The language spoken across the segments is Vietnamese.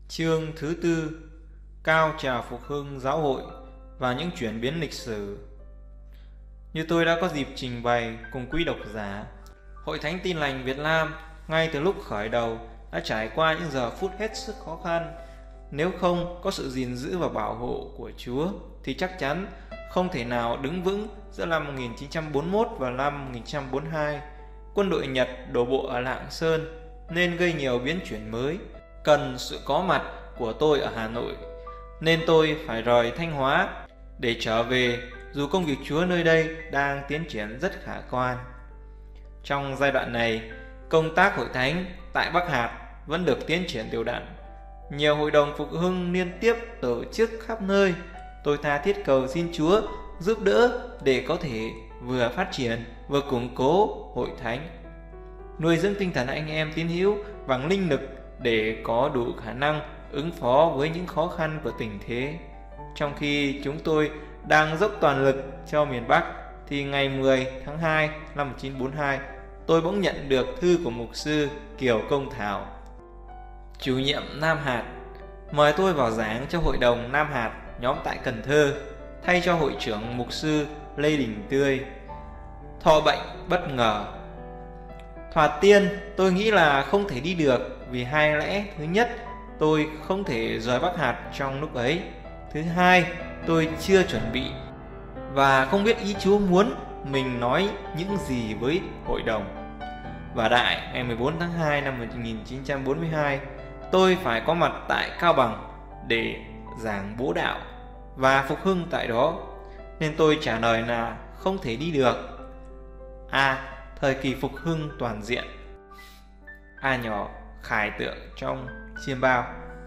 Chương thứ tư: Cao trào phục hưng giáo hội và những chuyển biến lịch sử. Như tôi đã có dịp trình bày cùng quý độc giả, Hội Thánh Tin Lành Việt Nam ngay từ lúc khởi đầu đã trải qua những giờ phút hết sức khó khăn. Nếu không có sự gìn giữ và bảo hộ của Chúa thì chắc chắn không thể nào đứng vững giữa năm 1941 và năm 1942. Quân đội Nhật đổ bộ ở Lạng Sơn nên gây nhiều biến chuyển mới, cần sự có mặt của tôi ở Hà Nội, nên tôi phải rời Thanh Hóa để trở về, dù công việc Chúa nơi đây đang tiến triển rất khả quan. Trong giai đoạn này, công tác hội thánh tại Bắc Hạt vẫn được tiến triển đều đặn. Nhiều hội đồng phục hưng liên tiếp tổ chức khắp nơi. Tôi tha thiết cầu xin Chúa giúp đỡ để có thể vừa phát triển vừa củng cố hội thánh, nuôi dưỡng tinh thần anh em tín hữu bằng linh lực để có đủ khả năng ứng phó với những khó khăn của tình thế. Trong khi chúng tôi đang dốc toàn lực cho miền Bắc thì ngày 10 tháng 2 năm 1942, tôi bỗng nhận được thư của mục sư Kiều Công Thảo, chủ nhiệm Nam Hạt, mời tôi vào giảng cho hội đồng Nam Hạt nhóm tại Cần Thơ, thay cho hội trưởng mục sư Lê Đình Tươi thọ bệnh bất ngờ. Thoạt tiên tôi nghĩ là không thể đi được vì hai lẽ: thứ nhất, tôi không thể rời Bắc Hạt trong lúc ấy; thứ hai, tôi chưa chuẩn bị và không biết ý Chúa muốn mình nói những gì với hội đồng. Và đại ngày 14 tháng 2 năm 1942, tôi phải có mặt tại Cao Bằng để giảng bố đạo và phục hưng tại đó, nên tôi trả lời là không thể đi được. Thời kỳ phục hưng toàn diện. Nhỏ khải tượng trong chiêm bao.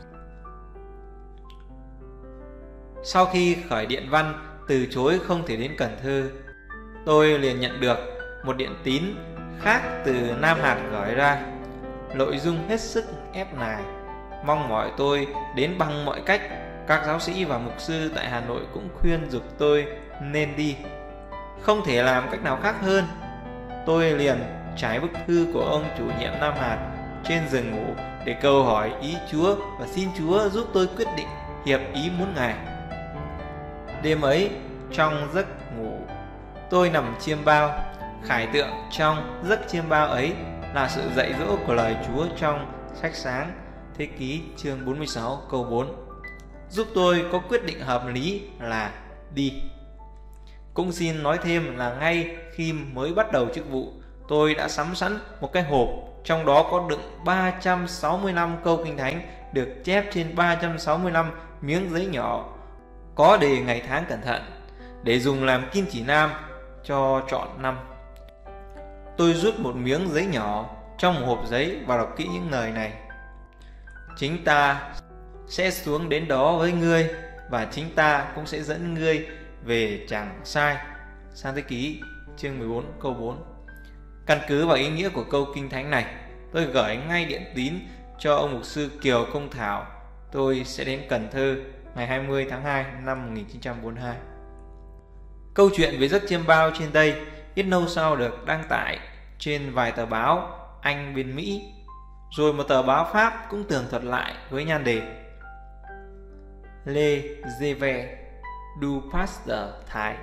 Sau khi khởi điện văn từ chối không thể đến Cần Thơ, tôi liền nhận được một điện tín khác từ Nam Hạt gửi ra. Nội dung hết sức ép nài, mong mỏi tôi đến bằng mọi cách. Các giáo sĩ và mục sư tại Hà Nội cũng khuyên giục tôi nên đi. Không thể làm cách nào khác hơn, tôi liền trải bức thư của ông chủ nhiệm Nam Hạt trên giường ngủ để cầu hỏi ý Chúa và xin Chúa giúp tôi quyết định hiệp ý muốn Ngài. Đêm ấy, trong giấc ngủ, tôi nằm chiêm bao. Khải tượng trong giấc chiêm bao ấy là sự dạy dỗ của lời Chúa trong sách Sáng Thế Ký chương 46 câu 4, giúp tôi có quyết định hợp lý là đi. Cũng xin nói thêm là ngay khi mới bắt đầu chức vụ, tôi đã sắm sẵn một cái hộp, trong đó có đựng 365 câu Kinh Thánh được chép trên 365 miếng giấy nhỏ, có đề ngày tháng cẩn thận, để dùng làm kim chỉ nam cho trọn năm. Tôi rút một miếng giấy nhỏ trong một hộp giấy và đọc kỹ những lời này: chính ta sẽ xuống đến đó với ngươi, và chính ta cũng sẽ dẫn ngươi về chẳng sai. Sáng Thế Ký chương 14 câu 4. Căn cứ vào ý nghĩa của câu Kinh Thánh này, tôi gửi ngay điện tín cho ông mục sư Kiều Công Thảo. Tôi sẽ đến Cần Thơ ngày 20 tháng 2 năm 1942. Câu chuyện về giấc chiêm bao trên đây ít lâu sau được đăng tải trên vài tờ báo Anh bên Mỹ, rồi một tờ báo Pháp cũng tường thuật lại với nhan đề Les Rêves du Pasteur Thái.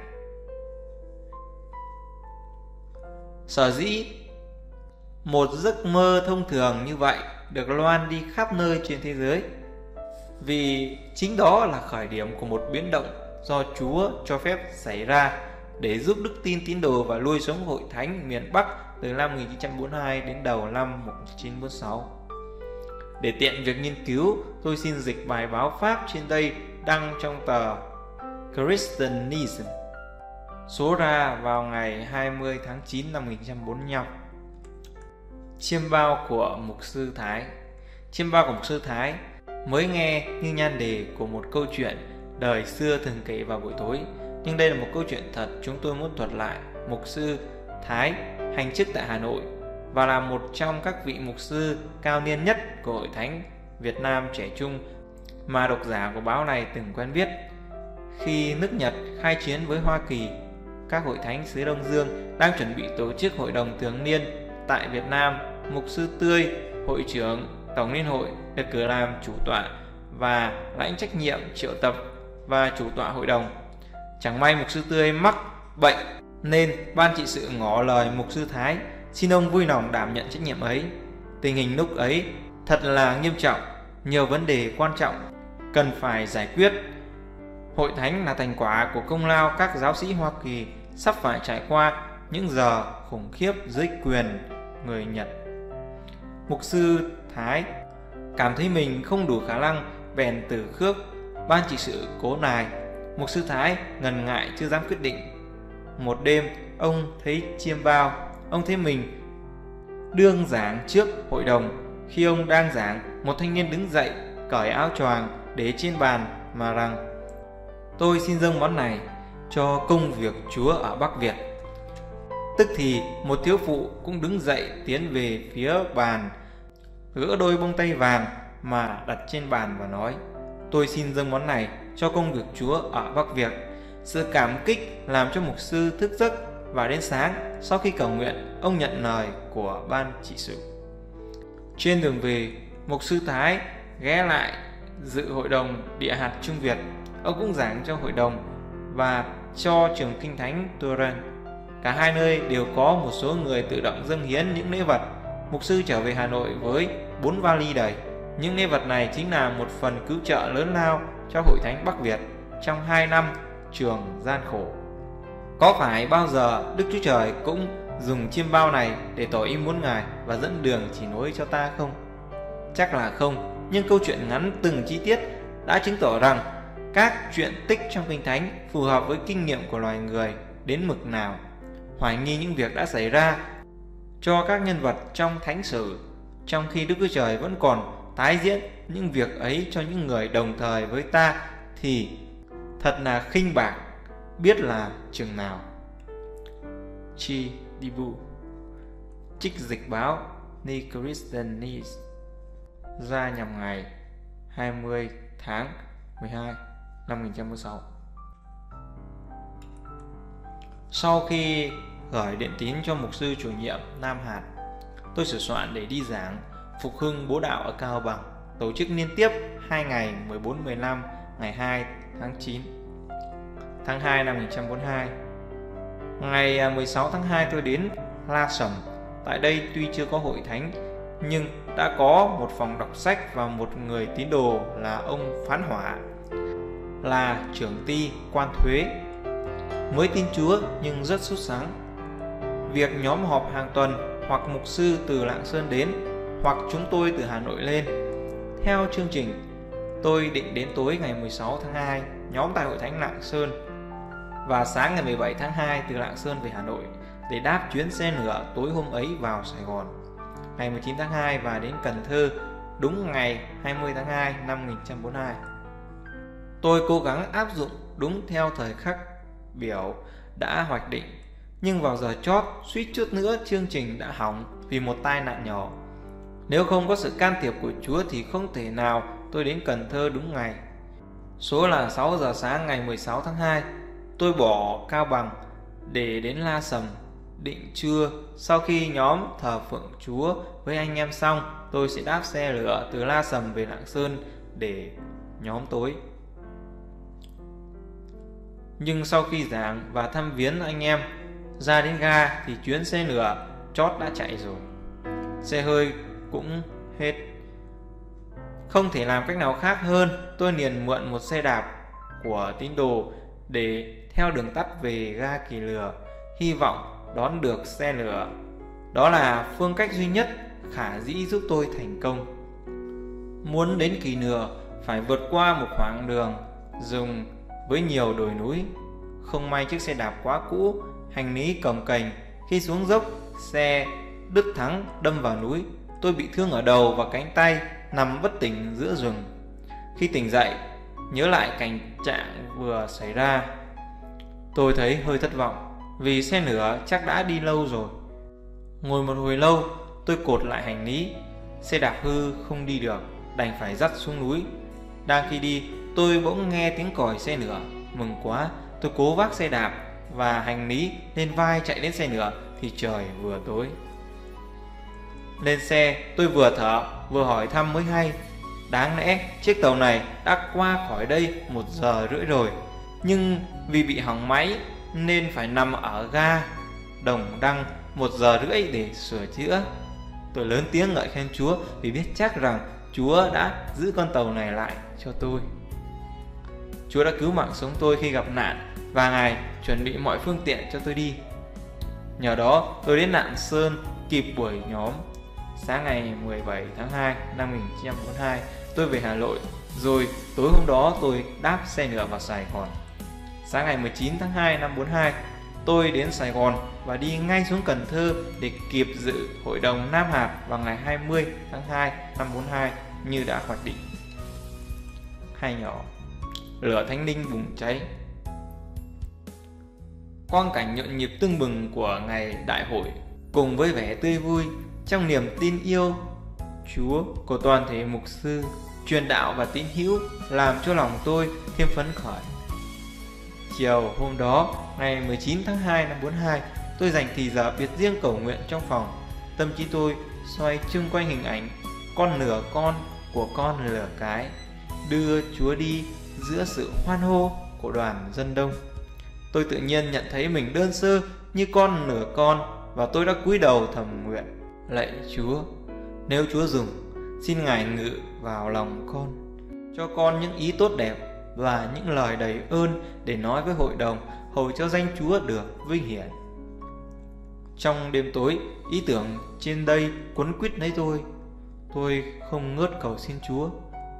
Sở dĩ một giấc mơ thông thường như vậy được loan đi khắp nơi trên thế giới, vì chính đó là khởi điểm của một biến động do Chúa cho phép xảy ra để giúp đức tin tín đồ và nuôi sống hội thánh miền Bắc từ năm 1942 đến đầu năm 1946. Để tiện việc nghiên cứu, tôi xin dịch bài báo Pháp trên đây đăng trong tờ Christianism, số ra vào ngày 20 tháng 9 năm 1945. Chiêm bao của mục sư Thái. Chiêm bao của mục sư Thái mới nghe như nhan đề của một câu chuyện đời xưa thường kể vào buổi tối, nhưng đây là một câu chuyện thật chúng tôi muốn thuật lại. Mục sư Thái hành chức tại Hà Nội và là một trong các vị mục sư cao niên nhất của Hội Thánh Việt Nam trẻ trung mà độc giả của báo này từng quen biết. Khi nước Nhật khai chiến với Hoa Kỳ, các hội thánh xứ Đông Dương đang chuẩn bị tổ chức hội đồng thường niên tại Việt Nam. Mục sư Tươi, hội trưởng Tổng Liên hội, được cử làm chủ tọa và lãnh trách nhiệm triệu tập và chủ tọa hội đồng. Chẳng may mục sư Tươi mắc bệnh nên ban trị sự ngỏ lời mục sư Thái xin ông vui lòng đảm nhận trách nhiệm ấy. Tình hình lúc ấy thật là nghiêm trọng, nhiều vấn đề quan trọng cần phải giải quyết. Hội thánh là thành quả của công lao các giáo sĩ Hoa Kỳ sắp phải trải qua những giờ khủng khiếp dưới quyền người Nhật. Mục sư Thái cảm thấy mình không đủ khả năng bèn từ khước. Ban trị sự cố nài. Mục sư Thái ngần ngại chưa dám quyết định. Một đêm ông thấy chiêm bao. Ông thấy mình đương giảng trước hội đồng. Khi ông đang giảng, một thanh niên đứng dậy cởi áo choàng để trên bàn mà rằng: "Tôi xin dâng món này cho công việc Chúa ở Bắc Việt." Tức thì một thiếu phụ cũng đứng dậy tiến về phía bàn, gỡ đôi bông tay vàng mà đặt trên bàn và nói: "Tôi xin dâng món này cho công việc Chúa ở Bắc Việt." Sự cảm kích làm cho mục sư thức giấc, và đến sáng sau khi cầu nguyện, ông nhận lời của ban trị sự. Trên đường về, mục sư Thái ghé lại dự hội đồng Địa hạt Trung Việt. Ông cũng giảng cho hội đồng và cho trường Kinh Thánh Turan. Cả hai nơi đều có một số người tự động dâng hiến những lễ vật. Mục sư trở về Hà Nội với 4 vali đầy. Những lễ vật này chính là một phần cứu trợ lớn lao cho Hội Thánh Bắc Việt trong 2 năm trường gian khổ. Có phải bao giờ Đức Chúa Trời cũng dùng chiêm bao này để tỏ ý muốn Ngài và dẫn đường chỉ nối cho ta không? Chắc là không, nhưng câu chuyện ngắn từng chi tiết đã chứng tỏ rằng các chuyện tích trong Kinh Thánh phù hợp với kinh nghiệm của loài người đến mực nào. Hoài nghi những việc đã xảy ra cho các nhân vật trong Thánh sử, trong khi Đức Chúa Trời vẫn còn tái diễn những việc ấy cho những người đồng thời với ta, thì thật là khinh bạc biết là chừng nào. Chi Dibu. Trích dịch báo New Christian News ra nhằm ngày 20 tháng 12 năm 1946. Sau khi gửi điện tín cho mục sư chủ nhiệm Nam Hạt, tôi sửa soạn để đi giảng Phục hưng Bố Đạo ở Cao Bằng, tổ chức liên tiếp 2 ngày 14-15 ngày 2 tháng 9 tháng 2 năm 1942. Ngày 16 tháng 2 tôi đến La Sầm. Tại đây tuy chưa có hội thánh nhưng đã có một phòng đọc sách và một người tín đồ là ông Phán Hỏa, là trưởng ty quan thuế, mới tin Chúa nhưng rất sốt sắng. Việc nhóm họp hàng tuần, hoặc mục sư từ Lạng Sơn đến, hoặc chúng tôi từ Hà Nội lên. Theo chương trình, tôi định đến tối ngày 16 tháng 2 nhóm tại Hội Thánh Lạng Sơn, và sáng ngày 17 tháng 2 từ Lạng Sơn về Hà Nội để đáp chuyến xe lửa tối hôm ấy vào Sài Gòn. Ngày 19 tháng 2 và đến Cần Thơ đúng ngày 20 tháng 2 năm 1942. Tôi cố gắng áp dụng đúng theo thời khắc biểu đã hoạch định, nhưng vào giờ chót suýt chút nữa chương trình đã hỏng vì một tai nạn nhỏ. Nếu không có sự can thiệp của Chúa thì không thể nào tôi đến Cần Thơ đúng ngày. Số là 6 giờ sáng ngày 16 tháng 2, tôi bỏ Cao Bằng để đến La Sầm. Định trưa, sau khi nhóm thờ phượng Chúa với anh em xong, tôi sẽ đáp xe lửa từ La Sầm về Lạng Sơn để nhóm tối. Nhưng sau khi giảng và thăm viếng anh em ra đến ga thì chuyến xe lửa chót đã chạy rồi. Xe hơi cũng hết. Không thể làm cách nào khác hơn, tôi liền mượn một xe đạp của tín đồ để theo đường tắt về ga Kỳ Lừa, hy vọng đón được xe lửa. Đó là phương cách duy nhất khả dĩ giúp tôi thành công. Muốn đến Kỳ Lừa phải vượt qua một khoảng đường rừng với nhiều đồi núi. Không may chiếc xe đạp quá cũ, hành lý cồng kềnh. Khi xuống dốc, xe đứt thắng đâm vào núi. Tôi bị thương ở đầu và cánh tay, nằm bất tỉnh giữa rừng. Khi tỉnh dậy, nhớ lại cảnh trạng vừa xảy ra, tôi thấy hơi thất vọng, vì xe lửa chắc đã đi lâu rồi. Ngồi một hồi lâu, tôi cột lại hành lý. Xe đạp hư không đi được, đành phải dắt xuống núi. Đang khi đi, tôi bỗng nghe tiếng còi xe lửa. Mừng quá, tôi cố vác xe đạp và hành lý lên vai chạy đến xe lửa thì trời vừa tối. Lên xe, tôi vừa thở vừa hỏi thăm mới hay: Đáng lẽ chiếc tàu này đã qua khỏi đây 1 giờ rưỡi rồi, nhưng vì bị hỏng máy nên phải nằm ở ga Đồng Đăng 1 giờ rưỡi để sửa chữa. Tôi lớn tiếng ngợi khen Chúa vì biết chắc rằng Chúa đã giữ con tàu này lại cho tôi. Chúa đã cứu mạng sống tôi khi gặp nạn và Ngài chuẩn bị mọi phương tiện cho tôi đi. Nhờ đó tôi đến Lạng Sơn kịp buổi nhóm. Sáng ngày 17 tháng 2 năm 1942 tôi về Hà Nội, rồi tối hôm đó tôi đáp xe nữa vào Sài Gòn. Sáng ngày 19 tháng 2 năm 42 tôi đến Sài Gòn và đi ngay xuống Cần Thơ để kịp dự hội đồng Nam Hạp vào ngày 20 tháng 2 năm 42 như đã hoạch định. Hai nhỏ, lửa Thánh Linh bùng cháy. Quang cảnh nhộn nhịp tưng bừng của ngày đại hội cùng với vẻ tươi vui trong niềm tin yêu Chúa của toàn thể mục sư, truyền đạo và tín hữu làm cho lòng tôi thêm phấn khởi. Chiều hôm đó, ngày 19 tháng 2 năm 42, tôi dành thì giờ biệt riêng cầu nguyện trong phòng. Tâm trí tôi xoay chung quanh hình ảnh con nửa con của con lửa cái đưa Chúa đi giữa sự hoan hô của đoàn dân đông. Tôi tự nhiên nhận thấy mình đơn sơ như con nửa con và tôi đã cúi đầu thầm nguyện: lạy Chúa, nếu Chúa dùng, xin Ngài ngự vào lòng con, cho con những ý tốt đẹp và những lời đầy ơn để nói với hội đồng, hầu cho danh Chúa được vinh hiển. Trong đêm tối, ý tưởng trên đây quấn quýt lấy tôi không ngớt cầu xin Chúa.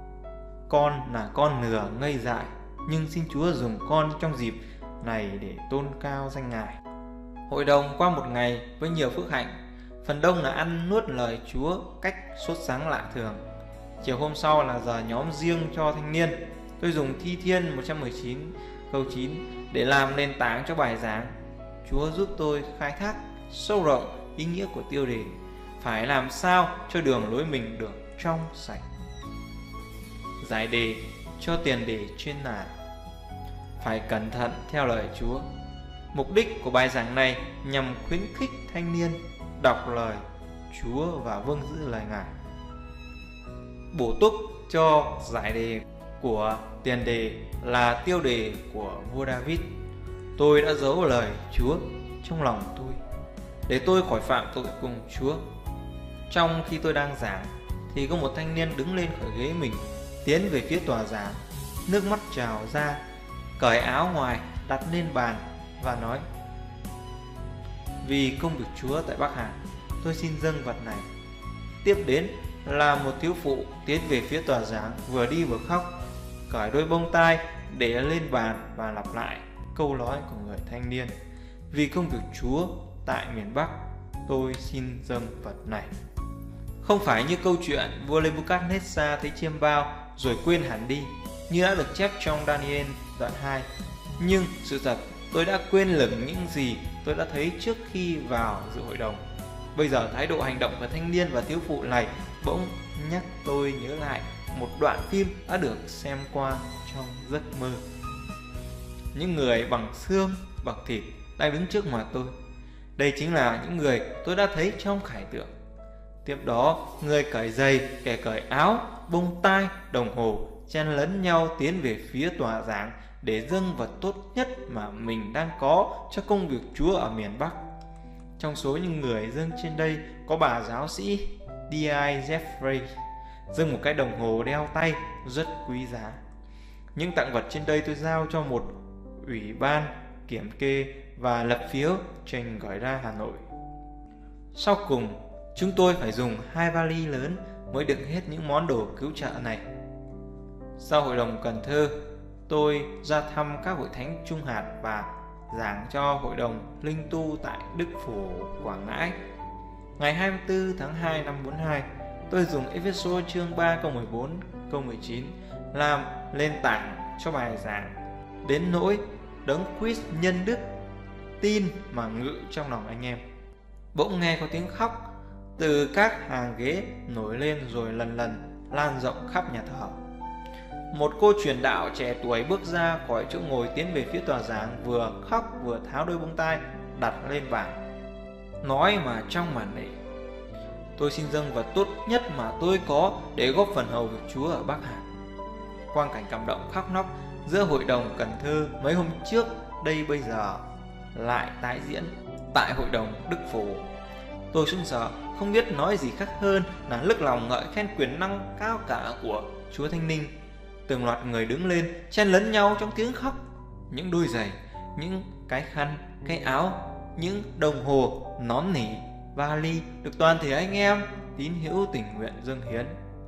Con là con nửa ngây dại, nhưng xin Chúa dùng con trong dịp này để tôn cao danh Ngài. Hội đồng qua một ngày với nhiều phước hạnh, phần đông là ăn nuốt lời Chúa cách sốt sáng lạ thường. Chiều hôm sau là giờ nhóm riêng cho thanh niên. Tôi dùng Thi Thiên 119 câu 9 để làm nền tảng cho bài giảng. Chúa giúp tôi khai thác sâu rộng ý nghĩa của tiêu đề: phải làm sao cho đường lối mình được trong sạch. Giải đề cho tiền đề trên là: phải cẩn thận theo lời Chúa. Mục đích của bài giảng này nhằm khuyến khích thanh niên đọc lời Chúa và vâng giữ lời Ngài. Bổ túc cho giải đề của tiền đề là tiêu đề của vua David: tôi đã giấu lời Chúa trong lòng tôi để tôi khỏi phạm tội cùng Chúa. Trong khi tôi đang giảng thì có một thanh niên đứng lên khỏi ghế mình, tiến về phía tòa giảng, nước mắt trào ra, cởi áo ngoài đặt lên bàn và nói: vì công việc Chúa tại Bắc Hà, tôi xin dâng vật này. Tiếp đến là một thiếu phụ tiến về phía tòa giảng, vừa đi vừa khóc, cởi đôi bông tai để lên bàn và lặp lại câu nói của người thanh niên: vì công việc Chúa tại miền Bắc, tôi xin dâng vật này. Không phải như câu chuyện vua Nebuchadnezzar thấy chiêm bao rồi quên hẳn đi như đã được chép trong Daniel đoạn 2, nhưng sự thật tôi đã quên lửng những gì tôi đã thấy trước khi vào dự hội đồng. Bây giờ thái độ hành động của thanh niên và thiếu phụ này bỗng nhắc tôi nhớ lại một đoạn phim đã được xem qua trong giấc mơ. Những người bằng xương, bằng thịt đang đứng trước mặt tôi. Đây chính là những người tôi đã thấy trong khải tượng. Tiếp đó, người cởi giày, kẻ cởi áo, bông tai, đồng hồ chen lấn nhau tiến về phía tòa giảng để dâng vật tốt nhất mà mình đang có cho công việc Chúa ở miền Bắc. Trong số những người dâng trên đây có bà giáo sĩ D.I. Jeffrey dâng một cái đồng hồ đeo tay rất quý giá. Những tặng vật trên đây tôi giao cho một ủy ban kiểm kê và lập phiếu trình gửi ra Hà Nội. Sau cùng, chúng tôi phải dùng 2 vali lớn mới đựng hết những món đồ cứu trợ này. Sau hội đồng Cần Thơ, tôi ra thăm các hội thánh trung hạt và giảng cho hội đồng linh tu tại Đức Phổ, Quảng Ngãi. Ngày 24 tháng 2 năm 42, tôi dùng Ê-phê-sô chương 3 câu 14 câu 19 làm nền tảng cho bài giảng: đến nỗi Đấng Christ nhân đức tin mà ngự trong lòng anh em. Bỗng nghe có tiếng khóc từ các hàng ghế nổi lên rồi lần lần lan rộng khắp nhà thờ. Một cô truyền đạo trẻ tuổi bước ra khỏi chỗ ngồi tiến về phía tòa giảng, vừa khóc vừa tháo đôi bông tai đặt lên bàn, nói mà trong màn nể: Tôi xin dâng vật tốt nhất mà tôi có để góp phần hầu việc Chúa ở Bắc Hàn. Quang cảnh cảm động khóc nóc giữa hội đồng Cần Thơ mấy hôm trước đây bây giờ lại tái diễn tại hội đồng Đức Phổ. Tôi sững sờ, không biết nói gì khác hơn là nức lòng ngợi khen quyền năng cao cả của Chúa Thánh Linh. Từng loạt người đứng lên chen lấn nhau trong tiếng khóc. Những đôi giày, những cái khăn, cái áo, những đồng hồ, nón nỉ, vali được toàn thể anh em tín hữu tình nguyện dâng hiến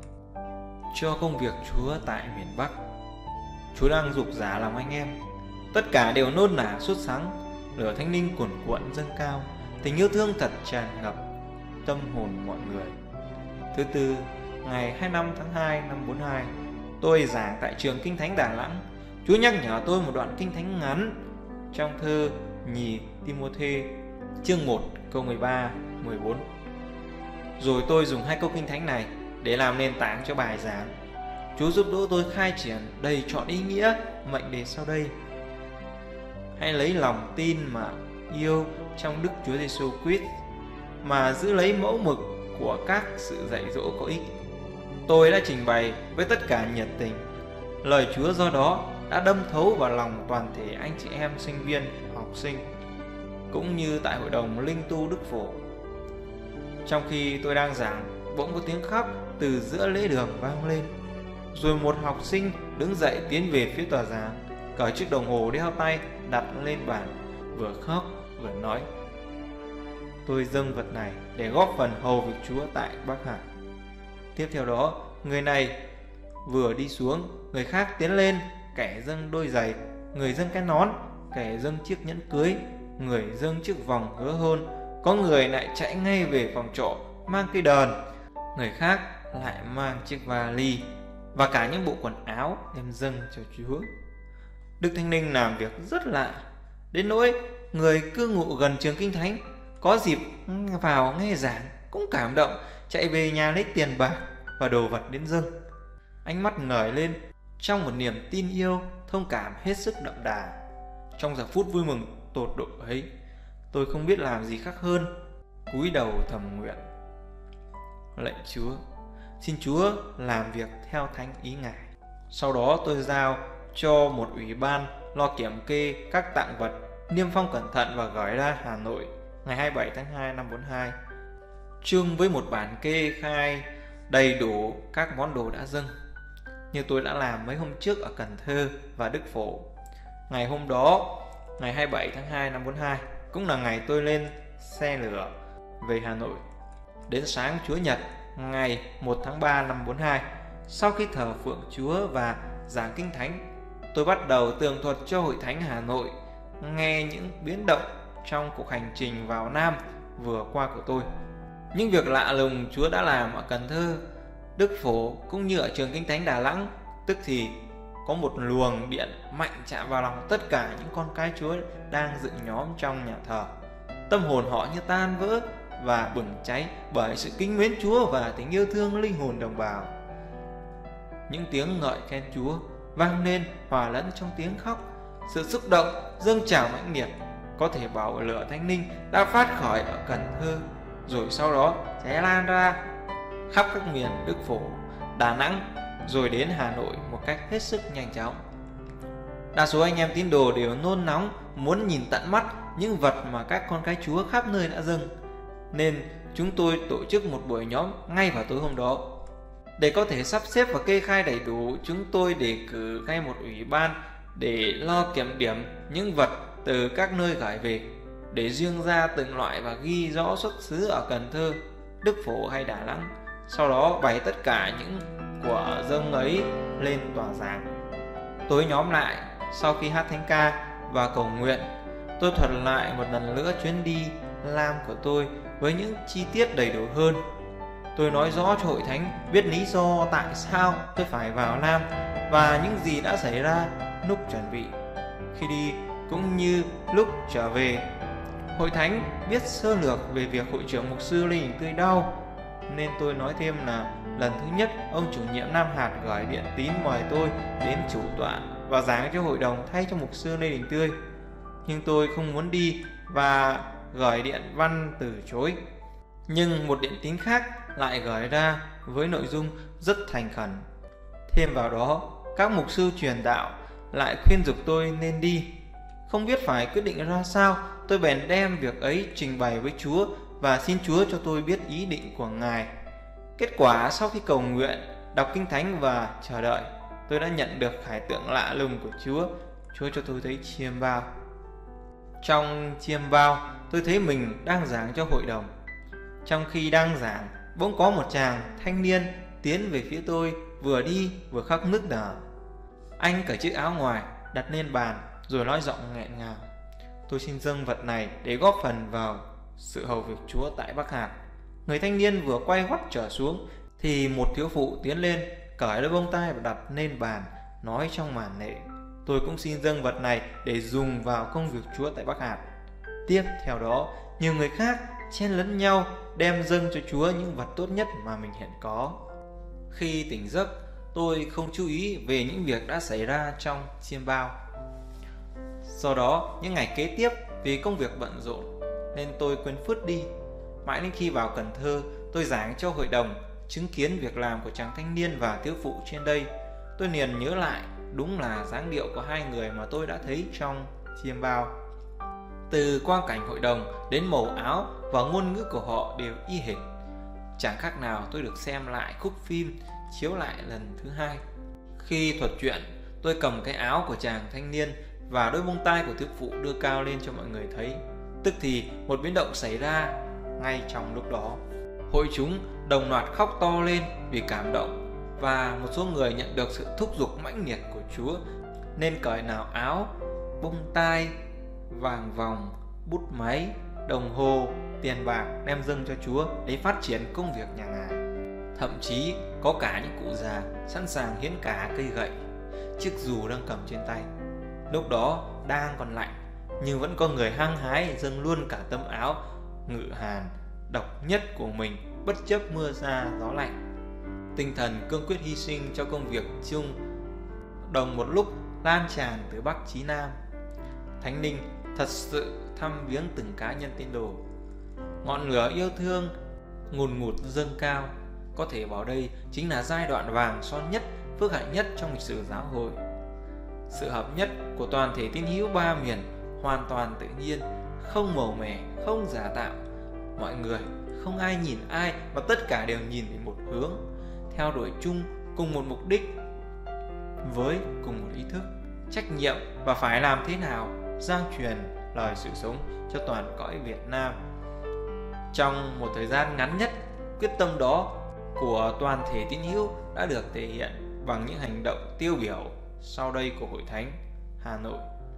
cho công việc Chúa tại miền Bắc. Chúa đang giục giả lòng anh em. Tất cả đều nôn nả sốt sắng, lửa Thánh Linh cuồn cuộn dâng cao, tình yêu thương thật tràn ngập tâm hồn mọi người. Thứ Tư, ngày 25 tháng 2 năm 42, tôi giảng tại trường Kinh Thánh Đà Nẵng. Chúa nhắc nhở tôi một đoạn Kinh Thánh ngắn trong thơ Nhì Timôthê chương 1 câu 13, 14. Rồi tôi dùng hai câu Kinh Thánh này để làm nền tảng cho bài giảng. Chúa giúp đỡ tôi khai triển đầy trọn ý nghĩa mệnh đề sau đây. Hãy lấy lòng tin mà yêu trong Đức Chúa Giêsu Christ, mà giữ lấy mẫu mực của các sự dạy dỗ có ích. Tôi đã trình bày với tất cả nhiệt tình. Lời Chúa do đó đã đâm thấu vào lòng toàn thể anh chị em sinh viên, học sinh, cũng như tại hội đồng Linh Tu Đức Phổ. Trong khi tôi đang giảng, bỗng có tiếng khóc từ giữa lễ đường vang lên. Rồi một học sinh đứng dậy tiến về phía tòa giảng, cởi chiếc đồng hồ đeo tay đặt lên bàn, vừa khóc vừa nói: tôi dâng vật này để góp phần hầu việc Chúa tại Bắc Hàn. Tiếp theo đó, người này vừa đi xuống, người khác tiến lên, kẻ dâng đôi giày, người dâng cái nón, kẻ dâng chiếc nhẫn cưới, người dâng chiếc vòng hứa hôn. Có người lại chạy ngay về phòng trọ mang cây đờn, người khác lại mang chiếc vali và cả những bộ quần áo đem dâng cho Chúa. Đức Thánh Linh làm việc rất lạ, đến nỗi người cư ngụ gần trường Kinh Thánh có dịp vào nghe giảng cũng cảm động chạy về nhà lấy tiền bạc và đồ vật đến dâng. Ánh mắt ngời lên trong một niềm tin yêu, thông cảm hết sức đậm đà. Trong giờ phút vui mừng tột độ ấy, tôi không biết làm gì khác hơn cúi đầu thầm nguyện: lạy Chúa, xin Chúa làm việc theo thánh ý Ngài. Sau đó tôi giao cho một ủy ban lo kiểm kê các tạng vật, niêm phong cẩn thận và gửi ra Hà Nội ngày 27 tháng 2 năm 42, chung với một bản kê khai đầy đủ các món đồ đã dâng, như tôi đã làm mấy hôm trước ở Cần Thơ và Đức Phổ. Ngày hôm đó, ngày 27 tháng 2 năm 42, cũng là ngày tôi lên xe lửa về Hà Nội. Đến sáng Chúa Nhật, ngày 1 tháng 3 năm 42, sau khi thờ phượng Chúa và giảng Kinh Thánh, tôi bắt đầu tường thuật cho Hội Thánh Hà Nội nghe những biến động trong cuộc hành trình vào Nam vừa qua của tôi. Những việc lạ lùng Chúa đã làm ở Cần Thơ, Đức Phổ cũng như ở trường Kinh Thánh Đà Nẵng. Tức thì có một luồng điện mạnh chạm vào lòng tất cả những con cái Chúa đang dựng nhóm trong nhà thờ. Tâm hồn họ như tan vỡ và bừng cháy bởi sự kính mến Chúa và tình yêu thương linh hồn đồng bào. Những tiếng ngợi khen Chúa vang lên hòa lẫn trong tiếng khóc. Sự xúc động dâng trào mãnh liệt, có thể bảo lửa Thánh Linh đã phát khởi ở Cần Thơ, rồi sau đó cháy lan ra khắp các miền Đức Phổ, Đà Nẵng, rồi đến Hà Nội một cách hết sức nhanh chóng. Đa số anh em tín đồ đều nôn nóng muốn nhìn tận mắt những vật mà các con cái Chúa khắp nơi đã dâng, nên chúng tôi tổ chức một buổi nhóm ngay vào tối hôm đó. Để có thể sắp xếp và kê khai đầy đủ, chúng tôi đề cử ngay một ủy ban để lo kiểm điểm những vật từ các nơi gửi về, để riêng ra từng loại và ghi rõ xuất xứ ở Cần Thơ, Đức Phổ hay Đà Nẵng. Sau đó bày tất cả những của dâng ấy lên tòa giảng. Tối nhóm lại, sau khi hát thánh ca và cầu nguyện, tôi thuật lại một lần nữa chuyến đi Lam của tôi với những chi tiết đầy đủ hơn. Tôi nói rõ cho Hội Thánh biết lý do tại sao tôi phải vào Lam và những gì đã xảy ra lúc chuẩn bị, khi đi cũng như lúc trở về. Hội Thánh biết sơ lược về việc Hội trưởng Mục sư Lê Đình Tươi đau, nên tôi nói thêm là lần thứ nhất ông chủ nhiệm Nam Hạt gửi điện tín mời tôi đến chủ tọa và giảng cho hội đồng thay cho Mục sư Lê Đình Tươi, nhưng tôi không muốn đi và gửi điện văn từ chối. Nhưng một điện tín khác lại gửi ra với nội dung rất thành khẩn. Thêm vào đó, các mục sư truyền đạo lại khuyên giục tôi nên đi. Không biết phải quyết định ra sao, tôi bèn đem việc ấy trình bày với Chúa và xin Chúa cho tôi biết ý định của Ngài. Kết quả sau khi cầu nguyện, đọc Kinh Thánh và chờ đợi, tôi đã nhận được khải tượng lạ lùng của Chúa. Chúa cho tôi thấy chiêm bao. Trong chiêm bao, tôi thấy mình đang giảng cho hội đồng. Trong khi đang giảng, bỗng có một chàng thanh niên tiến về phía tôi, vừa đi vừa khóc nức nở. Anh cởi chiếc áo ngoài đặt lên bàn rồi nói giọng nghẹn ngào: "Tôi xin dâng vật này để góp phần vào sự hầu việc Chúa tại Bắc Hạt." Người thanh niên vừa quay gót trở xuống thì một thiếu phụ tiến lên, cởi đôi bông tai và đặt lên bàn, nói trong màn lệ: "Tôi cũng xin dâng vật này để dùng vào công việc Chúa tại Bắc Hạt." Tiếp theo đó, nhiều người khác chen lấn nhau đem dâng cho Chúa những vật tốt nhất mà mình hiện có. Khi tỉnh giấc, tôi không chú ý về những việc đã xảy ra trong chiêm bao. Sau đó, những ngày kế tiếp, vì công việc bận rộn nên tôi quên phứt đi. Mãi đến khi vào Cần Thơ, tôi giảng cho hội đồng, chứng kiến việc làm của chàng thanh niên và thiếu phụ trên đây, tôi liền nhớ lại đúng là dáng điệu của hai người mà tôi đã thấy trong chiêm bao. Từ quang cảnh hội đồng đến màu áo và ngôn ngữ của họ đều y hệt. Chẳng khác nào tôi được xem lại khúc phim chiếu lại lần thứ hai. Khi thuật chuyện, tôi cầm cái áo của chàng thanh niên và đôi bông tai của thiếu phụ đưa cao lên cho mọi người thấy. Tức thì một biến động xảy ra ngay trong lúc đó. Hội chúng đồng loạt khóc to lên vì cảm động, và một số người nhận được sự thúc giục mãnh liệt của Chúa nên cởi nào áo, bông tai, vàng vòng, bút máy, đồng hồ, tiền bạc đem dâng cho Chúa để phát triển công việc nhà Ngài. Thậm chí có cả những cụ già sẵn sàng hiến cả cây gậy, chiếc dù đang cầm trên tay. Lúc đó đang còn lạnh, nhưng vẫn có người hăng hái dâng luôn cả tấm áo ngự hàn độc nhất của mình bất chấp mưa sa gió lạnh. Tinh thần cương quyết hy sinh cho công việc chung đồng một lúc lan tràn từ Bắc chí Nam. Thánh linh thật sự thăm viếng từng cá nhân tín đồ. Ngọn lửa yêu thương ngùn ngụt dâng cao. Có thể bảo đây chính là giai đoạn vàng son nhất, phước hạnh nhất trong lịch sử giáo hội. Sự hợp nhất của toàn thể tín hữu ba miền hoàn toàn tự nhiên, không màu mè, không giả tạo. Mọi người không ai nhìn ai và tất cả đều nhìn về một hướng, theo đuổi chung cùng một mục đích, với cùng một ý thức, trách nhiệm và phải làm thế nào giao truyền lời sự sống cho toàn cõi Việt Nam. Trong một thời gian ngắn nhất, quyết tâm đó của toàn thể tín hữu đã được thể hiện bằng những hành động tiêu biểu sau đây của Hội Thánh Hà Nội.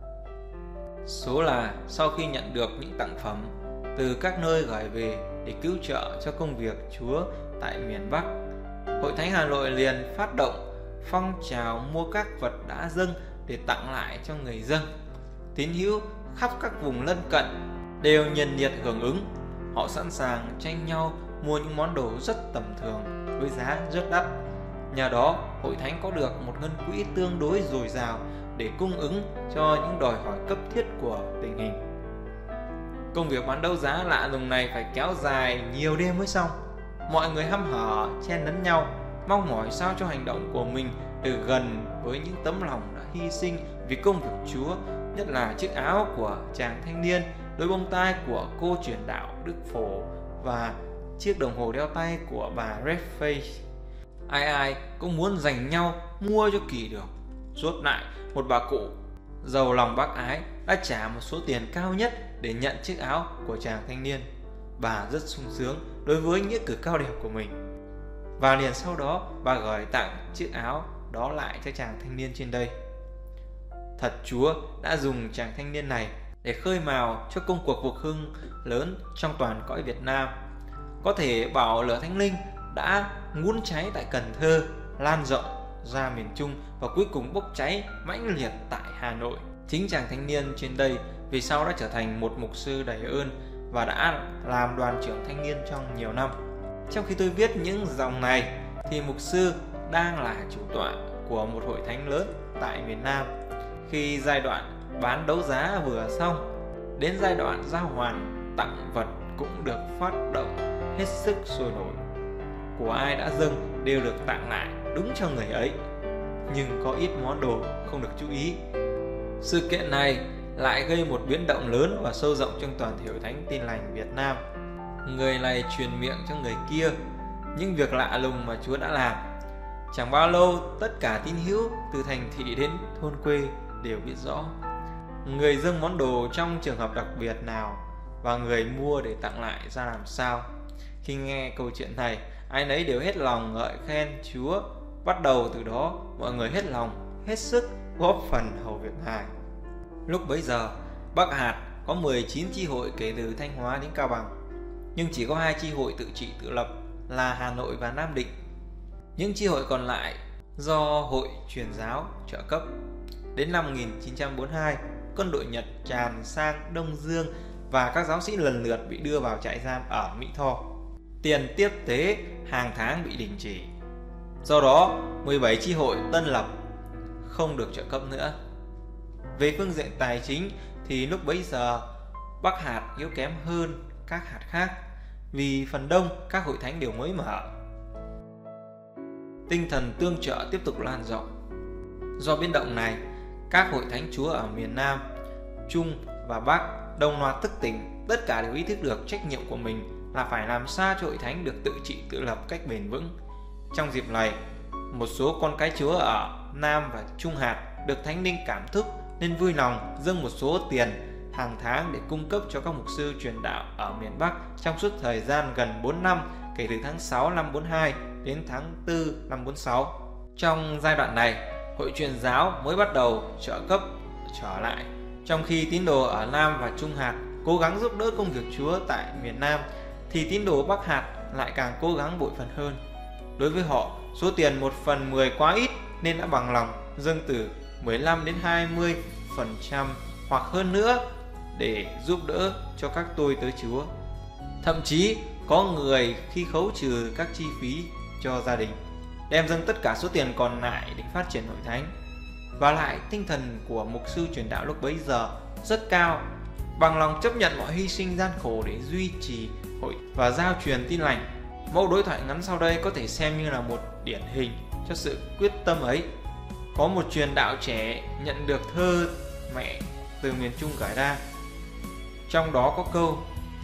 Số là sau khi nhận được những tặng phẩm từ các nơi gửi về để cứu trợ cho công việc Chúa tại miền Bắc, Hội Thánh Hà Nội liền phát động phong trào mua các vật đã dâng để tặng lại cho người dân. Tín hữu khắp các vùng lân cận đều nhiệt liệt hưởng ứng. Họ sẵn sàng tranh nhau mua những món đồ rất tầm thường với giá rất đắt. Nhờ đó, Hội Thánh có được một ngân quỹ tương đối dồi dào để cung ứng cho những đòi hỏi cấp thiết của tình hình. Công việc bán đấu giá lạ lùng này phải kéo dài nhiều đêm mới xong. Mọi người hăm hở chen lấn nhau, mong mỏi sao cho hành động của mình được gần với những tấm lòng đã hy sinh vì công việc Chúa, nhất là chiếc áo của chàng thanh niên, đôi bông tai của cô truyền đạo Đức Phổ và chiếc đồng hồ đeo tay của bà Red Face. Ai ai cũng muốn giành nhau mua cho kỳ được. Rốt lại, một bà cụ giàu lòng bác ái đã trả một số tiền cao nhất để nhận chiếc áo của chàng thanh niên. Bà rất sung sướng đối với nghĩa cử cao đẹp của mình, và liền sau đó bà gửi tặng chiếc áo đó lại cho chàng thanh niên trên đây. Thật Chúa đã dùng chàng thanh niên này để khơi mào cho công cuộc phục hưng lớn trong toàn cõi Việt Nam. Có thể bảo lửa Thánh Linh đã ngún cháy tại Cần Thơ, lan rộng ra miền Trung và cuối cùng bốc cháy mãnh liệt tại Hà Nội. Chính chàng thanh niên trên đây vì sau đã trở thành một mục sư đầy ơn và đã làm đoàn trưởng thanh niên trong nhiều năm. Trong khi tôi viết những dòng này thì mục sư đang là chủ tọa của một hội thánh lớn tại miền Nam. Khi giai đoạn bán đấu giá vừa xong, đến giai đoạn giao hoàn tặng vật cũng được phát động hết sức sôi nổi. của ai đã dâng đều được tặng lại đúng cho người ấy, nhưng có ít món đồ không được chú ý. Sự kiện này lại gây một biến động lớn và sâu rộng trong toàn thể Hội Thánh Tin Lành Việt Nam. Người này truyền miệng cho người kia những việc lạ lùng mà Chúa đã làm. Chẳng bao lâu, tất cả tín hữu từ thành thị đến thôn quê đều biết rõ người dâng món đồ trong trường hợp đặc biệt nào và người mua để tặng lại ra làm sao. Khi nghe câu chuyện này, ai nấy đều hết lòng ngợi khen Chúa. Bắt đầu từ đó, mọi người hết lòng, hết sức góp phần hầu việc Ngài. Lúc bấy giờ, Bắc Hạt có 19 chi hội kể từ Thanh Hóa đến Cao Bằng, nhưng chỉ có 2 chi hội tự trị tự lập là Hà Nội và Nam Định. Những chi hội còn lại do Hội Truyền giáo trợ cấp. Đến năm 1942, quân đội Nhật tràn sang Đông Dương và các giáo sĩ lần lượt bị đưa vào trại giam ở Mỹ Tho. Tiền tiếp tế hàng tháng bị đình chỉ. Do đó, 17 chi hội tân lập không được trợ cấp nữa. Về phương diện tài chính thì lúc bấy giờ Bắc Hạt yếu kém hơn các hạt khác vì phần đông các hội thánh đều mới mở. Tinh thần tương trợ tiếp tục lan rộng. Do biến động này, các hội thánh Chúa ở miền Nam, Trung và Bắc đồng loạt thức tỉnh. Tất cả đều ý thức được trách nhiệm của mình là phải làm sao cho hội thánh được tự trị tự lập cách bền vững. Trong dịp này, một số con cái Chúa ở Nam và Trung Hạt được Thánh Linh cảm thúc nên vui lòng dâng một số tiền hàng tháng để cung cấp cho các mục sư truyền đạo ở miền Bắc trong suốt thời gian gần 4 năm, kể từ tháng 6 năm 42 đến tháng 4 năm 46. Trong giai đoạn này, Hội Truyền giáo mới bắt đầu trợ cấp trở lại, trong khi tín đồ ở Nam và Trung Hạt cố gắng giúp đỡ công việc Chúa tại miền Nam, thì tín đồ Bắc Hạt lại càng cố gắng bội phần hơn. Đối với họ, số tiền 1/10 quá ít nên đã bằng lòng dâng từ 15 đến 20% hoặc hơn nữa để giúp đỡ cho các tôi tớ Chúa. Thậm chí có người khi khấu trừ các chi phí cho gia đình, đem dâng tất cả số tiền còn lại để phát triển hội thánh. Và lại tinh thần của mục sư truyền đạo lúc bấy giờ rất cao, bằng lòng chấp nhận mọi hy sinh gian khổ để duy trì hội và giao truyền tin lành. Mẫu đối thoại ngắn sau đây có thể xem như là một điển hình cho sự quyết tâm ấy. Có một truyền đạo trẻ nhận được thơ mẹ từ miền Trung gửi ra. Trong đó có câu: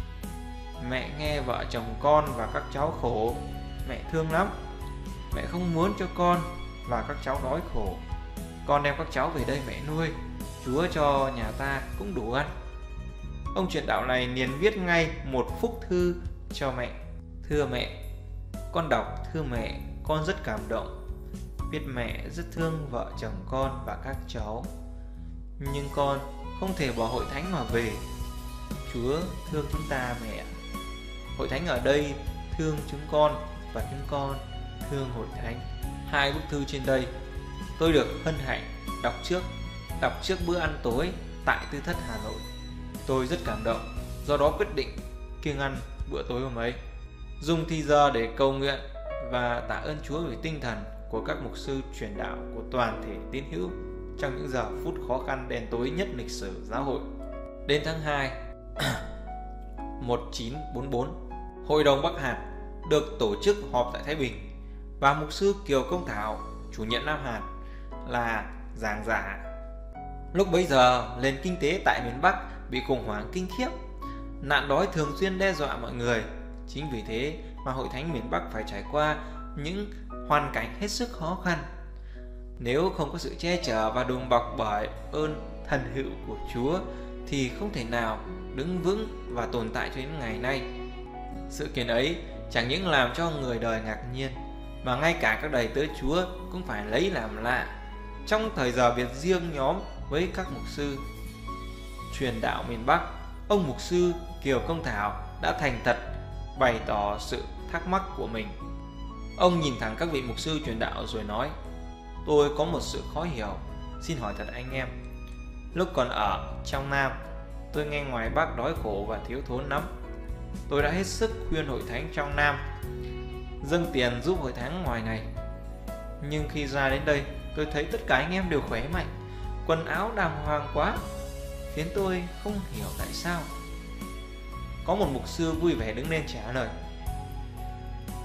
mẹ nghe vợ chồng con và các cháu khổ, mẹ thương lắm. Mẹ không muốn cho con và các cháu đói khổ. Con đem các cháu về đây mẹ nuôi, Chúa cho nhà ta cũng đủ ăn. Ông truyền đạo này liền viết ngay một phúc thư cho mẹ. Thưa mẹ, con đọc thưa mẹ, con rất cảm động. Biết mẹ rất thương vợ chồng con và các cháu, nhưng con không thể bỏ hội thánh mà về. Chúa thương chúng ta mẹ. Hội thánh ở đây thương chúng con và chúng con thương hội thánh. 2 bức thư trên đây tôi được hân hạnh đọc trước bữa ăn tối tại Tư Thất Hà Nội. Tôi rất cảm động, do đó quyết định kiêng ăn bữa tối hôm ấy, dùng thì giờ để cầu nguyện và tạ ơn Chúa về tinh thần của các mục sư truyền đạo của toàn thể tín hữu trong những giờ phút khó khăn đen tối nhất lịch sử giáo hội. Đến tháng 2 1944, Hội đồng Bắc Hạt được tổ chức họp tại Thái Bình và mục sư Kiều Công Thảo, chủ nhiệm Nam Hạt, là giảng giả. Lúc bấy giờ, nền kinh tế tại miền Bắc bị khủng hoảng kinh khiếp, nạn đói thường xuyên đe dọa mọi người. Chính vì thế mà hội thánh miền Bắc phải trải qua những hoàn cảnh hết sức khó khăn. Nếu không có sự che chở và đùm bọc bởi ơn thần hữu của Chúa thì không thể nào đứng vững và tồn tại cho đến ngày nay. Sự kiện ấy chẳng những làm cho người đời ngạc nhiên, mà ngay cả các đầy tớ Chúa cũng phải lấy làm lạ. Trong thời giờ biệt riêng nhóm với các mục sư truyền đạo miền Bắc, ông mục sư Kiều Công Thảo đã thành thật bày tỏ sự thắc mắc của mình. Ông nhìn thẳng các vị mục sư truyền đạo rồi nói: tôi có một sự khó hiểu, xin hỏi thật anh em. Lúc còn ở trong Nam, tôi nghe ngoài Bắc đói khổ và thiếu thốn lắm. Tôi đã hết sức khuyên hội thánh trong Nam dâng tiền giúp hội thánh ngoài này, nhưng khi ra đến đây, tôi thấy tất cả anh em đều khỏe mạnh, quần áo đàng hoàng quá, khiến tôi không hiểu tại sao. Có một mục sư vui vẻ đứng lên trả lời: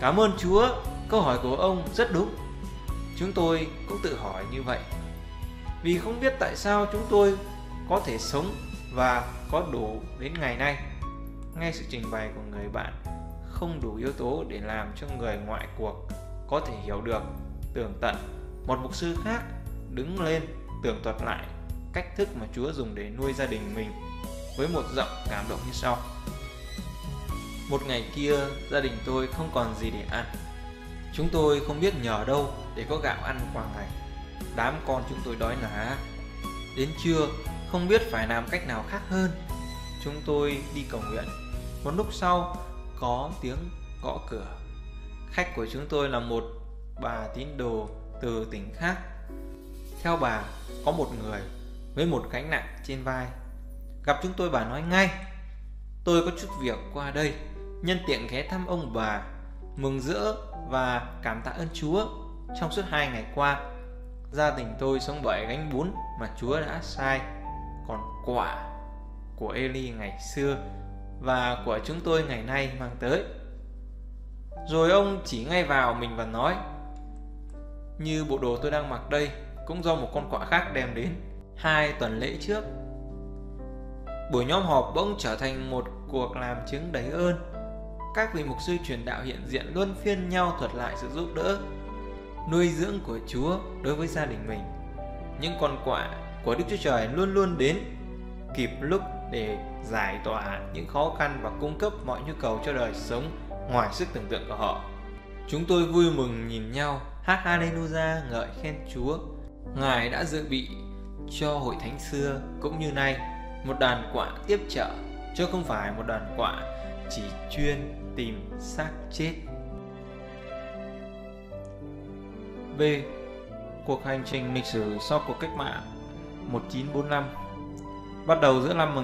Cảm ơn Chúa, câu hỏi của ông rất đúng. Chúng tôi cũng tự hỏi như vậy. Vì không biết tại sao chúng tôi có thể sống và có đủ đến ngày nay. Nghe sự trình bày của người bạn không đủ yếu tố để làm cho người ngoại cuộc có thể hiểu được tường tận. Một mục sư khác đứng lên tường thuật lại cách thức mà Chúa dùng để nuôi gia đình mình với một giọng cảm động như sau. Một ngày kia, gia đình tôi không còn gì để ăn. Chúng tôi không biết nhờ đâu để có gạo ăn qua ngày. Đám con chúng tôi đói ná. Đến trưa, không biết phải làm cách nào khác hơn. Chúng tôi đi cầu nguyện. Một lúc sau, có tiếng gõ cửa. Khách của chúng tôi là một bà tín đồ từ tỉnh khác. Theo bà, có một người với một gánh nặng trên vai. Gặp chúng tôi, bà nói ngay: tôi có chút việc qua đây, nhân tiện ghé thăm ông bà, mừng rỡ và cảm tạ ơn Chúa. Trong suốt 2 ngày qua, gia đình tôi sống bởi gánh bún mà Chúa đã sai, còn quả của Eli ngày xưa và của chúng tôi ngày nay mang tới. Rồi ông chỉ ngay vào mình và nói: như bộ đồ tôi đang mặc đây cũng do một con quạ khác đem đến 2 tuần lễ trước. Buổi nhóm họp bỗng trở thành một cuộc làm chứng đầy ơn. Các vị mục sư truyền đạo hiện diện luân phiên nhau thuật lại sự giúp đỡ, nuôi dưỡng của Chúa đối với gia đình mình. Những con quạ của Đức Chúa Trời luôn luôn đến kịp lúc để giải tỏa những khó khăn và cung cấp mọi nhu cầu cho đời sống ngoài sức tưởng tượng của họ. Chúng tôi vui mừng nhìn nhau hát Hallelujah ngợi khen Chúa. Ngài đã dự bị cho hội thánh xưa cũng như nay một đàn quạ tiếp trợ, chứ không phải một đàn quạ chỉ chuyên tìm xác chết. B. Cuộc hành trình lịch sử sau cuộc cách mạng 1945. Bắt đầu giữa năm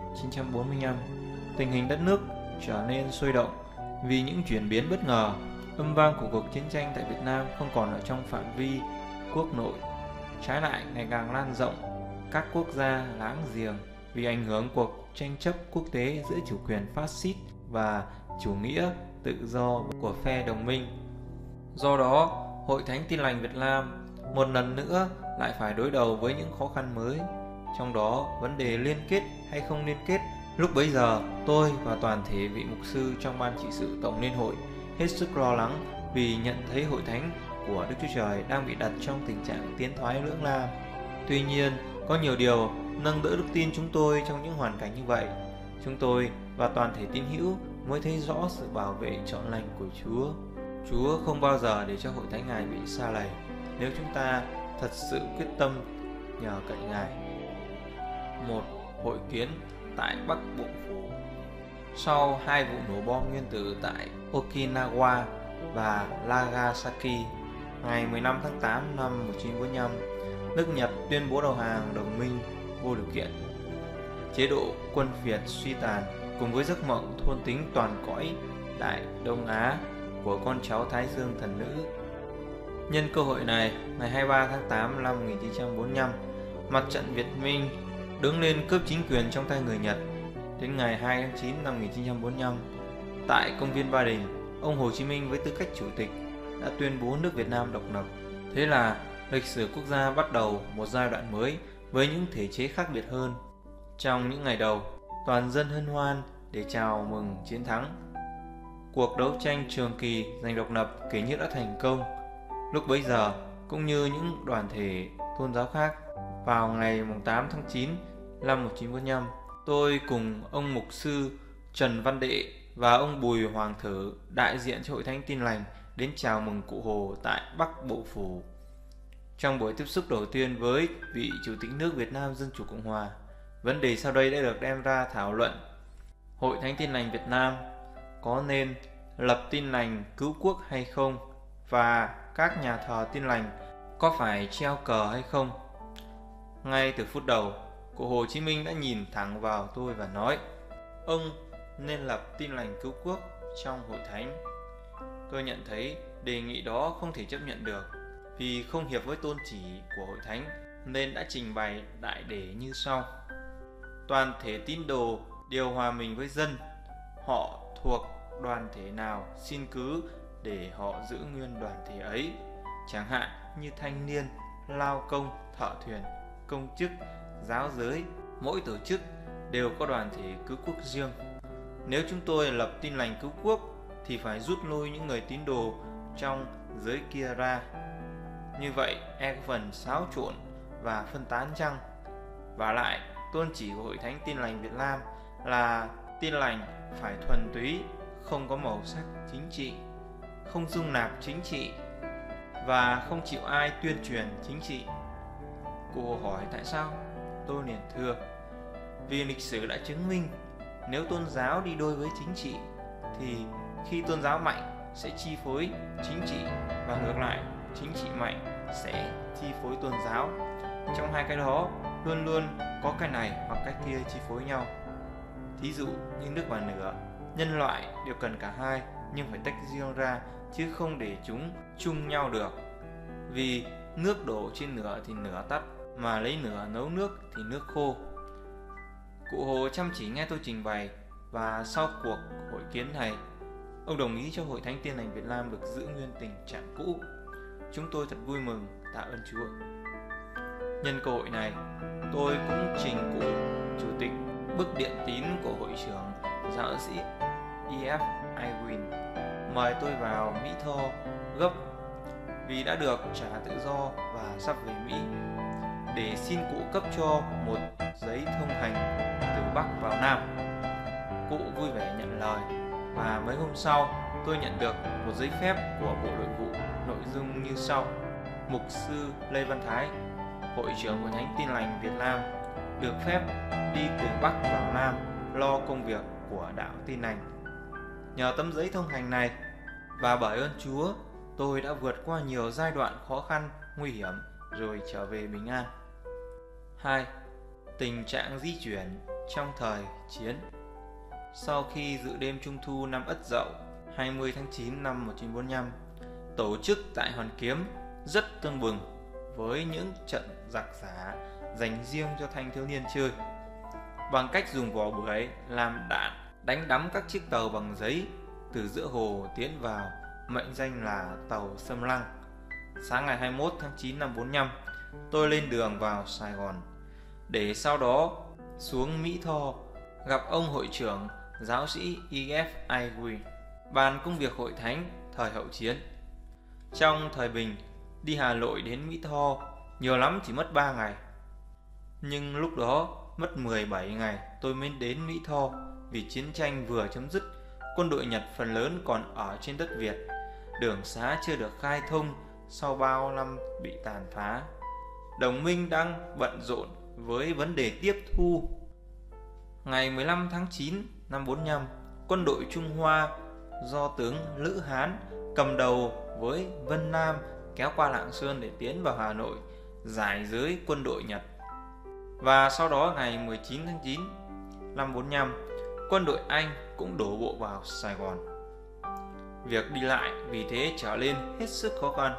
1945, tình hình đất nước trở nên sôi động vì những chuyển biến bất ngờ. Âm vang của cuộc chiến tranh tại Việt Nam không còn ở trong phạm vi quốc nội, trái lại ngày càng lan rộng các quốc gia láng giềng vì ảnh hưởng cuộc tranh chấp quốc tế giữa chủ quyền phát xít và chủ nghĩa tự do của phe đồng minh. Do đó, Hội Thánh Tin Lành Việt Nam một lần nữa lại phải đối đầu với những khó khăn mới, trong đó vấn đề liên kết hay không liên kết. Lúc bấy giờ, tôi và toàn thể vị mục sư trong ban trị sự Tổng Liên Hội hết sức lo lắng vì nhận thấy Hội Thánh của Đức Chúa Trời đang bị đặt trong tình trạng tiến thoái lưỡng nan. Tuy nhiên, có nhiều điều nâng đỡ đức tin chúng tôi trong những hoàn cảnh như vậy. Chúng tôi và toàn thể tín hữu mới thấy rõ sự bảo vệ trọn lành của Chúa. Chúa không bao giờ để cho Hội Thánh Ngài bị sa lầy nếu chúng ta thật sự quyết tâm nhờ cậy Ngài. Một hội kiến tại Bắc Bộ Phủ. Sau 2 vụ nổ bom nguyên tử tại Okinawa và Nagasaki ngày 15 tháng 8 năm 1945, nước Nhật tuyên bố đầu hàng đồng minh vô điều kiện. Chế độ quân Việt suy tàn cùng với giấc mộng thôn tính toàn cõi Đại Đông Á của con cháu Thái Dương thần nữ. Nhân cơ hội này, ngày 23 tháng 8 năm 1945, mặt trận Việt Minh đứng lên cướp chính quyền trong tay người Nhật. Đến ngày 2 tháng 9 năm 1945, tại công viên Ba Đình, ông Hồ Chí Minh với tư cách chủ tịch đã tuyên bố nước Việt Nam độc lập. Thế là lịch sử quốc gia bắt đầu một giai đoạn mới với những thể chế khác biệt hơn. Trong những ngày đầu, toàn dân hân hoan để chào mừng chiến thắng. Cuộc đấu tranh trường kỳ giành độc lập kể như đã thành công. Lúc bấy giờ, cũng như những đoàn thể tôn giáo khác, vào ngày 8 tháng 9 năm 1945, tôi cùng ông mục sư Trần Văn Đệ và ông Bùi Hoàng Thử đại diện cho Hội Thánh Tin Lành đến chào mừng cụ Hồ tại Bắc Bộ Phủ. Trong buổi tiếp xúc đầu tiên với vị Chủ tịch nước Việt Nam Dân Chủ Cộng Hòa, vấn đề sau đây đã được đem ra thảo luận. Hội Thánh Tin Lành Việt Nam có nên lập Tin Lành Cứu Quốc hay không, và các nhà thờ Tin Lành có phải treo cờ hay không? Ngay từ phút đầu, cụ Hồ Chí Minh đã nhìn thẳng vào tôi và nói: ông nên lập Tin Lành Cứu Quốc trong Hội Thánh. Tôi nhận thấy đề nghị đó không thể chấp nhận được vì không hiệp với tôn chỉ của Hội Thánh, nên đã trình bày đại để như sau: toàn thể tín đồ đều hòa mình với dân, họ thuộc đoàn thể nào xin cứ để họ giữ nguyên đoàn thể ấy, chẳng hạn như thanh niên, lao công, thợ thuyền, công chức, giáo giới. Mỗi tổ chức đều có đoàn thể cứu quốc riêng. Nếu chúng tôi lập Tin lành cứu quốc thì phải rút lui những người tín đồ trong giới kia ra. Như vậy có phần xáo trộn và phân tán chăng? Và lại, tôn chỉ của Hội Thánh Tin lành Việt Nam là tin lành phải thuần túy, không có màu sắc chính trị, không dung nạp chính trị và không chịu ai tuyên truyền chính trị. Cụ hỏi tại sao? Tôi liền thưa, vì lịch sử đã chứng minh nếu tôn giáo đi đôi với chính trị thì khi tôn giáo mạnh sẽ chi phối chính trị, và ngược lại, chính trị mạnh sẽ chi phối tôn giáo. Trong hai cái đó luôn luôn có cái này hoặc cái kia chi phối nhau. Thí dụ như nước và lửa, nhân loại đều cần cả hai, nhưng phải tách riêng ra chứ không để chúng chung nhau được. Vì nước đổ trên lửa thì lửa tắt, mà lấy lửa nấu nước thì nước khô. Cụ Hồ chăm chỉ nghe tôi trình bày, và sau cuộc hội kiến này, ông đồng ý cho Hội Thánh Tin lành Việt Nam được giữ nguyên tình trạng cũ. Chúng tôi thật vui mừng, tạ ơn Chúa. Nhân cơ hội này, tôi cũng trình cụ chủ tịch bức điện tín của hội trưởng giáo sĩ E.F. Irwin mời tôi vào Mỹ Tho gấp, vì đã được trả tự do và sắp về Mỹ, để xin cụ cấp cho một giấy thông hành từ Bắc vào Nam. Cụ vui vẻ nhận lời, và mấy hôm sau tôi nhận được một giấy phép của Bộ Nội vụ, nội dung như sau: Mục sư Lê Văn Thái, hội trưởng của Thánh Tin lành Việt Nam, được phép đi từ Bắc vào Nam lo công việc của đạo Tin lành. Nhờ tấm giấy thông hành này và bởi ơn Chúa, tôi đã vượt qua nhiều giai đoạn khó khăn, nguy hiểm rồi trở về bình an. 2. Tình trạng di chuyển trong thời chiến. Sau khi dự đêm Trung thu năm Ất Dậu 20 tháng 9 năm 1945 tổ chức tại Hoàn Kiếm rất tưng bừng với những trận giặc giả dành riêng cho thanh thiếu niên chơi, bằng cách dùng vỏ bưởi làm đạn đánh đắm các chiếc tàu bằng giấy từ giữa hồ tiến vào, mệnh danh là tàu Xâm Lăng. Sáng ngày 21 tháng 9 năm 45, tôi lên đường vào Sài Gòn, để sau đó xuống Mỹ Tho gặp ông hội trưởng giáo sĩ E.F. Irwin, bàn công việc hội thánh thời hậu chiến. Trong thời bình, đi Hà Nội đến Mỹ Tho nhiều lắm chỉ mất 3 ngày. Nhưng lúc đó mất 17 ngày tôi mới đến Mỹ Tho, vì chiến tranh vừa chấm dứt, quân đội Nhật phần lớn còn ở trên đất Việt, đường xá chưa được khai thông sau bao năm bị tàn phá. Đồng minh đang bận rộn với vấn đề tiếp thu. Ngày 15 tháng 9 năm 45, quân đội Trung Hoa do tướng Lữ Hán cầm đầu với Vân Nam kéo qua Lạng Sơn để tiến vào Hà Nội, giải giới quân đội Nhật. Và sau đó ngày 19 tháng 9 năm 45, quân đội Anh cũng đổ bộ vào Sài Gòn. Việc đi lại vì thế trở nên hết sức khó khăn.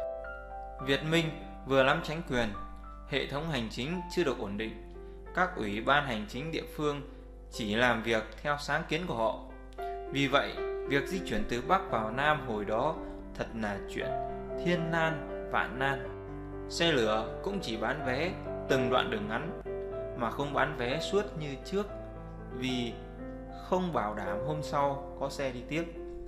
Việt Minh vừa nắm chính quyền, hệ thống hành chính chưa được ổn định, các ủy ban hành chính địa phương chỉ làm việc theo sáng kiến của họ. Vì vậy, việc di chuyển từ Bắc vào Nam hồi đó thật là chuyện thiên nan vạn nan. Xe lửa cũng chỉ bán vé từng đoạn đường ngắn, mà không bán vé suốt như trước, vì không bảo đảm hôm sau có xe đi tiếp.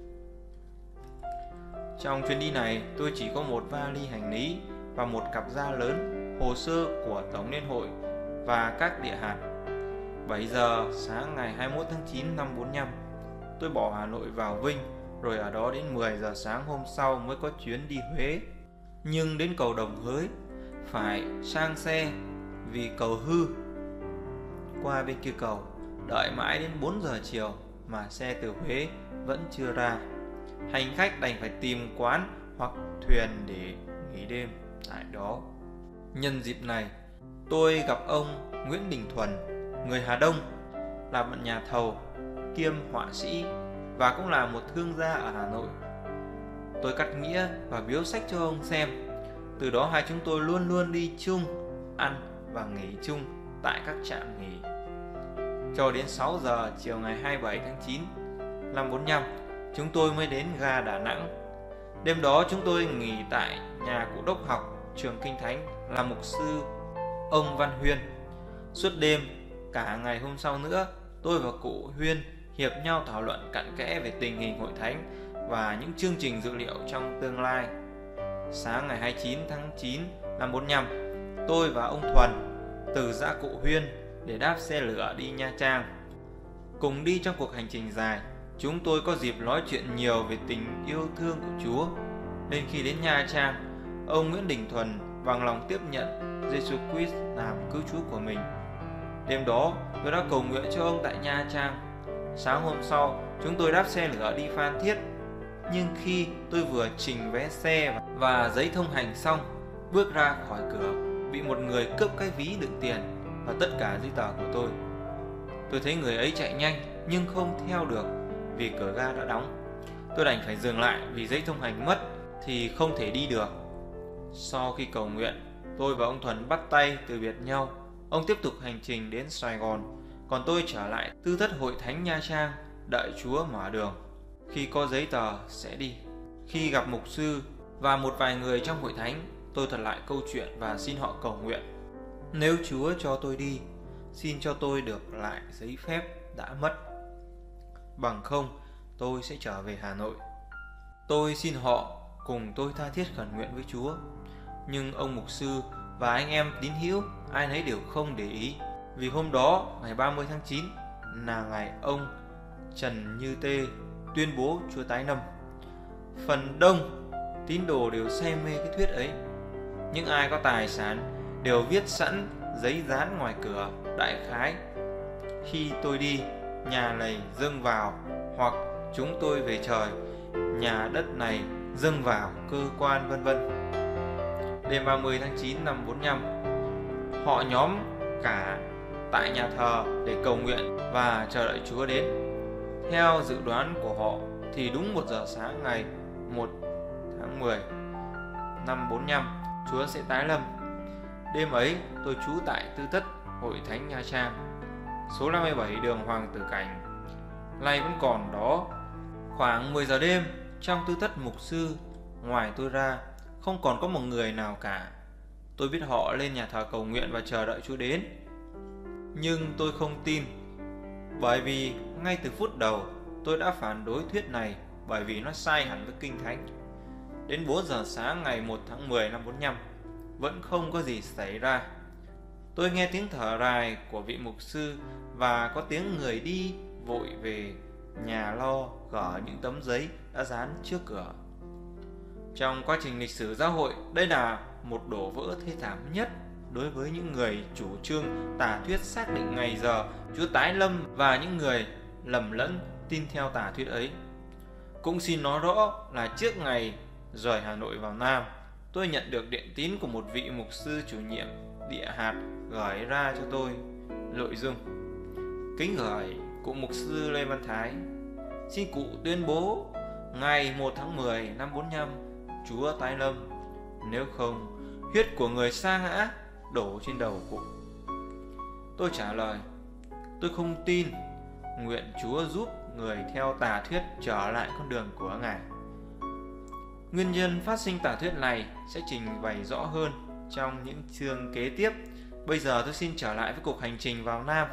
Trong chuyến đi này, tôi chỉ có một vali hành lý và một cặp da lớn, hồ sơ của Tổng Liên hội và các địa hạt. 7 giờ sáng ngày 21 tháng 9 năm 45, tôi bỏ Hà Nội vào Vinh, rồi ở đó đến 10 giờ sáng hôm sau mới có chuyến đi Huế. Nhưng đến cầu Đồng Hới phải sang xe vì cầu hư. Qua bên kia cầu, đợi mãi đến 4 giờ chiều mà xe từ Huế vẫn chưa ra. Hành khách đành phải tìm quán hoặc thuyền để nghỉ đêm tại đó. Nhân dịp này, tôi gặp ông Nguyễn Đình Thuần, người Hà Đông, là một nhà thầu kiêm họa sĩ và cũng là một thương gia ở Hà Nội. Tôi cắt nghĩa và biếu sách cho ông xem. Từ đó hai chúng tôi luôn luôn đi chung, ăn và nghỉ chung tại các trạm nghỉ. Cho đến 6 giờ chiều ngày 27 tháng 9 năm 45, chúng tôi mới đến ga Đà Nẵng Đêm đó chúng tôi nghỉ tại nhà cụ đốc học trường Kinh Thánh là mục sư ông Văn Huyên. Suốt đêm, cả ngày hôm sau nữa, tôi và cụ Huyên hiệp nhau thảo luận cặn kẽ về tình hình hội thánh và những chương trình dự liệu trong tương lai. Sáng ngày 29 tháng 9 năm 45, tôi và ông Thuần từ giã cụ Huyên để đáp xe lửa đi Nha Trang. Cùng đi trong cuộc hành trình dài, chúng tôi có dịp nói chuyện nhiều về tình yêu thương của Chúa. Đến khi đến Nha Trang, ông Nguyễn Đình Thuần bằng lòng tiếp nhận Jesus Christ làm cứu Chúa của mình. Đêm đó, tôi đã cầu nguyện cho ông tại Nha Trang. Sáng hôm sau, chúng tôi đáp xe lửa đi Phan Thiết. Nhưng khi tôi vừa trình vé xe và giấy thông hành xong, bước ra khỏi cửa, bị một người cướp cái ví đựng tiền và tất cả giấy tờ của tôi. Tôi thấy người ấy chạy nhanh nhưng không theo được vì cửa ga đã đóng. Tôi đành phải dừng lại vì giấy thông hành mất thì không thể đi được. Sau khi cầu nguyện, tôi và ông Thuần bắt tay từ biệt nhau. Ông tiếp tục hành trình đến Sài Gòn, còn tôi trở lại tư thất hội thánh Nha Trang đợi Chúa mở đường. Khi có giấy tờ sẽ đi. Khi gặp mục sư và một vài người trong hội thánh, tôi thuật lại câu chuyện và xin họ cầu nguyện. Nếu Chúa cho tôi đi, xin cho tôi được lại giấy phép đã mất. Bằng không, tôi sẽ trở về Hà Nội. Tôi xin họ cùng tôi tha thiết khẩn nguyện với Chúa. Nhưng ông mục sư và anh em tín hữu ai nấy đều không để ý. Vì hôm đó, ngày 30 tháng 9 là ngày ông Trần Như Tê tuyên bố Chúa tái lâm. Phần đông tín đồ đều say mê cái thuyết ấy. Những ai có tài sản đều viết sẵn giấy dán ngoài cửa đại khái: khi tôi đi, nhà này dâng vào, hoặc chúng tôi về trời, nhà đất này dâng vào cơ quan, vân vân. Đêm 30 tháng 9 năm 45, họ nhóm cả tại nhà thờ để cầu nguyện và chờ đợi Chúa đến. Theo dự đoán của họ thì đúng 1 giờ sáng ngày 1 tháng 10 năm 45, Chúa sẽ tái lâm. Đêm ấy tôi trú tại tư thất hội thánh Nha Trang, số 57 đường Hoàng Tử Cảnh, nay vẫn còn đó. Khoảng 10 giờ đêm, trong tư thất mục sư, ngoài tôi ra không còn có một người nào cả. Tôi biết họ lên nhà thờ cầu nguyện và chờ đợi Chúa đến. Nhưng tôi không tin, bởi vì ngay từ phút đầu tôi đã phản đối thuyết này, bởi vì nó sai hẳn với Kinh Thánh. Đến 4 giờ sáng ngày 1 tháng 10 năm 45, vẫn không có gì xảy ra. Tôi nghe tiếng thở dài của vị mục sư và có tiếng người đi vội về nhà lo gỡ những tấm giấy đã dán trước cửa. Trong quá trình lịch sử giáo hội, đây là một đổ vỡ thê thảm nhất đối với những người chủ trương tà thuyết xác định ngày giờ Chúa tái lâm và những người lầm lẫn tin theo tà thuyết ấy. Cũng xin nói rõ là trước ngày rời Hà Nội vào Nam, tôi nhận được điện tín của một vị mục sư chủ nhiệm địa hạt gửi ra cho tôi. Nội dung: kính gửi cụ mục sư Lê Văn Thái, xin cụ tuyên bố ngày 1 tháng 10 năm 45 Chúa tái lâm, nếu không huyết của người sa ngã đổ trên đầu cụ. Tôi trả lời: tôi không tin, nguyện Chúa giúp người theo tà thuyết trở lại con đường của Ngài. Nguyên nhân phát sinh tà thuyết này sẽ trình bày rõ hơn trong những chương kế tiếp. Bây giờ tôi xin trở lại với cuộc hành trình vào Nam.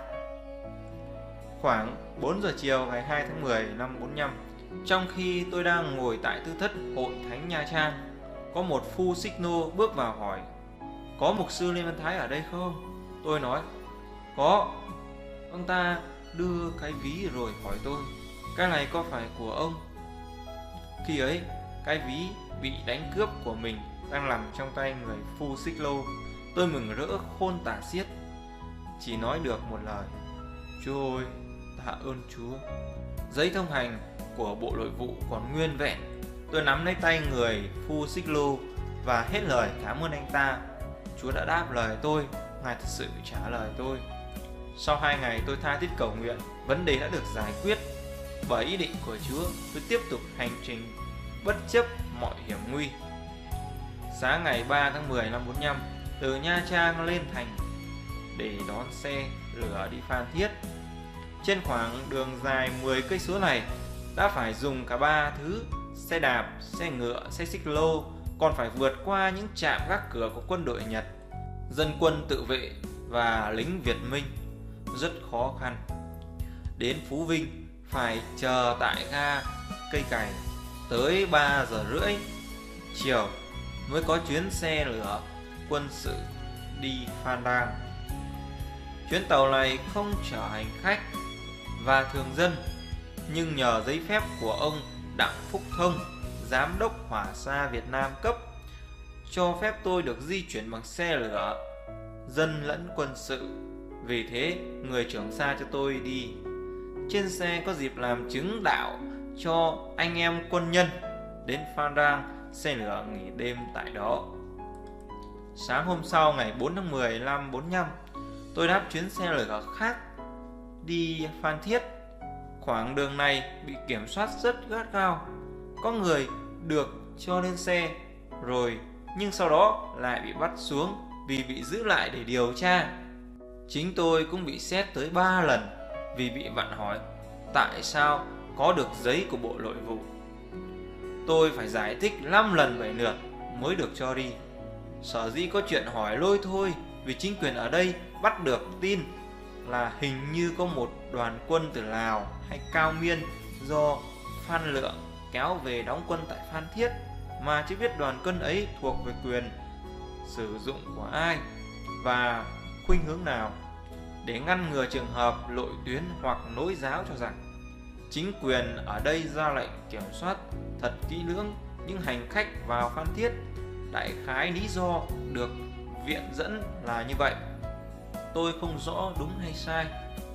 Khoảng 4 giờ chiều ngày 2 tháng 10 năm 45, trong khi tôi đang ngồi tại tư thất hội thánh Nha Trang, có một phu xích nô bước vào hỏi: có mục sư Lê Văn Thái ở đây không? Tôi nói: có. Ông ta đưa cái ví rồi hỏi tôi: cái này có phải của ông? Khi ấy, cái ví bị đánh cướp của mình đang nằm trong tay người phu xích lô. Tôi mừng rỡ khôn tả xiết, chỉ nói được một lời: Chúa ơi, tạ ơn Chúa. Giấy thông hành của Bộ Nội vụ còn nguyên vẹn. Tôi nắm lấy tay người phu xích lô và hết lời cảm ơn anh ta. Chúa đã đáp lời tôi, Ngài thật sự trả lời tôi. Sau 2 ngày tôi tha thiết cầu nguyện, vấn đề đã được giải quyết. Bởi ý định của Chúa, tôi tiếp tục hành trình bất chấp mọi hiểm nguy. Sáng ngày 3 tháng 10 năm 45, từ Nha Trang lên thành để đón xe lửa đi Phan Thiết. Trên khoảng đường dài 10 cây số này đã phải dùng cả 3 thứ xe đạp, xe ngựa, xe xích lô, còn phải vượt qua những trạm gác cửa của quân đội Nhật, dân quân tự vệ và lính Việt Minh, rất khó khăn. Đến Phú Vinh phải chờ tại ga Cây Cày tới 3 giờ rưỡi chiều mới có chuyến xe lửa quân sự đi Phan Rang. Chuyến tàu này không chở hành khách và thường dân, nhưng nhờ giấy phép của ông Đặng Phúc Thông, Giám đốc Hỏa xa Việt Nam cấp, cho phép tôi được di chuyển bằng xe lửa dân lẫn quân sự. Vì thế người trưởng xa cho tôi đi. Trên xe có dịp làm chứng đạo cho anh em quân nhân đến Phan Rang, xe lửa nghỉ đêm tại đó. Sáng hôm sau ngày 4 tháng 10 năm 45, tôi đáp chuyến xe lửa khác đi Phan Thiết. Khoảng đường này bị kiểm soát rất gắt gao. Có người được cho lên xe rồi, nhưng sau đó lại bị bắt xuống vì bị giữ lại để điều tra. Chính tôi cũng bị xét tới 3 lần vì bị vặn hỏi tại sao có được giấy của Bộ Nội vụ. Tôi phải giải thích 5 lần 7 lượt mới được cho đi. Sở dĩ có chuyện hỏi lôi thôi vì chính quyền ở đây bắt được tin là hình như có một đoàn quân từ Lào hay Cao Miên do Phan Lượng kéo về đóng quân tại Phan Thiết, mà chưa biết đoàn quân ấy thuộc về quyền sử dụng của ai và khuynh hướng nào, để ngăn ngừa trường hợp lội tuyến hoặc nối giáo cho rằng chính quyền ở đây ra lệnh kiểm soát thật kỹ lưỡng những hành khách vào Phan Thiết. Đại khái lý do được viện dẫn là như vậy. Tôi không rõ đúng hay sai.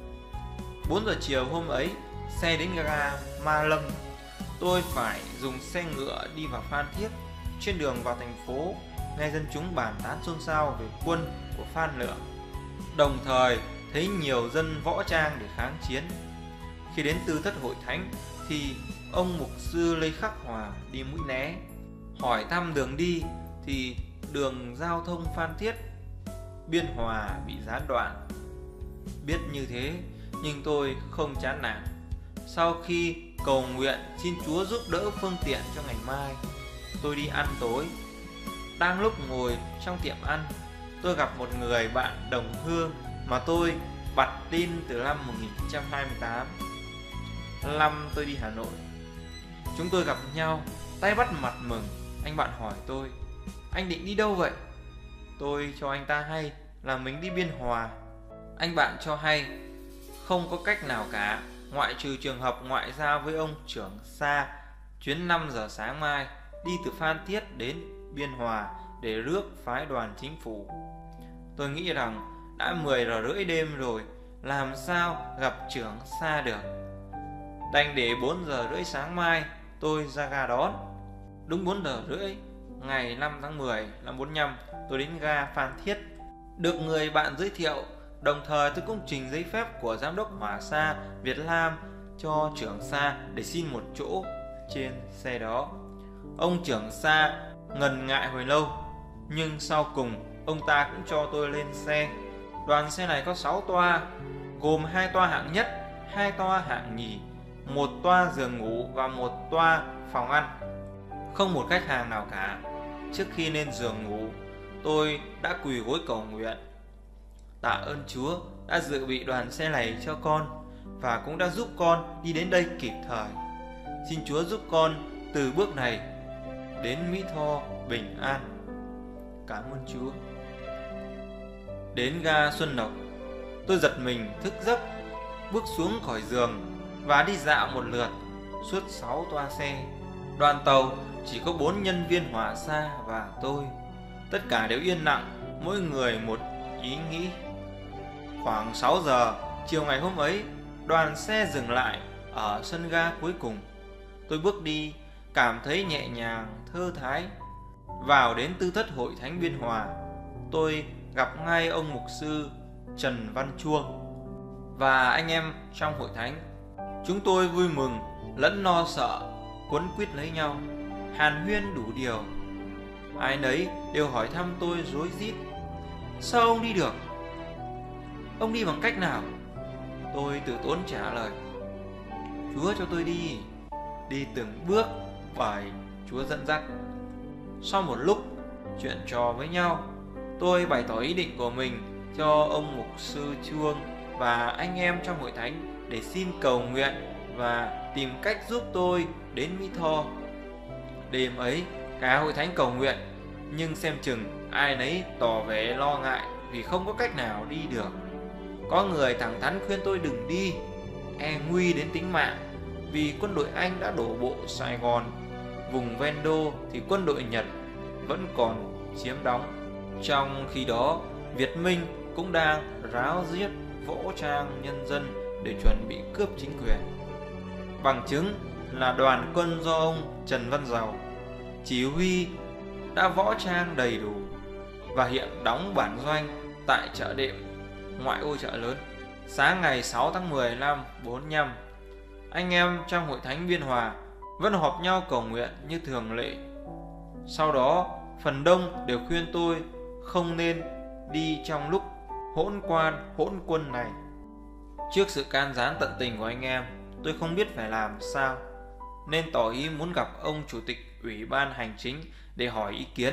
4 giờ chiều hôm ấy, xe đến ga Ma Lâm. Tôi phải dùng xe ngựa đi vào Phan Thiết. Trên đường vào thành phố, nghe dân chúng bàn tán xôn xao về quân của Phan Lượng, đồng thời thấy nhiều dân võ trang để kháng chiến. Khi đến Tư Thất Hội Thánh thì ông mục sư Lê Khắc Hòa đi Mũi Né. Hỏi thăm đường đi thì đường giao thông Phan Thiết Biên Hòa bị gián đoạn. Biết như thế nhưng tôi không chán nản. Sau khi cầu nguyện xin Chúa giúp đỡ phương tiện cho ngày mai, tôi đi ăn tối. Đang lúc ngồi trong tiệm ăn, tôi gặp một người bạn đồng hương mà tôi bặt tin từ năm 1928. Năm tôi đi Hà Nội, chúng tôi gặp nhau, tay bắt mặt mừng. Anh bạn hỏi tôi, anh định đi đâu vậy? Tôi cho anh ta hay là mình đi Biên Hòa. Anh bạn cho hay không có cách nào cả, ngoại trừ trường hợp ngoại giao với ông trưởng xa. Chuyến 5 giờ sáng mai đi từ Phan Thiết đến Biên Hòa để rước phái đoàn chính phủ. Tôi nghĩ rằng đã 10 giờ rưỡi đêm rồi, làm sao gặp trưởng xa được. Đành để 4 giờ rưỡi sáng mai tôi ra ga đón. Đúng 4 giờ rưỡi ngày 5 tháng 10 năm 45, tôi đến ga Phan Thiết. Được người bạn giới thiệu, đồng thời tôi cũng trình giấy phép của Giám đốc Hỏa xa Việt Nam cho trưởng xa để xin một chỗ trên xe đó. Ông trưởng xa ngần ngại hồi lâu, nhưng sau cùng ông ta cũng cho tôi lên xe. Đoàn xe này có 6 toa, gồm 2 toa hạng nhất, 2 toa hạng nhì, 1 toa giường ngủ và 1 toa phòng ăn. Không một khách hàng nào cả. Trước khi lên giường ngủ, tôi đã quỳ gối cầu nguyện: tạ ơn Chúa đã dự bị đoàn xe này cho con và cũng đã giúp con đi đến đây kịp thời. Xin Chúa giúp con từ bước này đến Mỹ Tho bình an. Cảm ơn Chúa. Đến ga Xuân Lộc, tôi giật mình thức giấc, bước xuống khỏi giường và đi dạo một lượt suốt 6 toa xe. Đoàn tàu chỉ có 4 nhân viên hỏa xa và tôi. Tất cả đều yên lặng, mỗi người một ý nghĩ. Khoảng 6 giờ chiều ngày hôm ấy, đoàn xe dừng lại ở sân ga cuối cùng. Tôi bước đi, cảm thấy nhẹ nhàng, thơ thái. Vào đến Tư Thất Hội Thánh Biên Hòa, tôi gặp ngay ông mục sư Trần Văn Chuông và anh em trong hội thánh. Chúng tôi vui mừng lẫn lo sợ, quấn quýt lấy nhau, hàn huyên đủ điều. Ai nấy đều hỏi thăm tôi rối rít: sao ông đi được? Ông đi bằng cách nào? Tôi từ tốn trả lời: Chúa cho tôi đi từng bước bởi Chúa dẫn dắt. Sau một lúc chuyện trò với nhau, tôi bày tỏ ý định của mình cho ông mục sư Chuông và anh em trong hội thánh để xin cầu nguyện và tìm cách giúp tôi đến Mỹ Tho. Đêm ấy, cả hội thánh cầu nguyện, nhưng xem chừng ai nấy tỏ vẻ lo ngại vì không có cách nào đi được. Có người thẳng thắn khuyên tôi đừng đi, e nguy đến tính mạng, vì quân đội Anh đã đổ bộ Sài Gòn. Vùng ven đô thì quân đội Nhật vẫn còn chiếm đóng. Trong khi đó, Việt Minh cũng đang ráo riết võ trang nhân dân để chuẩn bị cướp chính quyền. Bằng chứng là đoàn quân do ông Trần Văn Dầu chỉ huy đã võ trang đầy đủ và hiện đóng bản doanh tại chợ đệm ngoại ô chợ lớn. Sáng ngày 6 tháng 10 năm 45, anh em trong hội thánh Biên Hòa vẫn họp nhau cầu nguyện như thường lệ. Sau đó, phần đông đều khuyên tôi không nên đi trong lúc hỗn quan hỗn quân này. Trước sự can gián tận tình của anh em, tôi không biết phải làm sao, nên tỏ ý muốn gặp ông Chủ tịch Ủy ban Hành chính để hỏi ý kiến.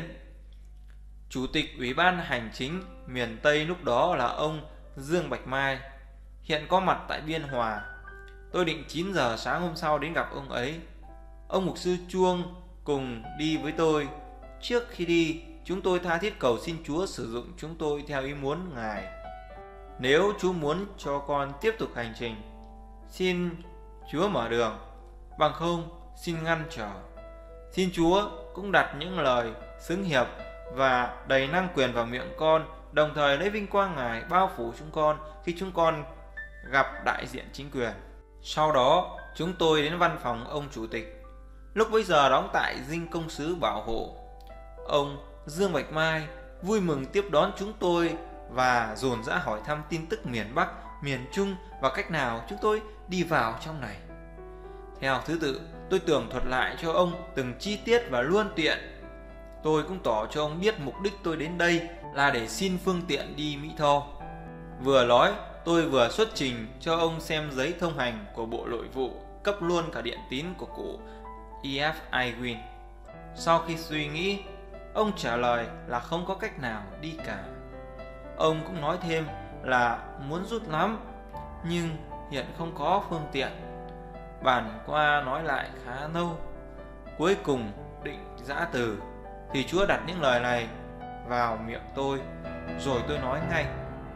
Chủ tịch Ủy ban Hành chính miền Tây lúc đó là ông Dương Bạch Mai, hiện có mặt tại Biên Hòa. Tôi định 9 giờ sáng hôm sau đến gặp ông ấy. Ông mục sư Chuông cùng đi với tôi. Trước khi đi, chúng tôi tha thiết cầu xin Chúa sử dụng chúng tôi theo ý muốn Ngài. Nếu Chúa muốn cho con tiếp tục hành trình, xin Chúa mở đường, bằng không xin ngăn trở. Xin Chúa cũng đặt những lời xứng hiệp và đầy năng quyền vào miệng con, đồng thời lấy vinh quang Ngài bao phủ chúng con khi chúng con gặp đại diện chính quyền. Sau đó, chúng tôi đến văn phòng ông chủ tịch, lúc bấy giờ đóng tại Dinh Công sứ Bảo Hộ. Ông Dương Bạch Mai vui mừng tiếp đón chúng tôi và dồn dã hỏi thăm tin tức miền Bắc, miền Trung và cách nào chúng tôi đi vào trong này. Theo thứ tự, tôi tường thuật lại cho ông từng chi tiết và luôn tiện. Tôi cũng tỏ cho ông biết mục đích tôi đến đây là để xin phương tiện đi Mỹ Tho. Vừa nói, tôi vừa xuất trình cho ông xem giấy thông hành của Bộ Nội vụ, cấp luôn cả điện tín của cụ E.F. Ewing. Sau khi suy nghĩ, ông trả lời là không có cách nào đi cả. Ông cũng nói thêm là muốn rút lắm, nhưng hiện không có phương tiện. Bàn qua nói lại khá lâu. Cuối cùng định giã từ thì Chúa đặt những lời này vào miệng tôi, rồi tôi nói ngay: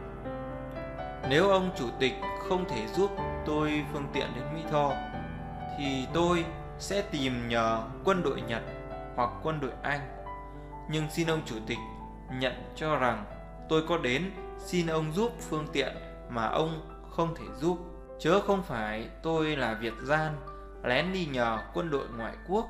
nếu ông chủ tịch không thể giúp tôi phương tiện đến Mỹ Tho, thì tôi sẽ tìm nhờ quân đội Nhật hoặc quân đội Anh. Nhưng xin ông chủ tịch nhận cho rằng tôi có đến xin ông giúp phương tiện mà ông không thể giúp, chớ không phải tôi là Việt gian lén đi nhờ quân đội ngoại quốc.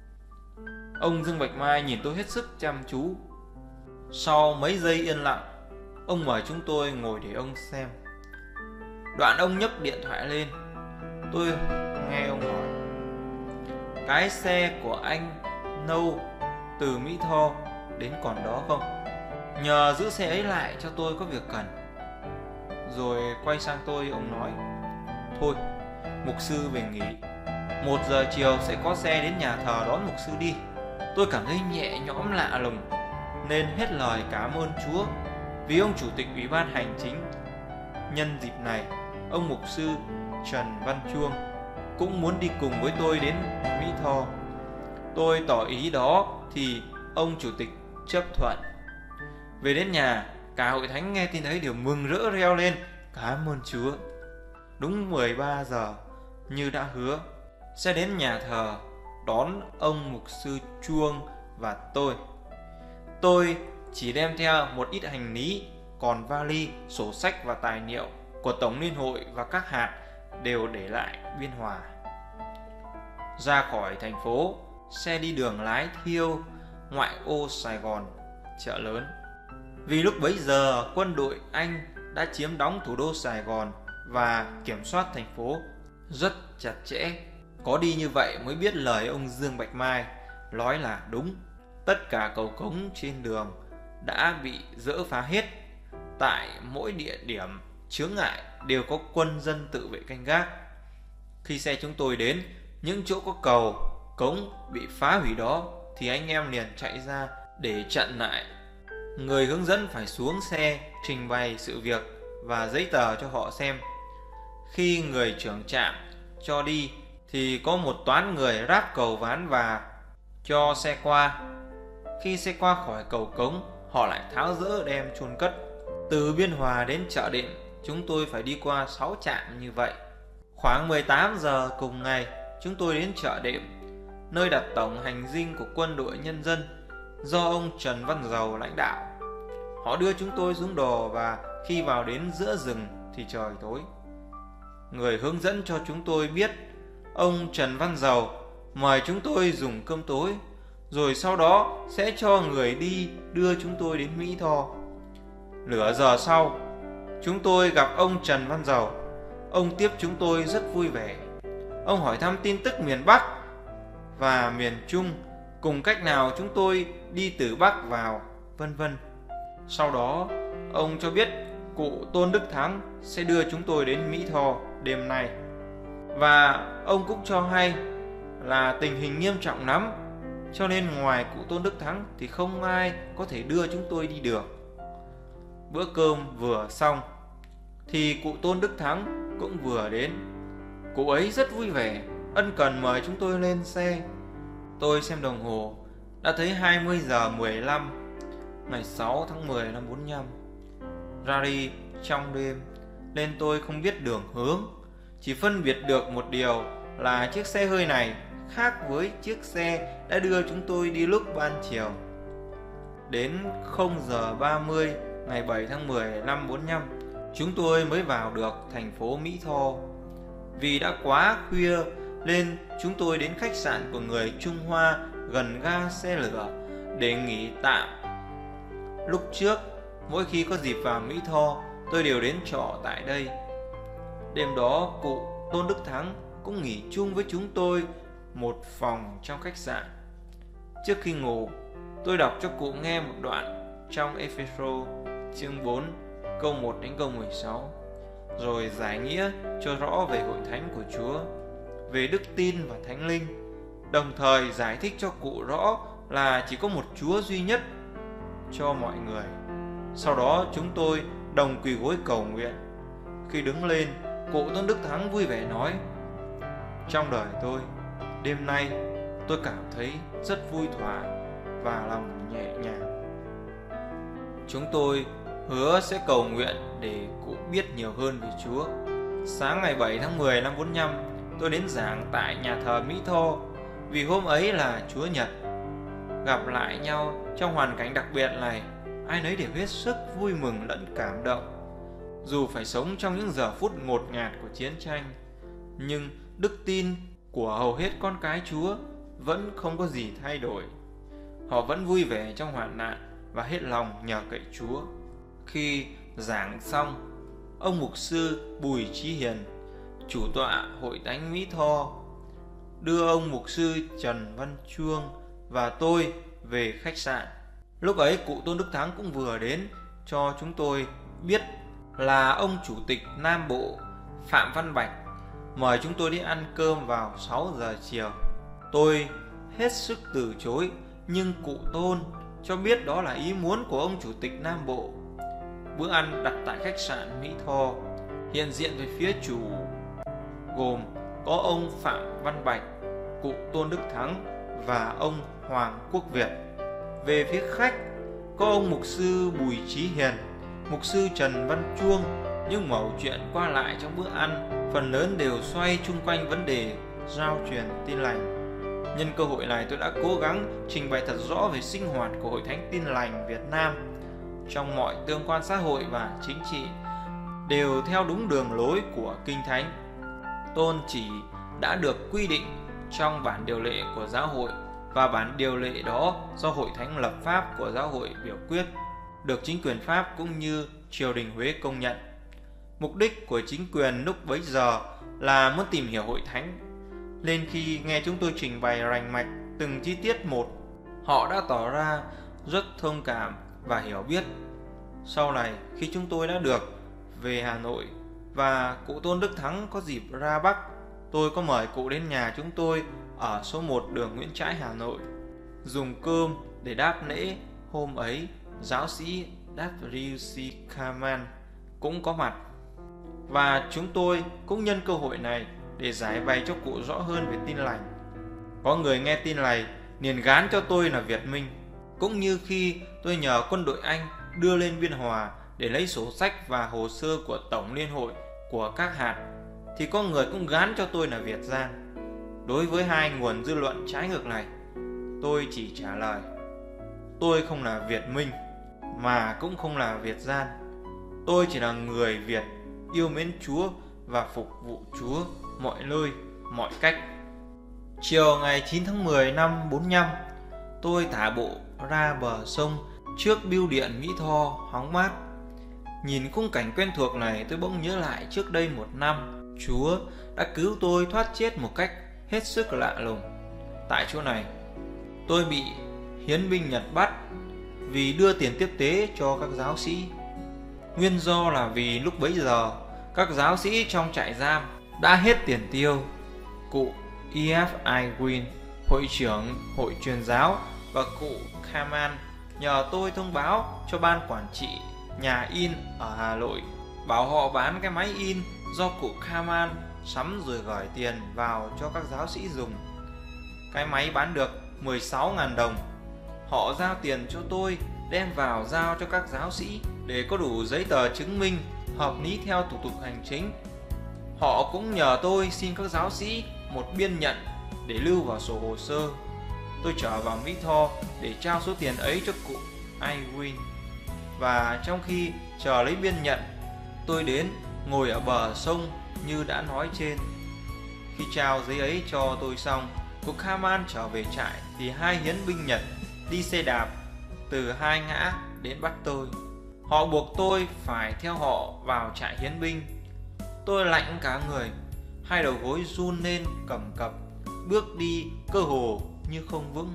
Ông Dương Bạch Mai nhìn tôi hết sức chăm chú. Sau mấy giây yên lặng, ông mời chúng tôi ngồi để ông xem. Đoạn ông nhấc điện thoại lên. Tôi nghe ông nói: cái xe của anh Nâu từ Mỹ Tho đến còn đó không? Nhờ giữ xe ấy lại cho tôi, có việc cần. Rồi quay sang tôi, ông nói: thôi, mục sư về nghỉ, 1 giờ chiều sẽ có xe đến nhà thờ đón mục sư đi. Tôi cảm thấy nhẹ nhõm lạ lùng, nên hết lời cảm ơn Chúa vì ông chủ tịch Ủy ban Hành chính. Nhân dịp này, ông mục sư Trần Văn Chuông cũng muốn đi cùng với tôi đến Mỹ Tho. Tôi tỏ ý đó thì ông chủ tịch chấp thuận. Về đến nhà, cả hội thánh nghe tin ấy đều mừng rỡ reo lên cảm ơn Chúa. Đúng 13 giờ như đã hứa, sẽ đến nhà thờ đón ông mục sư Chuông và tôi. Tôi chỉ đem theo một ít hành lý, còn vali, sổ sách và tài liệu của Tổng Liên hội và các hạt đều để lại Biên Hòa. Ra khỏi thành phố, xe đi đường lái thiêu ngoại ô Sài Gòn, chợ lớn. Vì lúc bấy giờ quân đội Anh đã chiếm đóng thủ đô Sài Gòn và kiểm soát thành phố rất chặt chẽ. Có đi như vậy mới biết lời ông Dương Bạch Mai nói là đúng. Tất cả cầu cống trên đường đã bị dỡ phá hết. Tại mỗi địa điểm chướng ngại đều có quân dân tự vệ canh gác. Khi xe chúng tôi đến những chỗ có cầu cống bị phá hủy đó thì anh em liền chạy ra để chặn lại. Người hướng dẫn phải xuống xe trình bày sự việc và giấy tờ cho họ xem. Khi người trưởng trạm cho đi thì có một toán người ráp cầu ván và cho xe qua. Khi xe qua khỏi cầu cống, họ lại tháo dỡ đem chôn cất. Từ Biên Hòa đến chợ Đệm, chúng tôi phải đi qua 6 trạm như vậy. Khoảng 18 giờ cùng ngày, chúng tôi đến chợ Đệm, nơi đặt tổng hành dinh của Quân đội Nhân dân do ông Trần Văn Dầu lãnh đạo. Họ đưa chúng tôi xuống đò và khi vào đến giữa rừng thì trời tối. Người hướng dẫn cho chúng tôi biết ông Trần Văn Dầu mời chúng tôi dùng cơm tối, rồi sau đó sẽ cho người đi đưa chúng tôi đến Mỹ Tho. Nửa giờ sau, chúng tôi gặp ông Trần Văn Dầu. Ông tiếp chúng tôi rất vui vẻ. Ông hỏi thăm tin tức miền Bắc và miền Trung, cùng cách nào chúng tôi đi từ Bắc vào, vân vân. Sau đó, ông cho biết cụ Tôn Đức Thắng sẽ đưa chúng tôi đến Mỹ Tho đêm nay. Và ông cũng cho hay là tình hình nghiêm trọng lắm, cho nên ngoài cụ Tôn Đức Thắng thì không ai có thể đưa chúng tôi đi được. Bữa cơm vừa xong thì cụ Tôn Đức Thắng cũng vừa đến. Cụ ấy rất vui vẻ, ân cần mời chúng tôi lên xe. Tôi xem đồng hồ, đã thấy 20 giờ 15 ngày 6 tháng 10 năm 45. Ra đi trong đêm nên tôi không biết đường hướng, chỉ phân biệt được một điều là chiếc xe hơi này khác với chiếc xe đã đưa chúng tôi đi lúc ban chiều. Đến 0 giờ 30 ngày 7 tháng 10 năm 45, chúng tôi mới vào được thành phố Mỹ Tho. Vì đã quá khuya nên chúng tôi đến khách sạn của người Trung Hoa gần ga xe lửa để nghỉ tạm. Lúc trước, mỗi khi có dịp vào Mỹ Tho, tôi đều đến trọ tại đây. Đêm đó, cụ Tôn Đức Thắng cũng nghỉ chung với chúng tôi một phòng trong khách sạn. Trước khi ngủ, tôi đọc cho cụ nghe một đoạn trong Ephesos chương 4 câu 1 đến câu 16, rồi giải nghĩa cho rõ về hội thánh của Chúa, về đức tin và thánh linh, đồng thời giải thích cho cụ rõ là chỉ có một Chúa duy nhất cho mọi người. Sau đó chúng tôi đồng quỳ gối cầu nguyện. Khi đứng lên, cụ Tôn Đức Thắng vui vẻ nói: trong đời tôi, đêm nay tôi cảm thấy rất vui thỏa và lòng nhẹ nhàng. Chúng tôi hứa sẽ cầu nguyện để cụ biết nhiều hơn về Chúa. Sáng ngày 7 tháng 10 năm 45, tôi đến giảng tại nhà thờ Mỹ Tho vì hôm ấy là Chúa Nhật. Gặp lại nhau trong hoàn cảnh đặc biệt này, ai nấy đều hết sức vui mừng lẫn cảm động. Dù phải sống trong những giờ phút ngột ngạt của chiến tranh, nhưng đức tin của hầu hết con cái Chúa vẫn không có gì thay đổi. Họ vẫn vui vẻ trong hoạn nạn và hết lòng nhờ cậy Chúa. Khi giảng xong, ông mục sư Bùi Chí Hiền, chủ tọa Hội Thánh Mỹ Tho, đưa ông mục sư Trần Văn Chuông và tôi về khách sạn. Lúc ấy cụ Tôn Đức Thắng cũng vừa đến cho chúng tôi biết là ông chủ tịch Nam Bộ Phạm Văn Bạch mời chúng tôi đi ăn cơm vào 6 giờ chiều. Tôi hết sức từ chối, nhưng cụ Tôn cho biết đó là ý muốn của ông chủ tịch Nam Bộ. Bữa ăn đặt tại khách sạn Mỹ Tho, hiện diện về phía chủ gồm có ông Phạm Văn Bạch, cụ Tôn Đức Thắng và ông Hoàng Quốc Việt. Về phía khách có ông mục sư Bùi Chí Hiền, mục sư Trần Văn Chuông. Những mẩu chuyện qua lại trong bữa ăn phần lớn đều xoay chung quanh vấn đề giao truyền tin lành. Nhân cơ hội này, tôi đã cố gắng trình bày thật rõ về sinh hoạt của Hội Thánh Tin Lành Việt Nam trong mọi tương quan xã hội và chính trị, đều theo đúng đường lối của Kinh Thánh. Tôn chỉ đã được quy định trong bản điều lệ của giáo hội, và bản điều lệ đó do Hội Thánh lập pháp của giáo hội biểu quyết, được chính quyền Pháp cũng như triều đình Huế công nhận. Mục đích của chính quyền lúc bấy giờ là muốn tìm hiểu Hội Thánh, nên khi nghe chúng tôi trình bày rành mạch từng chi tiết một, họ đã tỏ ra rất thông cảm và hiểu biết. Sau này, khi chúng tôi đã được về Hà Nội và cụ Tôn Đức Thắng có dịp ra Bắc, tôi có mời cụ đến nhà chúng tôi ở số 1 đường Nguyễn Trãi, Hà Nội, dùng cơm để đáp lễ. Hôm ấy, giáo sĩ W.C. Kaman cũng có mặt, và chúng tôi cũng nhân cơ hội này để giải bày cho cụ rõ hơn về Tin Lành. Có người nghe tin này liền gán cho tôi là Việt Minh, cũng như khi tôi nhờ quân đội Anh đưa lên Biên Hòa để lấy sổ sách và hồ sơ của Tổng Liên hội của các hạt, thì có người cũng gán cho tôi là Việt Gian. Đối với hai nguồn dư luận trái ngược này, tôi chỉ trả lời: tôi không là Việt Minh, mà cũng không là Việt Gian. Tôi chỉ là người Việt yêu mến Chúa và phục vụ Chúa mọi nơi, mọi cách. Chiều ngày 9 tháng 10 năm 45, tôi thả bộ ra bờ sông trước bưu điện Mỹ Tho hóng mát. Nhìn khung cảnh quen thuộc này, tôi bỗng nhớ lại trước đây 1 năm, Chúa đã cứu tôi thoát chết một cách hết sức lạ lùng. Tại chỗ này, tôi bị hiến binh Nhật bắt vì đưa tiền tiếp tế cho các giáo sĩ. Nguyên do là vì lúc bấy giờ, các giáo sĩ trong trại giam đã hết tiền tiêu. Cụ E.F. Green, hội trưởng hội truyền giáo, và cụ Kaman nhờ tôi thông báo cho ban quản trị nhà in ở Hà Nội, bảo họ bán cái máy in do cụ Kaman sắm rồi gửi tiền vào cho các giáo sĩ dùng. Cái máy bán được 16.000 đồng. Họ giao tiền cho tôi, đem vào giao cho các giáo sĩ để có đủ giấy tờ chứng minh hợp lý theo thủ tục hành chính. Họ cũng nhờ tôi xin các giáo sĩ một biên nhận để lưu vào sổ hồ sơ. Tôi trở vào Mỹ Tho để trao số tiền ấy cho cụ Irwin. Và trong khi chờ lấy biên nhận, tôi đến ngồi ở bờ sông như đã nói trên. Khi trao giấy ấy cho tôi xong, cụ Kaman trở về trại thì hai hiến binh Nhật đi xe đạp từ hai ngã đến bắt tôi. Họ buộc tôi phải theo họ vào trại hiến binh. Tôi lạnh cả người, hai đầu gối run lên cầm cập, bước đi cơ hồ như không vững.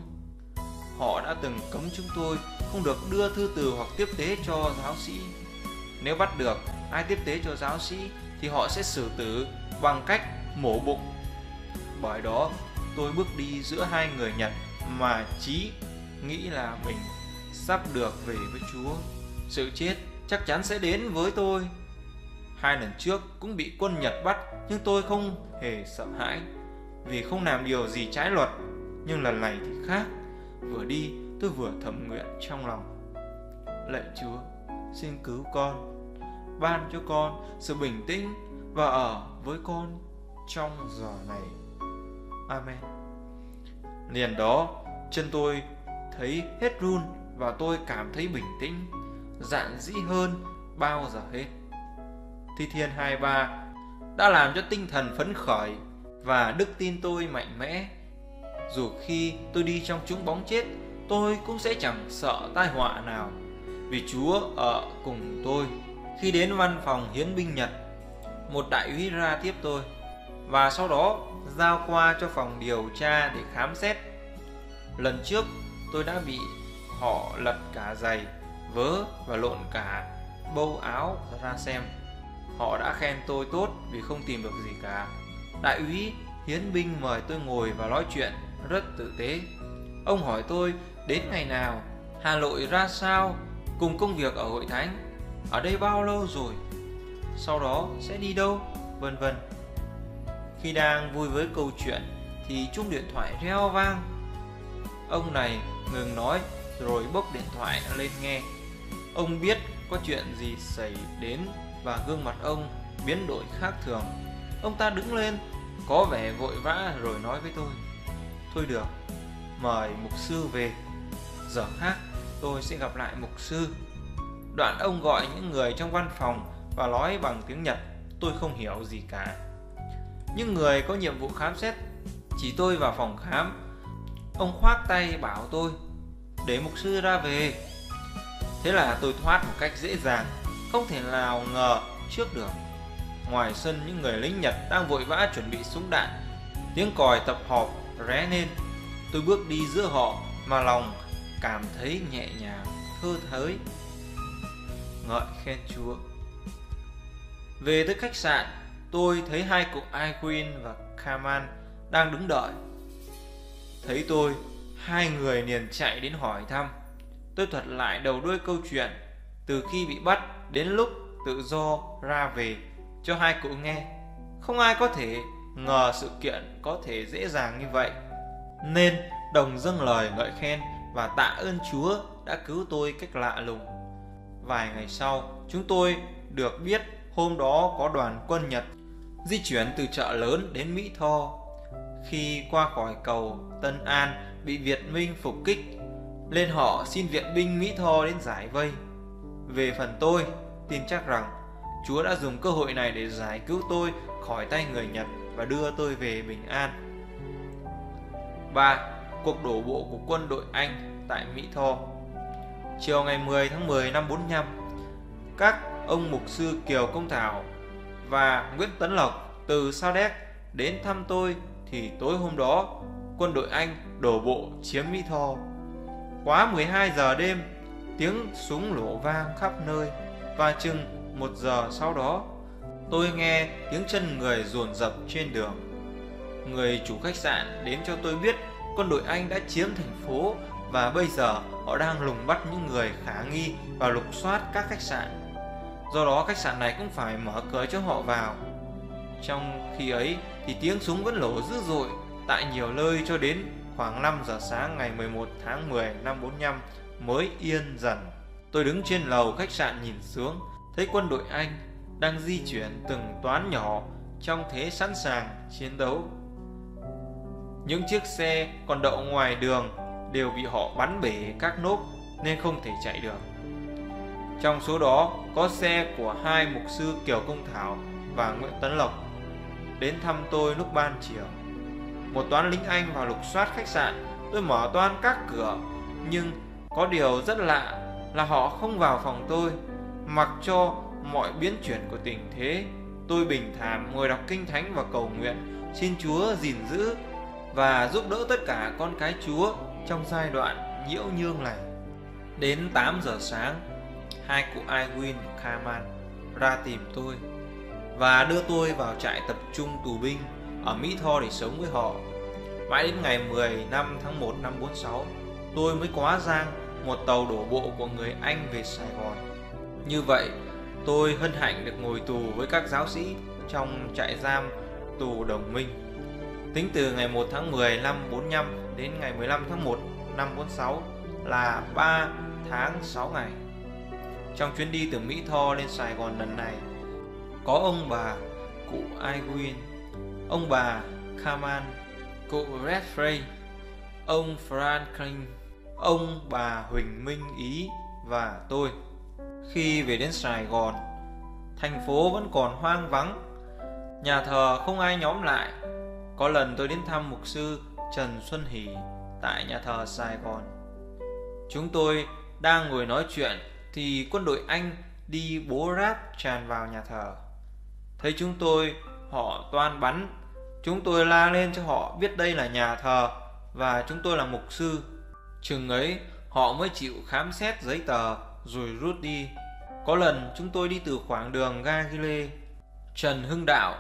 Họ đã từng cấm chúng tôi không được đưa thư từ hoặc tiếp tế cho giáo sĩ. Nếu bắt được ai tiếp tế cho giáo sĩ thì họ sẽ xử tử bằng cách mổ bụng. Bởi đó, tôi bước đi giữa hai người Nhật mà chí nghĩ là mình sắp được về với Chúa. Sự chết chắc chắn sẽ đến với tôi. 2 lần trước cũng bị quân Nhật bắt, nhưng tôi không hề sợ hãi vì không làm điều gì trái luật. Nhưng lần này thì khác. Vừa đi, tôi vừa thầm nguyện trong lòng: lạy Chúa, xin cứu con, ban cho con sự bình tĩnh và ở với con trong giờ này. Amen. Liền đó, chân tôi thấy hết run và tôi cảm thấy bình tĩnh, dạn dĩ hơn bao giờ hết. Thi Thiên 23 đã làm cho tinh thần phấn khởi và đức tin tôi mạnh mẽ. Dù khi tôi đi trong chũng bóng chết, tôi cũng sẽ chẳng sợ tai họa nào, vì Chúa ở cùng tôi. Khi đến văn phòng hiến binh Nhật, một đại úy ra tiếp tôi và sau đó giao qua cho phòng điều tra để khám xét. Lần trước tôi đã bị họ lật cả giày, vớ và lộn cả bâu áo ra xem. Họ đã khen tôi tốt vì không tìm được gì cả. Đại úy hiến binh mời tôi ngồi và nói chuyện rất tử tế. Ông hỏi tôi đến ngày nào, Hà Nội ra sao, cùng công việc ở hội thánh, ở đây bao lâu rồi, sau đó sẽ đi đâu, vân vân. Khi đang vui với câu chuyện thì chuông điện thoại reo vang. Ông này ngừng nói rồi bốc điện thoại lên nghe. Ông biết có chuyện gì xảy đến và gương mặt ông biến đổi khác thường. Ông ta đứng lên, có vẻ vội vã rồi nói với tôi: thôi được, mời mục sư về, giờ khác tôi sẽ gặp lại mục sư. Đoạn ông gọi những người trong văn phòng và nói bằng tiếng Nhật, tôi không hiểu gì cả. Những người có nhiệm vụ khám xét chỉ tôi vào phòng khám. Ông khoác tay bảo tôi để mục sư ra về. Thế là tôi thoát một cách dễ dàng, không thể nào ngờ trước được. Ngoài sân, những người lính Nhật đang vội vã chuẩn bị súng đạn. Tiếng còi tập họp ré lên. Tôi bước đi giữa họ mà lòng cảm thấy nhẹ nhàng, thơ thới, ngợi khen Chúa. Về tới khách sạn, tôi thấy hai cụ Irwin và Kaman đang đứng đợi. Thấy tôi, hai người liền chạy đến hỏi thăm. Tôi thuật lại đầu đuôi câu chuyện từ khi bị bắt đến lúc tự do ra về cho hai cụ nghe. Không ai có thể ngờ sự kiện có thể dễ dàng như vậy, nên đồng dâng lời ngợi khen và tạ ơn Chúa đã cứu tôi cách lạ lùng. Vài ngày sau, chúng tôi được biết hôm đó có đoàn quân Nhật di chuyển từ chợ lớn đến Mỹ Tho. Khi qua khỏi cầu Tân An bị Việt Minh phục kích, nên họ xin viện binh Mỹ Tho đến giải vây. Về phần tôi, tin chắc rằng Chúa đã dùng cơ hội này để giải cứu tôi khỏi tay người Nhật và đưa tôi về bình an. 3. Cuộc đổ bộ của quân đội Anh tại Mỹ Tho. Chiều ngày 10 tháng 10 năm 45, các ông mục sư Kiều Công Thảo và Nguyễn Tấn Lộc từ Sa Đéc đến thăm tôi thì tối hôm đó quân đội Anh đổ bộ chiếm Mỹ Tho. Quá 12 giờ đêm, tiếng súng nổ vang khắp nơi và chừng 1 giờ sau đó, tôi nghe tiếng chân người dồn dập trên đường. Người chủ khách sạn đến cho tôi biết quân đội Anh đã chiếm thành phố và bây giờ họ đang lùng bắt những người khả nghi và lục soát các khách sạn. Do đó khách sạn này cũng phải mở cửa cho họ vào. Trong khi ấy thì tiếng súng vẫn nổ dữ dội tại nhiều nơi cho đến khoảng 5 giờ sáng ngày 11 tháng 10 năm 45 mới yên dần. Tôi đứng trên lầu khách sạn nhìn xuống, thấy quân đội Anh đang di chuyển từng toán nhỏ trong thế sẵn sàng chiến đấu. Những chiếc xe còn đậu ngoài đường đều bị họ bắn bể các nốp nên không thể chạy được. Trong số đó có xe của hai mục sư Kiều Công Thảo và Nguyễn Tấn Lộc đến thăm tôi lúc ban chiều. Một toán lính Anh vào lục soát khách sạn. Tôi mở toan các cửa, nhưng có điều rất lạ là họ không vào phòng tôi. Mặc cho mọi biến chuyển của tình thế, tôi bình thản ngồi đọc kinh thánh và cầu nguyện xin Chúa gìn giữ và giúp đỡ tất cả con cái Chúa trong giai đoạn nhiễu nhương này. Đến 8 giờ sáng, hai cụ Aiguin và Khaman ra tìm tôi và đưa tôi vào trại tập trung tù binh ở Mỹ Tho để sống với họ. Mãi đến ngày 15 tháng 1 năm 46, tôi mới quá giang một tàu đổ bộ của người Anh về Sài Gòn. Như vậy, tôi hân hạnh được ngồi tù với các giáo sĩ trong trại giam tù Đồng Minh. Tính từ ngày 1 tháng 10 năm 45 đến ngày 15 tháng 1 năm 46 là 3 tháng 6 ngày. Trong chuyến đi từ Mỹ Tho lên Sài Gòn lần này, có ông bà cụ Aiguin, ông bà Khaman, cụ Redfrey, ông Franklin, ông bà Huỳnh Minh Ý và tôi. Khi về đến Sài Gòn, thành phố vẫn còn hoang vắng, nhà thờ không ai nhóm lại. Có lần tôi đến thăm mục sư Trần Xuân Hỷ tại nhà thờ Sài Gòn. Chúng tôi đang ngồi nói chuyện thì quân đội Anh đi bố ráp tràn vào nhà thờ. Thấy chúng tôi, họ toan bắn. Chúng tôi la lên cho họ biết đây là nhà thờ và chúng tôi là mục sư. Chừng ấy họ mới chịu khám xét giấy tờ rồi rút đi. Có lần chúng tôi đi từ khoảng đường ga Gile, Trần Hưng Đạo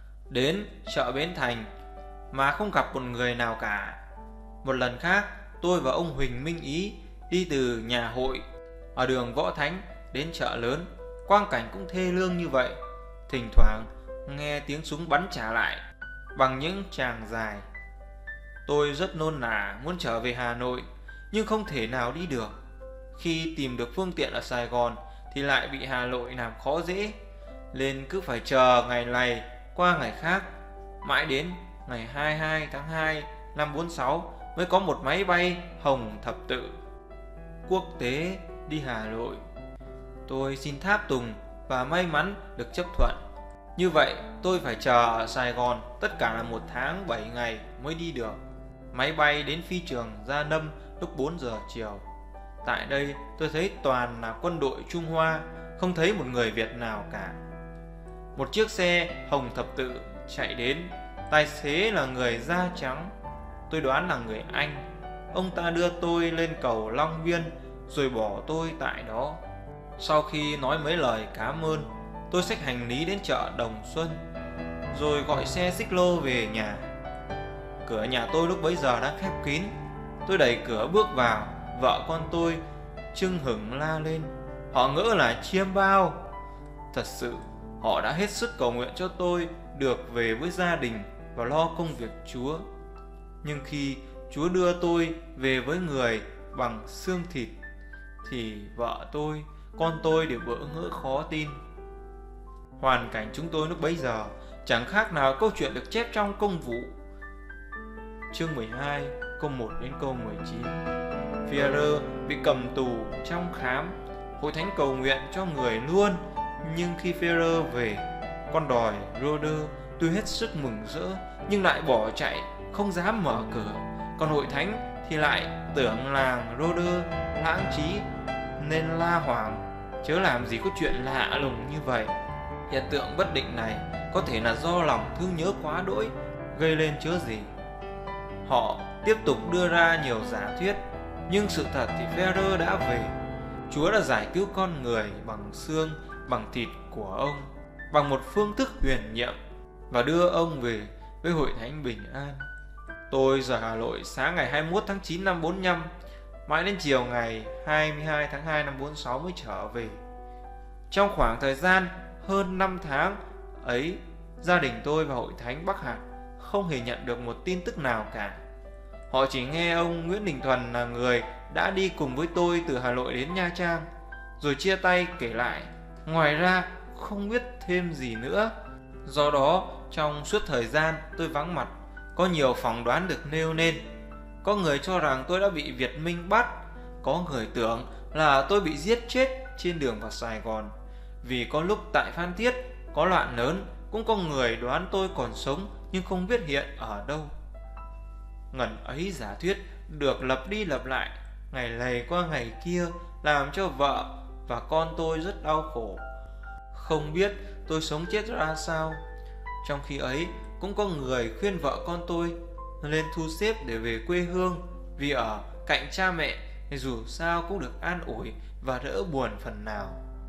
đến chợ Bến Thành mà không gặp một người nào cả. Một lần khác, tôi và ông Huỳnh Minh Ý đi từ nhà hội ở đường Võ Thánh đến chợ lớn. Quang cảnh cũng thê lương như vậy. Thỉnh thoảng nghe tiếng súng bắn trả lại bằng những tràng dài. Tôi rất nôn nả muốn trở về Hà Nội, nhưng không thể nào đi được. Khi tìm được phương tiện ở Sài Gòn thì lại bị Hà Nội làm khó dễ, nên cứ phải chờ ngày này qua ngày khác. Mãi đến ngày 22 tháng 2 năm 46 mới có một máy bay Hồng Thập Tự quốc tế đi Hà Nội. Tôi xin tháp tùng và may mắn được chấp thuận. Như vậy tôi phải chờ ở Sài Gòn tất cả là 1 tháng 7 ngày mới đi được. Máy bay đến phi trường Gia Lâm lúc 4 giờ chiều. Tại đây tôi thấy toàn là quân đội Trung Hoa, không thấy một người Việt nào cả. Một chiếc xe Hồng Thập Tự chạy đến, tài xế là người da trắng, tôi đoán là người Anh. Ông ta đưa tôi lên cầu Long Biên rồi bỏ tôi tại đó. Sau khi nói mấy lời cảm ơn, tôi xách hành lý đến chợ Đồng Xuân rồi gọi xe xích lô về nhà. Cửa nhà tôi lúc bấy giờ đã khép kín. Tôi đẩy cửa bước vào. Vợ con tôi chưng hửng la lên. Họ ngỡ là chiêm bao. Thật sự, họ đã hết sức cầu nguyện cho tôi được về với gia đình và lo công việc Chúa. Nhưng khi Chúa đưa tôi về với người bằng xương thịt, thì vợ tôi, con tôi đều bỡ ngỡ khó tin. Hoàn cảnh chúng tôi lúc bấy giờ chẳng khác nào câu chuyện được chép trong Công vụ chương 12 câu 1 đến câu 19. Phi-e-rơ bị cầm tù trong khám. Hội thánh cầu nguyện cho người luôn. Nhưng khi Phi-e-rơ về, con đòi Rô-đơ tuy hết sức mừng rỡ nhưng lại bỏ chạy, không dám mở cửa. Còn hội thánh thì lại tưởng làng Rô-đơ lãng trí nên la hoảng, chớ làm gì có chuyện lạ lùng như vậy. Hiện tượng bất định này có thể là do lòng thương nhớ quá đỗi gây lên chớ gì. Họ tiếp tục đưa ra nhiều giả thuyết, nhưng sự thật thì Phi-e-rơ đã về. Chúa đã giải cứu con người bằng xương, bằng thịt của ông, bằng một phương thức huyền nhiệm, và đưa ông về với hội thánh bình an. Tôi rời Hà Nội sáng ngày 21 tháng 9 năm 45, mãi đến chiều ngày 22 tháng 2 năm 46 mới trở về. Trong khoảng thời gian hơn 5 tháng ấy, gia đình tôi và hội thánh Bắc Hạt không hề nhận được một tin tức nào cả. Họ chỉ nghe ông Nguyễn Đình Thuần là người đã đi cùng với tôi từ Hà Nội đến Nha Trang, rồi chia tay kể lại. Ngoài ra không biết thêm gì nữa. Do đó, trong suốt thời gian tôi vắng mặt, có nhiều phỏng đoán được nêu lên. Có người cho rằng tôi đã bị Việt Minh bắt, có người tưởng là tôi bị giết chết trên đường vào Sài Gòn. Vì có lúc tại Phan Thiết có loạn lớn, cũng có người đoán tôi còn sống nhưng không biết hiện ở đâu. Ngần ấy giả thuyết được lặp đi lặp lại, ngày này qua ngày kia, làm cho vợ và con tôi rất đau khổ, không biết tôi sống chết ra sao. Trong khi ấy, cũng có người khuyên vợ con tôi lên thu xếp để về quê hương, vì ở cạnh cha mẹ thì dù sao cũng được an ủi và đỡ buồn phần nào.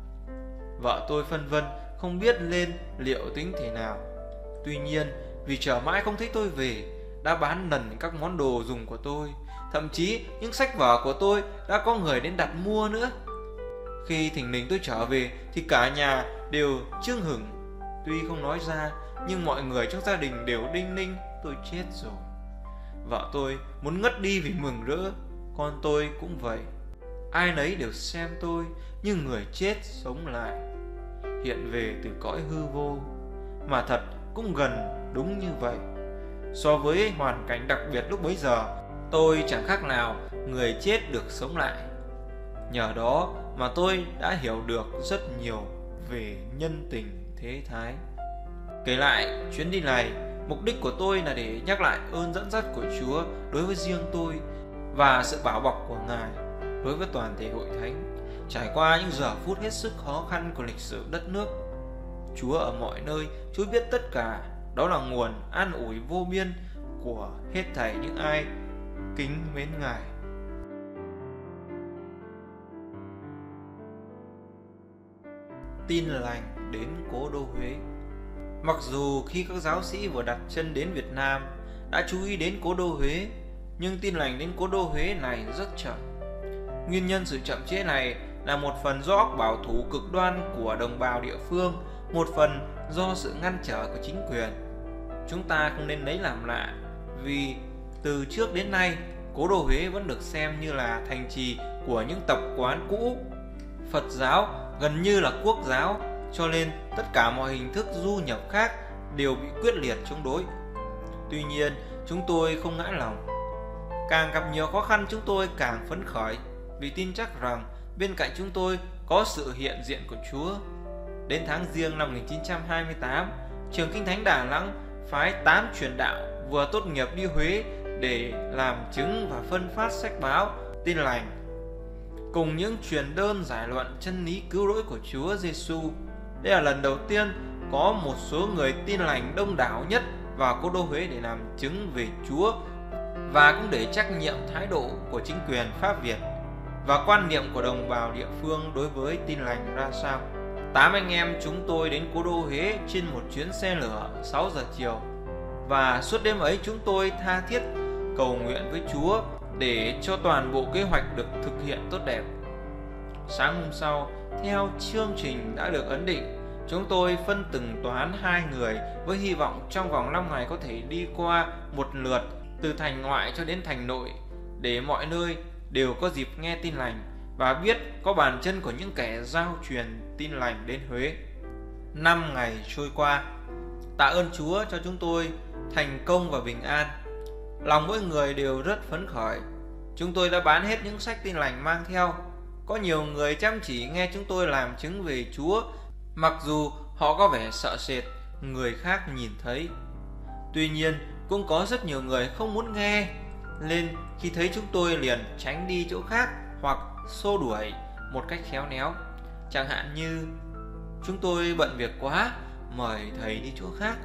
Vợ tôi phân vân không biết lên liệu tính thế nào. Tuy nhiên, vì chờ mãi không thấy tôi về, đã bán nần các món đồ dùng của tôi. Thậm chí những sách vở của tôi đã có người đến đặt mua nữa. Khi thình lình tôi trở về thì cả nhà đều chưng hửng. Tuy không nói ra, nhưng mọi người trong gia đình đều đinh ninh tôi chết rồi. Vợ tôi muốn ngất đi vì mừng rỡ, con tôi cũng vậy. Ai nấy đều xem tôi như người chết sống lại, hiện về từ cõi hư vô. Mà thật cũng gần đúng như vậy. So với hoàn cảnh đặc biệt lúc bấy giờ, tôi chẳng khác nào người chết được sống lại. Nhờ đó mà tôi đã hiểu được rất nhiều về nhân tình thế thái. Kể lại chuyến đi này, mục đích của tôi là để nhắc lại ơn dẫn dắt của Chúa đối với riêng tôi và sự bảo bọc của Ngài đối với toàn thể hội thánh. Trải qua những giờ phút hết sức khó khăn của lịch sử đất nước, Chúa ở mọi nơi, Chúa biết tất cả. Đó là nguồn an ủi vô biên của hết thảy những ai kính mến Ngài. Tin lành đến cố đô Huế. Mặc dù khi các giáo sĩ vừa đặt chân đến Việt Nam đã chú ý đến cố đô Huế, nhưng tin lành đến cố đô Huế này rất chậm. Nguyên nhân sự chậm trễ này là một phần do óc bảo thủ cực đoan của đồng bào địa phương, một phần do sự ngăn trở của chính quyền. Chúng ta không nên lấy làm lạ, vì từ trước đến nay, cố đô Huế vẫn được xem như là thành trì của những tập quán cũ. Phật giáo gần như là quốc giáo, cho nên tất cả mọi hình thức du nhập khác đều bị quyết liệt chống đối. Tuy nhiên, chúng tôi không ngã lòng. Càng gặp nhiều khó khăn, chúng tôi càng phấn khởi, vì tin chắc rằng bên cạnh chúng tôi có sự hiện diện của Chúa. Đến tháng Giêng năm 1928, trường Kinh Thánh Đà Nẵng phái 8 truyền đạo vừa tốt nghiệp đi Huế để làm chứng và phân phát sách báo tin lành, cùng những truyền đơn giải luận chân lý cứu rỗi của Chúa Giêsu. Đây là lần đầu tiên có một số người tin lành đông đảo nhất vào cố đô Huế để làm chứng về Chúa, và cũng để trắc nghiệm thái độ của chính quyền Pháp Việt và quan niệm của đồng bào địa phương đối với tin lành ra sao. 8 anh em chúng tôi đến cố đô Huế trên một chuyến xe lửa 6 giờ chiều, và suốt đêm ấy chúng tôi tha thiết cầu nguyện với Chúa để cho toàn bộ kế hoạch được thực hiện tốt đẹp. Sáng hôm sau, theo chương trình đã được ấn định, chúng tôi phân từng toán 2 người với hy vọng trong vòng 5 ngày có thể đi qua một lượt từ thành ngoại cho đến thành nội, để mọi nơi đều có dịp nghe tin lành và biết có bàn chân của những kẻ giao truyền tin lành đến Huế. 5 ngày trôi qua, tạ ơn Chúa cho chúng tôi thành công và bình an. Lòng mỗi người đều rất phấn khởi. Chúng tôi đã bán hết những sách tin lành mang theo. Có nhiều người chăm chỉ nghe chúng tôi làm chứng về Chúa, mặc dù họ có vẻ sợ sệt người khác nhìn thấy. Tuy nhiên, cũng có rất nhiều người không muốn nghe, nên khi thấy chúng tôi liền tránh đi chỗ khác hoặc xô đuổi một cách khéo léo. Chẳng hạn như chúng tôi bận việc quá, mời thầy đi chỗ khác.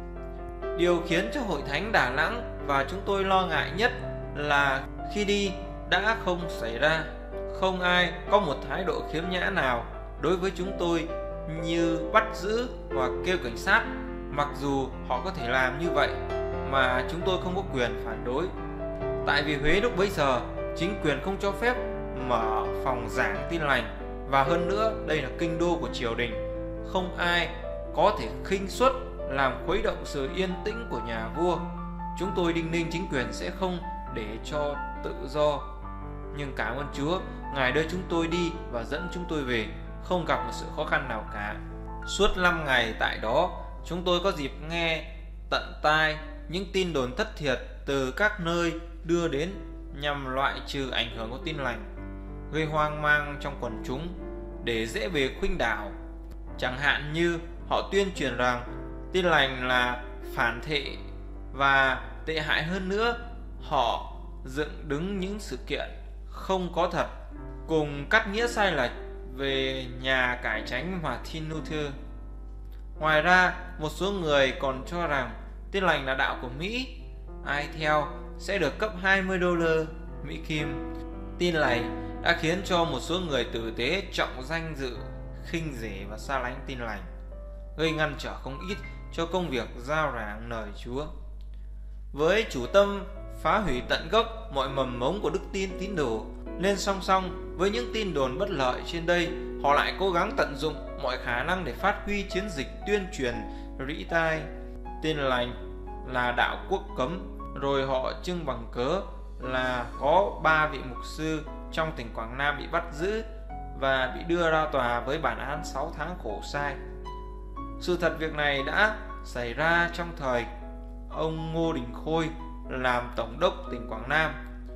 Điều khiến cho hội thánh Đà Nẵng và chúng tôi lo ngại nhất là khi đi đã không xảy ra. Không ai có một thái độ khiếm nhã nào đối với chúng tôi như bắt giữ hoặc kêu cảnh sát, mặc dù họ có thể làm như vậy mà chúng tôi không có quyền phản đối. Tại vì Huế lúc bấy giờ chính quyền không cho phép mở phòng giảng tin lành, và hơn nữa đây là kinh đô của triều đình, không ai có thể khinh suất làm khuấy động sự yên tĩnh của nhà vua. Chúng tôi đinh ninh chính quyền sẽ không để cho tự do. Nhưng cảm ơn Chúa, Ngài đưa chúng tôi đi và dẫn chúng tôi về, không gặp một sự khó khăn nào cả. Suốt 5 ngày tại đó, chúng tôi có dịp nghe tận tai những tin đồn thất thiệt từ các nơi đưa đến nhằm loại trừ ảnh hưởng của tin lành, gây hoang mang trong quần chúng để dễ bề khuynh đảo. Chẳng hạn như họ tuyên truyền rằng tin lành là phản thệ, và tệ hại hơn nữa, họ dựng đứng những sự kiện không có thật, cùng cắt nghĩa sai lệch về nhà cải chánh Martin Luther. Ngoài ra, một số người còn cho rằng tin lành là đạo của Mỹ, ai theo sẽ được cấp 20 đô la Mỹ Kim. Tin lành đã khiến cho một số người tử tế trọng danh dự khinh rẻ và xa lánh tin lành, gây ngăn trở không ít cho công việc rao giảng lời Chúa. Với chủ tâm phá hủy tận gốc mọi mầm mống của đức tin tín đồ, nên song song với những tin đồn bất lợi trên đây, họ lại cố gắng tận dụng mọi khả năng để phát huy chiến dịch tuyên truyền rỉ tai tin lành là đạo quốc cấm. Rồi họ trưng bằng cớ là có 3 vị mục sư trong tỉnh Quảng Nam bị bắt giữ và bị đưa ra tòa với bản án 6 tháng khổ sai. Sự thật việc này đã xảy ra trong thời ông Ngô Đình Khôi làm tổng đốc tỉnh Quảng Nam,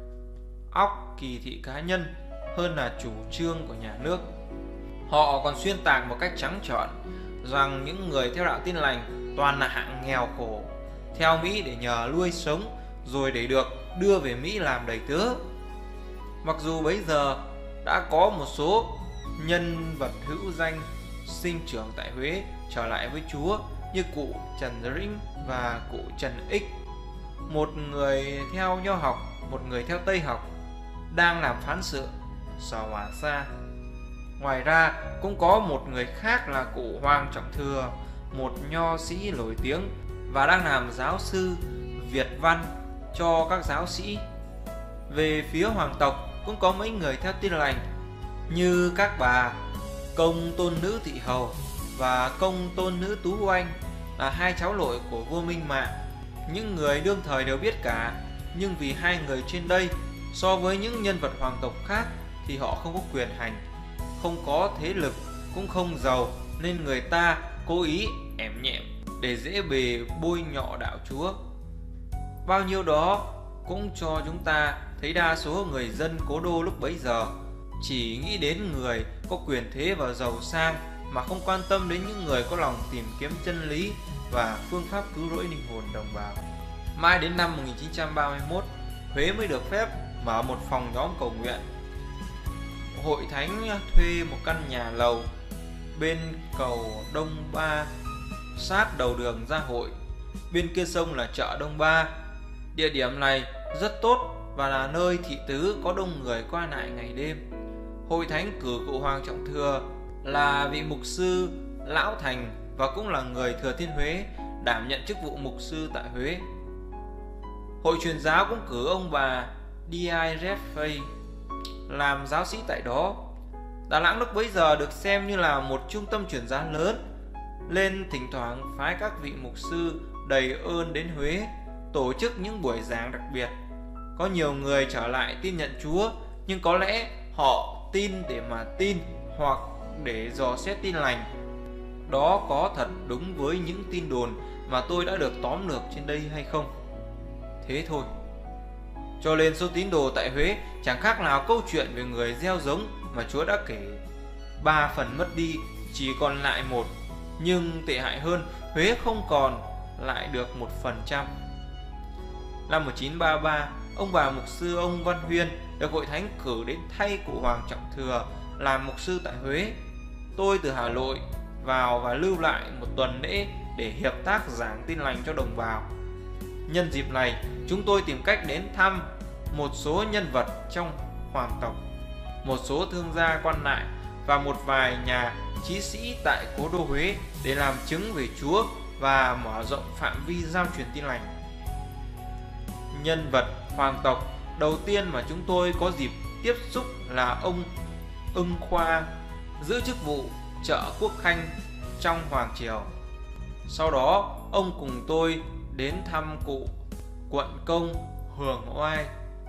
óc kỳ thị cá nhân hơn là chủ trương của nhà nước. Họ còn xuyên tạc một cách trắng trợn rằng những người theo đạo tin lành toàn là hạng nghèo khổ, theo Mỹ để nhờ nuôi sống rồi để được đưa về Mỹ làm đầy tớ. Mặc dù bấy giờ đã có một số nhân vật hữu danh sinh trưởng tại Huế trở lại với Chúa như cụ Trần Rĩnh và cụ Trần Ích, một người theo Nho học, một người theo Tây học, đang làm phán sự Sở Hòa Sa. Ngoài ra cũng có một người khác là cụ Hoàng Trọng Thừa, một nho sĩ nổi tiếng và đang làm giáo sư Việt văn cho các giáo sĩ. Về phía hoàng tộc cũng có mấy người theo tin lành như các bà Công Tôn Nữ Thị Hầu và Công Tôn Nữ Tú Oanh, là hai cháu nội của vua Minh Mạng. Những người đương thời đều biết cả, nhưng vì hai người trên đây so với những nhân vật hoàng tộc khác thì họ không có quyền hành, không có thế lực, cũng không giàu, nên người ta cố ý ẻm nhẹm để dễ bề bôi nhọ đạo Chúa. Bao nhiêu đó cũng cho chúng ta thấy đa số người dân cố đô lúc bấy giờ chỉ nghĩ đến người có quyền thế và giàu sang, mà không quan tâm đến những người có lòng tìm kiếm chân lý và phương pháp cứu rỗi linh hồn đồng bào. Mãi đến năm 1931, Huế mới được phép mở một phòng nhóm cầu nguyện. Hội thánh thuê một căn nhà lầu bên cầu Đông Ba, sát đầu đường ra hội. Bên kia sông là chợ Đông Ba. Địa điểm này rất tốt và là nơi thị tứ có đông người qua lại ngày đêm. Hội thánh cử cụ Hoàng Trọng Thừa là vị mục sư lão thành và cũng là người Thừa Thiên Huế đảm nhận chức vụ mục sư tại Huế. Hội truyền giáo cũng cử ông bà D.I. làm giáo sĩ tại đó. Đà Nẵng lúc bấy giờ được xem như là một trung tâm truyền giáo lớn, nên thỉnh thoảng phái các vị mục sư đầy ơn đến Huế tổ chức những buổi giảng đặc biệt. Có nhiều người trở lại tin nhận Chúa, nhưng có lẽ họ tin để mà tin hoặc để dò xét tin lành. Đó có thật đúng với những tin đồn mà tôi đã được tóm lược trên đây hay không? Thế thôi. Cho nên số tín đồ tại Huế chẳng khác nào câu chuyện về người gieo giống mà Chúa đã kể. 3 phần mất đi, chỉ còn lại 1. Nhưng tệ hại hơn, Huế không còn lại được 1%. Năm 1933, ông bà mục sư ông Văn Huyên được hội thánh cử đến thay cụ Hoàng Trọng Thừa làm mục sư tại Huế. Tôi từ Hà Nội vào và lưu lại một tuần lễ để hiệp tác giảng tin lành cho đồng bào. Nhân dịp này, chúng tôi tìm cách đến thăm một số nhân vật trong hoàng tộc, một số thương gia quan lại và một vài nhà chí sĩ tại cố đô Huế để làm chứng về Chúa và mở rộng phạm vi giao truyền tin lành. Nhân vật hoàng tộc đầu tiên mà chúng tôi có dịp tiếp xúc là ông Ưng Khoa, giữ chức vụ trợ quốc khanh trong hoàng triều. Sau đó, ông cùng tôi đến thăm cụ quận công Hường Oai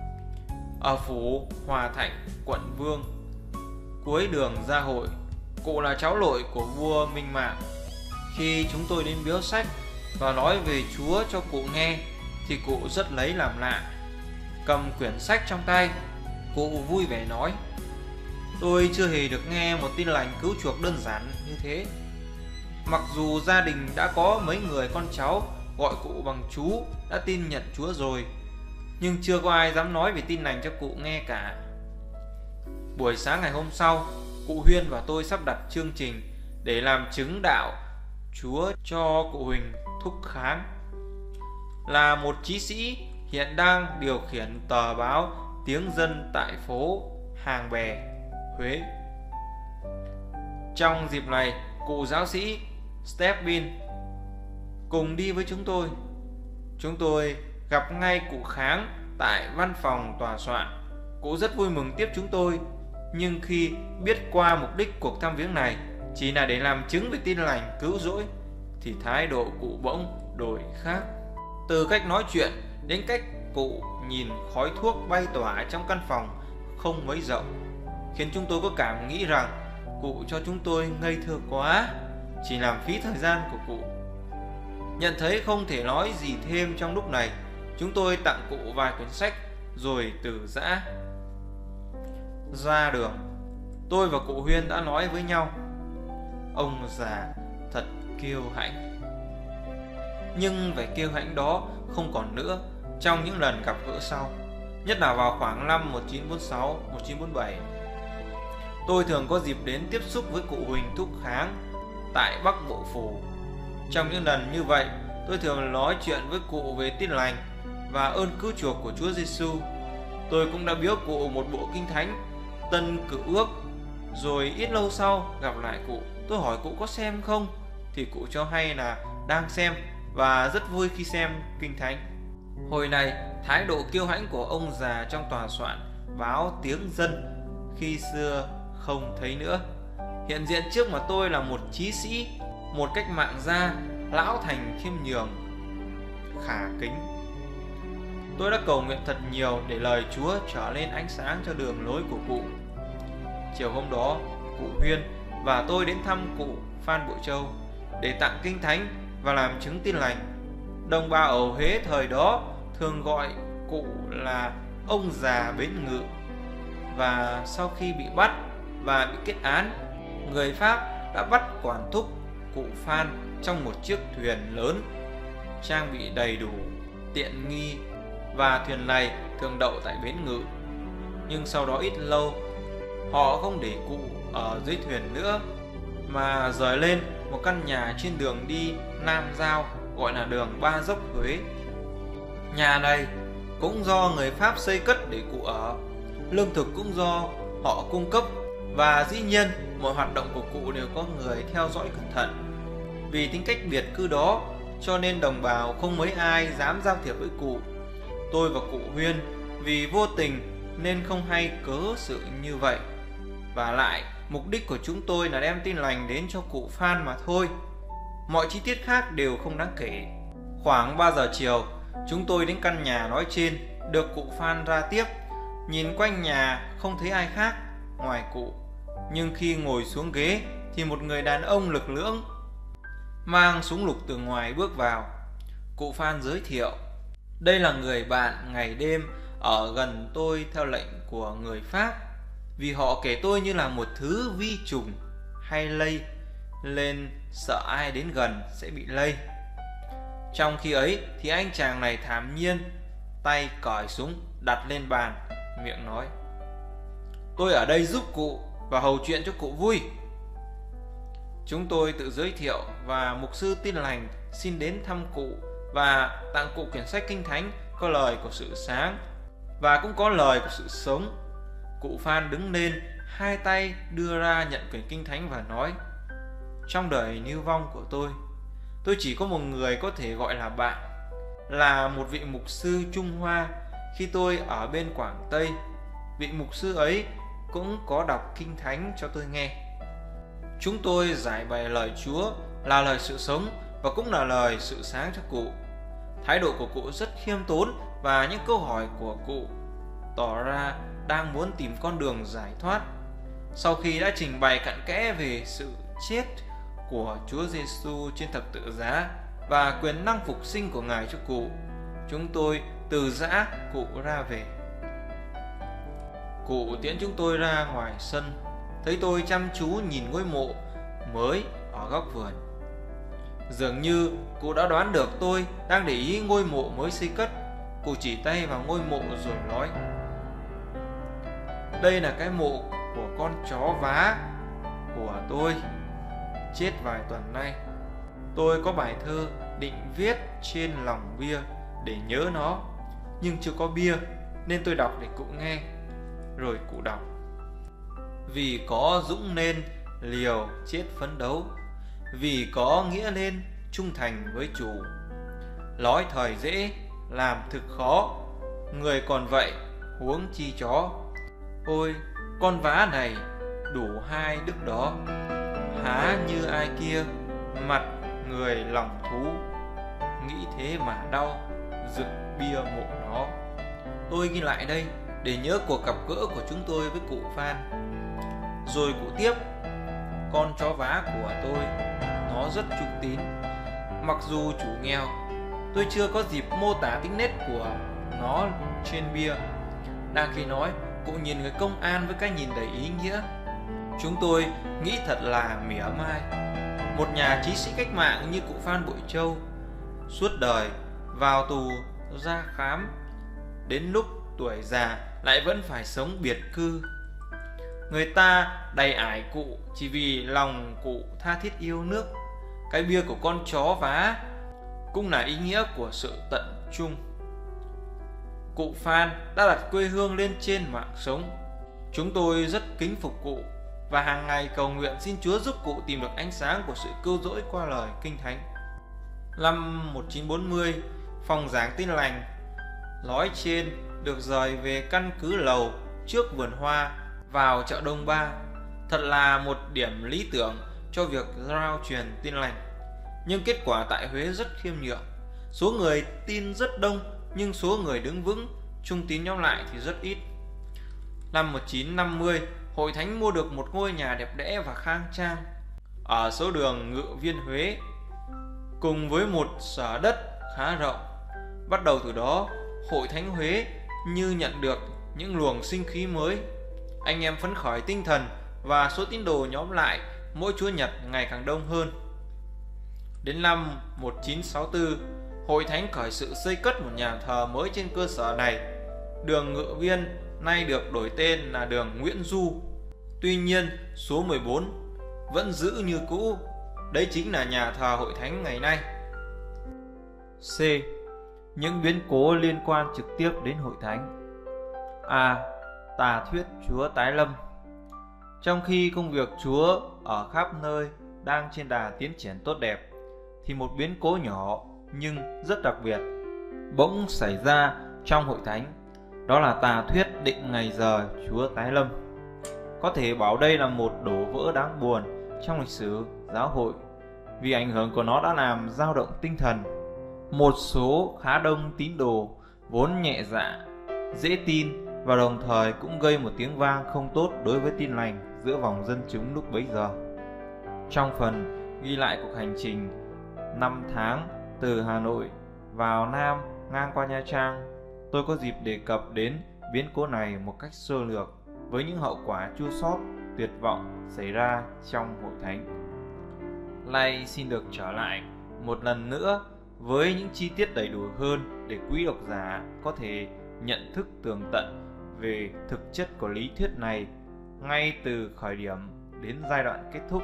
ở phủ Hòa Thạnh, quận Vương. Cuối đường ra hội, cụ là cháu nội của vua Minh Mạng. Khi chúng tôi đến biếu sách và nói về Chúa cho cụ nghe thì cụ rất lấy làm lạ. Cầm quyển sách trong tay, cụ vui vẻ nói: "Tôi chưa hề được nghe một tin lành cứu chuộc đơn giản như thế. Mặc dù gia đình đã có mấy người con cháu gọi cụ bằng chú đã tin nhận Chúa rồi, nhưng chưa có ai dám nói về tin lành cho cụ nghe cả." Buổi sáng ngày hôm sau, cụ Huyên và tôi sắp đặt chương trình để làm chứng đạo Chúa cho cụ Huỳnh Thúc Kháng, là một chí sĩ hiện đang điều khiển tờ báo Tiếng Dân tại phố Hàng Bè, Huế. Trong dịp này, cụ giáo sĩ Stephen cùng đi với chúng tôi. Chúng tôi gặp ngay cụ Kháng tại văn phòng tòa soạn. Cụ rất vui mừng tiếp chúng tôi, nhưng khi biết qua mục đích cuộc thăm viếng này chỉ là để làm chứng về tin lành cứu rỗi thì thái độ cụ bỗng đổi khác. Từ cách nói chuyện đến cách cụ nhìn khói thuốc bay tỏa trong căn phòng không mấy rộng, khiến chúng tôi có cảm nghĩ rằng cụ cho chúng tôi ngây thơ quá, chỉ làm phí thời gian của cụ. Nhận thấy không thể nói gì thêm trong lúc này, chúng tôi tặng cụ vài quyển sách rồi từ giã. Ra đường, tôi và cụ Huyên đã nói với nhau: "Ông già thật kiêu hãnh." Nhưng vẻ kiêu hãnh đó không còn nữa trong những lần gặp gỡ sau, nhất là vào khoảng năm 1946-1947. Tôi thường có dịp đến tiếp xúc với cụ Huỳnh Thúc Kháng tại Bắc Bộ Phủ. Trong những lần như vậy, tôi thường nói chuyện với cụ về tin lành và ơn cứu chuộc của Chúa Giêsu. Tôi cũng đã biếu cụ một bộ kinh thánh Tân Cựu Ước. Rồi ít lâu sau gặp lại cụ, tôi hỏi cụ có xem không, thì cụ cho hay là đang xem và rất vui khi xem kinh thánh. Hồi này, thái độ kiêu hãnh của ông già trong tòa soạn báo Tiếng Dân khi xưa không thấy nữa. Hiện diện trước mặt tôi là một chí sĩ, một cách mạng gia, lão thành khiêm nhường, khả kính. Tôi đã cầu nguyện thật nhiều để lời Chúa trở lên ánh sáng cho đường lối của cụ. Chiều hôm đó, cụ Huyên và tôi đến thăm cụ Phan Bội Châu để tặng kinh thánh và làm chứng tin lành. Đồng bào ở Huế thời đó thường gọi cụ là ông già Bến Ngự. Và sau khi bị bắt và bị kết án, người Pháp đã bắt quản thúc cụ Phan trong một chiếc thuyền lớn trang bị đầy đủ tiện nghi, và thuyền này thường đậu tại Bến Ngự. Nhưng sau đó ít lâu, họ không để cụ ở dưới thuyền nữa mà rời lên một căn nhà trên đường đi Nam Giao, gọi là đường Ba Dốc Huế. Nhà này cũng do người Pháp xây cất để cụ ở, lương thực cũng do họ cung cấp, và dĩ nhiên mọi hoạt động của cụ đều có người theo dõi cẩn thận. Vì tính cách biệt cư đó, cho nên đồng bào không mấy ai dám giao thiệp với cụ. Tôi và cụ Huyên vì vô tình nên không hay cớ sự như vậy. Và lại, mục đích của chúng tôi là đem tin lành đến cho cụ Phan mà thôi. Mọi chi tiết khác đều không đáng kể. Khoảng 3 giờ chiều, chúng tôi đến căn nhà nói trên, được cụ Phan ra tiếp. Nhìn quanh nhà không thấy ai khác ngoài cụ. Nhưng khi ngồi xuống ghế thì một người đàn ông lực lưỡng mang súng lục từ ngoài bước vào. Cụ Phan giới thiệu: đây là người bạn ngày đêm ở gần tôi theo lệnh của người Pháp, vì họ kể tôi như là một thứ vi trùng hay lây, nên sợ ai đến gần sẽ bị lây. Trong khi ấy thì anh chàng này thản nhiên tay cởi súng đặt lên bàn, miệng nói: tôi ở đây giúp cụ và hầu chuyện cho cụ vui. Chúng tôi tự giới thiệu và mục sư Tin Lành xin đến thăm cụ và tặng cụ quyển sách Kinh Thánh có lời của sự sáng và cũng có lời của sự sống. Cụ Phan đứng lên, hai tay đưa ra nhận quyển Kinh Thánh và nói: trong đời lưu vong của tôi chỉ có một người có thể gọi là bạn, là một vị mục sư Trung Hoa khi tôi ở bên Quảng Tây. Vị mục sư ấy cũng có đọc Kinh Thánh cho tôi nghe. Chúng tôi giải bày lời Chúa là lời sự sống và cũng là lời sự sáng cho cụ. Thái độ của cụ rất khiêm tốn và những câu hỏi của cụ tỏ ra đang muốn tìm con đường giải thoát. Sau khi đã trình bày cặn kẽ về sự chết của Chúa Giêsu trên thập tự giá và quyền năng phục sinh của Ngài cho cụ, chúng tôi từ giã cụ ra về. Cụ tiễn chúng tôi ra ngoài sân, thấy tôi chăm chú nhìn ngôi mộ mới ở góc vườn. Dường như cụ đã đoán được tôi đang để ý ngôi mộ mới xây cất. Cụ chỉ tay vào ngôi mộ rồi nói: đây là cái mộ của con chó vá của tôi, chết vài tuần nay. Tôi có bài thơ định viết trên lòng bia để nhớ nó, nhưng chưa có bia nên tôi đọc để cụ nghe. Rồi cụ đọc: vì có dũng nên liều chết phấn đấu, vì có nghĩa nên trung thành với chủ. Nói thời dễ làm thực khó, người còn vậy huống chi chó. Ôi con vá này đủ hai đức đó, há như ai kia mặt người lòng thú. Nghĩ thế mà đau, dựng bia mộ nó. Tôi ghi lại đây để nhớ cuộc gặp gỡ của chúng tôi với cụ Phan. Rồi cụ tiếp: con chó vá của tôi nó rất trung tín. Mặc dù chủ nghèo, tôi chưa có dịp mô tả tính nết của nó trên bia. Đang khi nói, cụ nhìn người công an với cái nhìn đầy ý nghĩa. Chúng tôi nghĩ thật là mỉa mai. Một nhà chí sĩ cách mạng như cụ Phan Bội Châu, suốt đời vào tù ra khám, đến lúc tuổi già lại vẫn phải sống biệt cư. Người ta đầy ải cụ chỉ vì lòng cụ tha thiết yêu nước. Cái bia của con chó vá cũng là ý nghĩa của sự tận trung. Cụ Phan đã đặt quê hương lên trên mạng sống. Chúng tôi rất kính phục cụ và hàng ngày cầu nguyện xin Chúa giúp cụ tìm được ánh sáng của sự cứu rỗi qua lời Kinh Thánh. Năm 1940, phòng giảng Tin Lành nói trên được rời về căn cứ lầu trước vườn hoa vào chợ Đông Ba. Thật là một điểm lý tưởng cho việc rao truyền Tin Lành. Nhưng kết quả tại Huế rất khiêm nhượng. Số người tin rất đông, nhưng số người đứng vững trung tín nhóm lại thì rất ít. Năm 1950, Hội Thánh mua được một ngôi nhà đẹp đẽ và khang trang ở số đường Ngự Viên, Huế, cùng với một sở đất khá rộng. Bắt đầu từ đó, Hội Thánh Huế như nhận được những luồng sinh khí mới. Anh em phấn khởi tinh thần và số tín đồ nhóm lại mỗi Chúa Nhật ngày càng đông hơn. Đến năm 1964, Hội Thánh khởi sự xây cất một nhà thờ mới trên cơ sở này. Đường Ngự Viên nay được đổi tên là đường Nguyễn Du. Tuy nhiên, số 14 vẫn giữ như cũ. Đấy chính là nhà thờ Hội Thánh ngày nay. C. Những biến cố liên quan trực tiếp đến Hội Thánh. A. Tà thuyết Chúa tái lâm. Trong khi công việc Chúa ở khắp nơi đang trên đà tiến triển tốt đẹp, thì một biến cố nhỏ nhưng rất đặc biệt bỗng xảy ra trong hội thánh. Đó là tà thuyết định ngày giờ Chúa tái lâm. Có thể bảo đây là một đổ vỡ đáng buồn trong lịch sử giáo hội, vì ảnh hưởng của nó đã làm dao động tinh thần một số khá đông tín đồ vốn nhẹ dạ, dễ tin, và đồng thời cũng gây một tiếng vang không tốt đối với Tin lành giữa vòng dân chúng lúc bấy giờ. Trong phần ghi lại cuộc hành trình 5 tháng từ Hà Nội vào Nam ngang qua Nha Trang, tôi có dịp đề cập đến biến cố này một cách sơ lược với những hậu quả chua xót, tuyệt vọng xảy ra trong hội thánh. Nay xin được trở lại một lần nữa với những chi tiết đầy đủ hơn để quý độc giả có thể nhận thức tường tận về thực chất của lý thuyết này ngay từ khởi điểm đến giai đoạn kết thúc.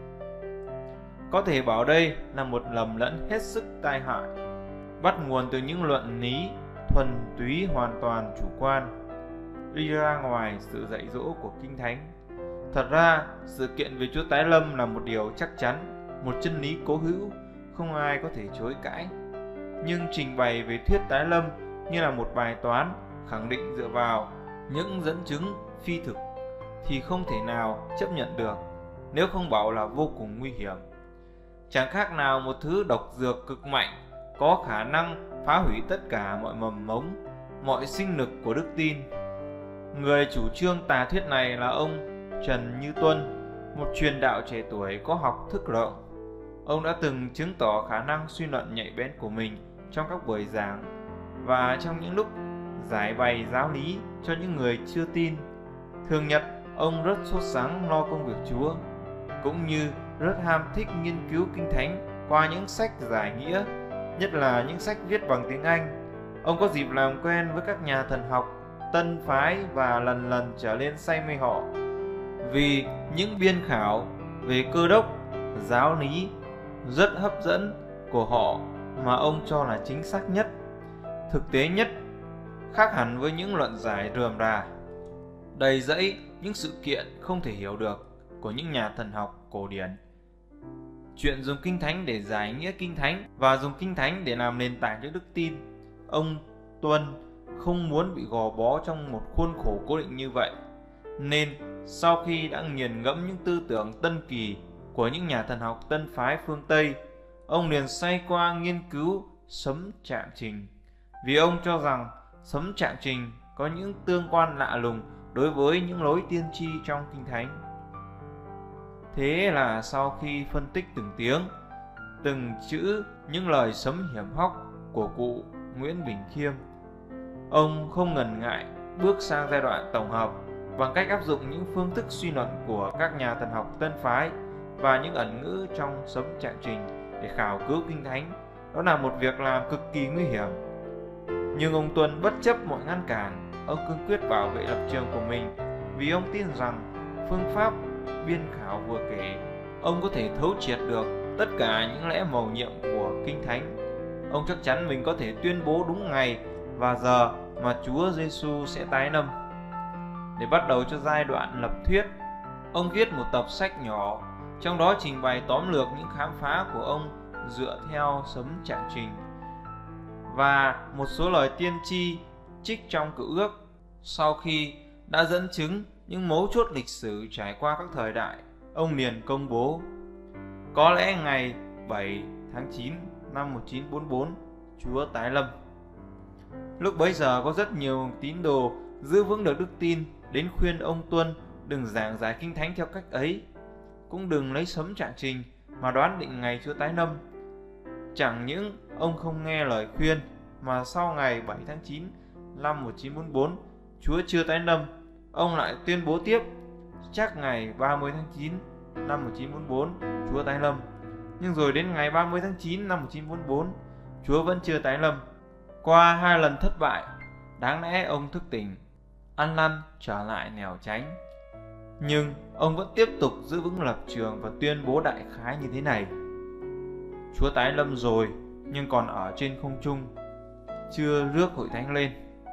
Có thể bảo đây là một lầm lẫn hết sức tai hại, bắt nguồn từ những luận lý thuần túy hoàn toàn chủ quan, đi ra ngoài sự dạy dỗ của Kinh Thánh. Thật ra, sự kiện về Chúa tái lâm là một điều chắc chắn, một chân lý cố hữu, không ai có thể chối cãi. Nhưng trình bày về thuyết tái lâm như là một bài toán khẳng định dựa vào những dẫn chứng phi thực thì không thể nào chấp nhận được, nếu không bảo là vô cùng nguy hiểm. Chẳng khác nào một thứ độc dược cực mạnh có khả năng phá hủy tất cả mọi mầm mống, mọi sinh lực của đức tin. Người chủ trương tà thuyết này là ông Trần Như Tuân, một truyền đạo trẻ tuổi có học thức rộng. Ông đã từng chứng tỏ khả năng suy luận nhạy bén của mình trong các buổi giảng và trong những lúc giải bày giáo lý cho những người chưa tin. Thường nhật, ông rất sốt sắng lo công việc Chúa, cũng như rất ham thích nghiên cứu Kinh Thánh qua những sách giải nghĩa, nhất là những sách viết bằng tiếng Anh. Ông có dịp làm quen với các nhà thần học tân phái và lần lần trở nên say mê họ vì những biên khảo về Cơ đốc, giáo lý rất hấp dẫn của họ mà ông cho là chính xác nhất, thực tế nhất, khác hẳn với những luận giải rườm rà, đầy rẫy những sự kiện không thể hiểu được của những nhà thần học cổ điển. Chuyện dùng Kinh Thánh để giải nghĩa Kinh Thánh và dùng Kinh Thánh để làm nền tảng cho đức tin, ông Tuân không muốn bị gò bó trong một khuôn khổ cố định như vậy. Nên sau khi đã nghiền ngẫm những tư tưởng tân kỳ của những nhà thần học tân phái phương Tây, ông liền xoay qua nghiên cứu sấm trạng trình, vì ông cho rằng sấm trạng trình có những tương quan lạ lùng đối với những lối tiên tri trong Kinh Thánh. Thế là sau khi phân tích từng tiếng, từng chữ những lời sấm hiểm hóc của cụ Nguyễn Bình Khiêm, ông không ngần ngại bước sang giai đoạn tổng hợp bằng cách áp dụng những phương thức suy luận của các nhà thần học tân phái và những ẩn ngữ trong sấm trạng trình để khảo cứu Kinh Thánh. Đó là một việc làm cực kỳ nguy hiểm. Nhưng ông Tuân bất chấp mọi ngăn cản, ông cương quyết bảo vệ lập trường của mình, vì ông tin rằng phương pháp biên khảo vừa kể, ông có thể thấu triệt được tất cả những lẽ mầu nhiệm của Kinh Thánh. Ông chắc chắn mình có thể tuyên bố đúng ngày và giờ mà Chúa Giêsu sẽ tái lâm. Để bắt đầu cho giai đoạn lập thuyết, ông viết một tập sách nhỏ, trong đó trình bày tóm lược những khám phá của ông dựa theo sấm trạng trình và một số lời tiên tri trích trong Cựu Ước. Sau khi đã dẫn chứng những mấu chốt lịch sử trải qua các thời đại, ông liền công bố: có lẽ ngày 7 tháng 9 năm 1944, Chúa tái lâm. Lúc bấy giờ có rất nhiều tín đồ giữ vững được đức tin đến khuyên ông Tuân đừng giảng giải Kinh Thánh theo cách ấy, cũng đừng lấy sấm trạng trình mà đoán định ngày Chúa tái lâm. Chẳng những ông không nghe lời khuyên, mà sau ngày 7 tháng 9 năm 1944 Chúa chưa tái lâm, ông lại tuyên bố tiếp chắc ngày 30 tháng 9 năm 1944 Chúa tái lâm. Nhưng rồi đến ngày 30 tháng 9 năm 1944 Chúa vẫn chưa tái lâm. Qua 2 lần thất bại, đáng lẽ ông thức tỉnh, ăn năn trở lại nẻo tránh. Nhưng ông vẫn tiếp tục giữ vững lập trường và tuyên bố đại khái như thế này: Chúa tái lâm rồi, nhưng còn ở trên không trung, chưa rước hội thánh lên.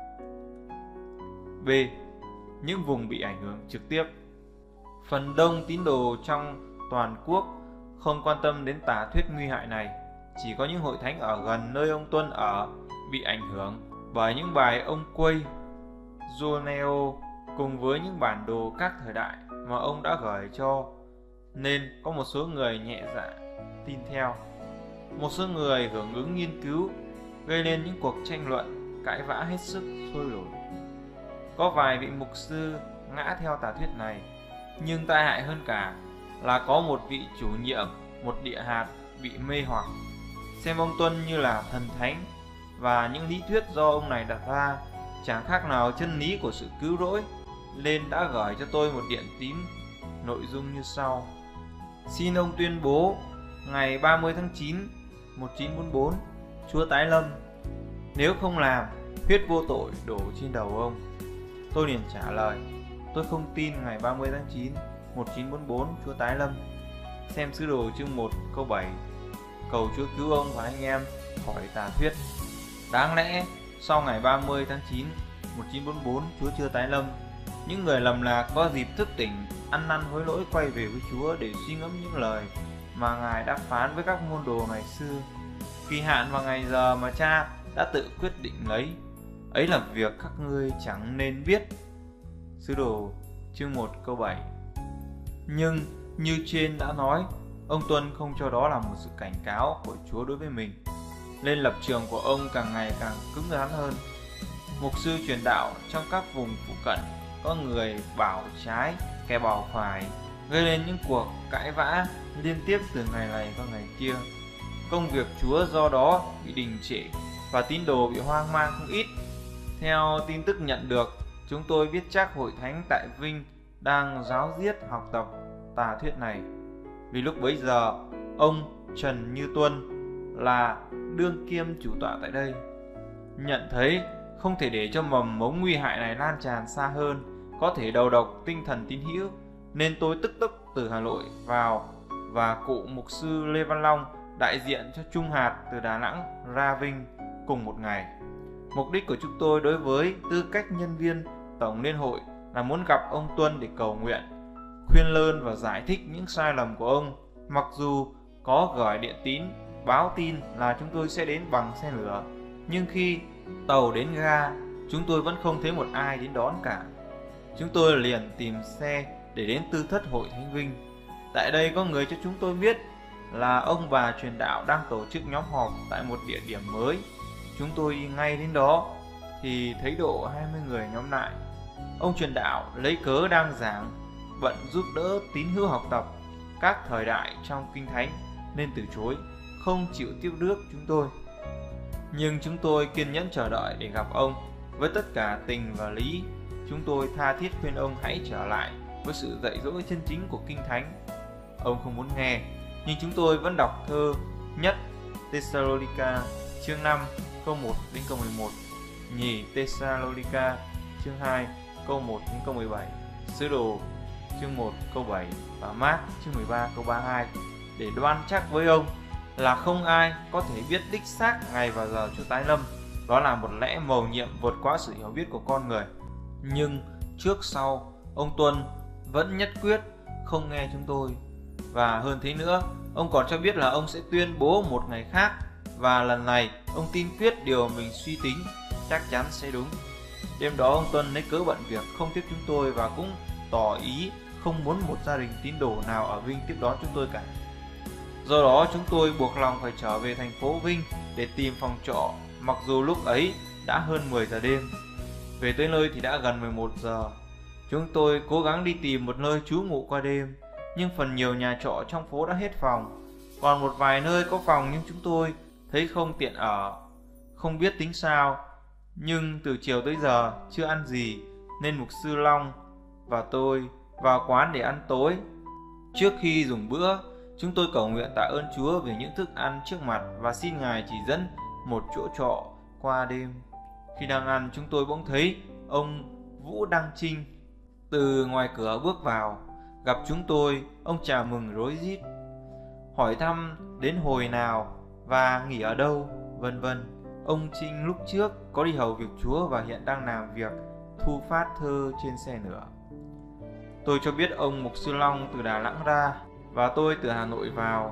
B. Những vùng bị ảnh hưởng trực tiếp. Phần đông tín đồ trong toàn quốc không quan tâm đến tà thuyết nguy hại này. chỉ có những hội thánh ở gần nơi ông Tuân ở bị ảnh hưởng bởi những bài ông Quay, Joneo cùng với những bản đồ các thời đại mà ông đã gửi cho, nên có một số người nhẹ dạ tin theo. Một số người hưởng ứng nghiên cứu, gây nên những cuộc tranh luận, cãi vã hết sức sôi nổi. Có vài vị mục sư ngã theo tà thuyết này, nhưng tai hại hơn cả là có một vị chủ nhiệm, một địa hạt bị mê hoặc, xem ông Tuân như là thần thánh, và những lý thuyết do ông này đặt ra chẳng khác nào chân lý của sự cứu rỗi, nên đã gửi cho tôi một điện tín nội dung như sau: xin ông tuyên bố ngày 30 tháng 9 1944 Chúa tái lâm, nếu không làm, huyết vô tội đổ trên đầu ông. Tôi liền trả lời: tôi không tin ngày 30 tháng 9 1944 Chúa tái lâm. Xem Sứ Đồ chương 1 câu 7: cầu Chúa cứu ông và anh em khỏi tà thuyết. Đáng lẽ sau ngày 30 tháng 9 1944 Chúa chưa tái lâm, những người lầm lạc có dịp thức tỉnh, ăn năn hối lỗi, quay về với Chúa để suy ngẫm những lời mà Ngài đã phán với các môn đồ ngày xưa. Kỳ hạn và ngày giờ mà Cha đã tự quyết định lấy, ấy là việc các ngươi chẳng nên biết. Sứ Đồ chương 1 câu 7. Nhưng như trên đã nói, ông Tuân không cho đó là một sự cảnh cáo của Chúa đối với mình, nên lập trường của ông càng ngày càng cứng rắn hơn. Mục sư truyền đạo trong các vùng phụ cận có người bảo trái, kẻ bảo phải, gây lên những cuộc cãi vã liên tiếp từ ngày này qua ngày kia. Công việc Chúa do đó bị đình trệ và tín đồ bị hoang mang không ít. Theo tin tức nhận được, chúng tôi biết chắc hội thánh tại Vinh đang giáo diết học tập tà thuyết này, vì lúc bấy giờ ông Trần Như Tuân là đương kiêm chủ tọa tại đây nhận thấy không thể để cho mầm mống nguy hại này lan tràn xa hơn, có thể đầu độc tinh thần tín hữu, nên tôi tức tốc từ Hà Nội vào, và cụ mục sư Lê Văn Long đại diện cho Trung hạt từ Đà Nẵng ra Vinh cùng một ngày. Mục đích của chúng tôi đối với tư cách nhân viên Tổng Liên hội là muốn gặp ông Tuân để cầu nguyện, khuyên lơn và giải thích những sai lầm của ông. Mặc dù có gửi điện tín báo tin là chúng tôi sẽ đến bằng xe lửa, nhưng khi tàu đến ga, chúng tôi vẫn không thấy một ai đến đón cả. Chúng tôi liền tìm xe để đến Tư thất Hội Thánh Vinh. Tại đây có người cho chúng tôi biết là ông bà truyền đạo đang tổ chức nhóm họp tại một địa điểm mới. Chúng tôi đi ngay đến đó thì thấy độ 20 người nhóm lại. Ông truyền đạo lấy cớ đang giảng, bận giúp đỡ tín hữu học tập các thời đại trong Kinh Thánh nên từ chối, không chịu tiếp rước chúng tôi. Nhưng chúng tôi kiên nhẫn chờ đợi để gặp ông. Với tất cả tình và lý, chúng tôi tha thiết khuyên ông hãy trở lại với sự dạy dỗ chân chính của Kinh Thánh. Ông không muốn nghe, nhưng chúng tôi vẫn đọc thơ nhất Thessalonica chương 5 câu 1 đến câu 11, nhì Thessalonica chương 2 câu 1 đến câu 17, Sứ Đồ chương 1 câu 7 và Mác chương 13 câu 32 để đoan chắc với ông là không ai có thể biết đích xác ngày và giờ Chúa tái lâm. Đó là một lẽ mầu nhiệm vượt quá sự hiểu biết của con người. Nhưng trước sau, ông Tuân vẫn nhất quyết không nghe chúng tôi. Và hơn thế nữa, ông còn cho biết là ông sẽ tuyên bố một ngày khác, và lần này ông tin quyết điều mình suy tính chắc chắn sẽ đúng. Đêm đó ông Tuân lấy cớ bận việc không tiếp chúng tôi và cũng tỏ ý không muốn một gia đình tín đồ nào ở Vinh tiếp đón chúng tôi cả. Do đó chúng tôi buộc lòng phải trở về thành phố Vinh để tìm phòng trọ, mặc dù lúc ấy đã hơn 10 giờ đêm. Về tới nơi thì đã gần 11 giờ. Chúng tôi cố gắng đi tìm một nơi trú ngụ qua đêm, nhưng phần nhiều nhà trọ trong phố đã hết phòng. Còn một vài nơi có phòng nhưng chúng tôi thấy không tiện ở. Không biết tính sao, nhưng từ chiều tới giờ chưa ăn gì, nên mục sư Long và tôi vào quán để ăn tối. Trước khi dùng bữa, chúng tôi cầu nguyện tạ ơn Chúa về những thức ăn trước mặt và xin Ngài chỉ dẫn một chỗ trọ qua đêm. Khi đang ăn, chúng tôi bỗng thấy ông Vũ Đăng Trinh từ ngoài cửa bước vào. Gặp chúng tôi, ông chào mừng rối rít, hỏi thăm đến hồi nào và nghỉ ở đâu, vân vân. Ông Trinh lúc trước có đi hầu việc Chúa và hiện đang làm việc thu phát thơ trên xe nữa. Tôi cho biết ông mục sư Long từ Đà Nẵng ra và tôi từ Hà Nội vào,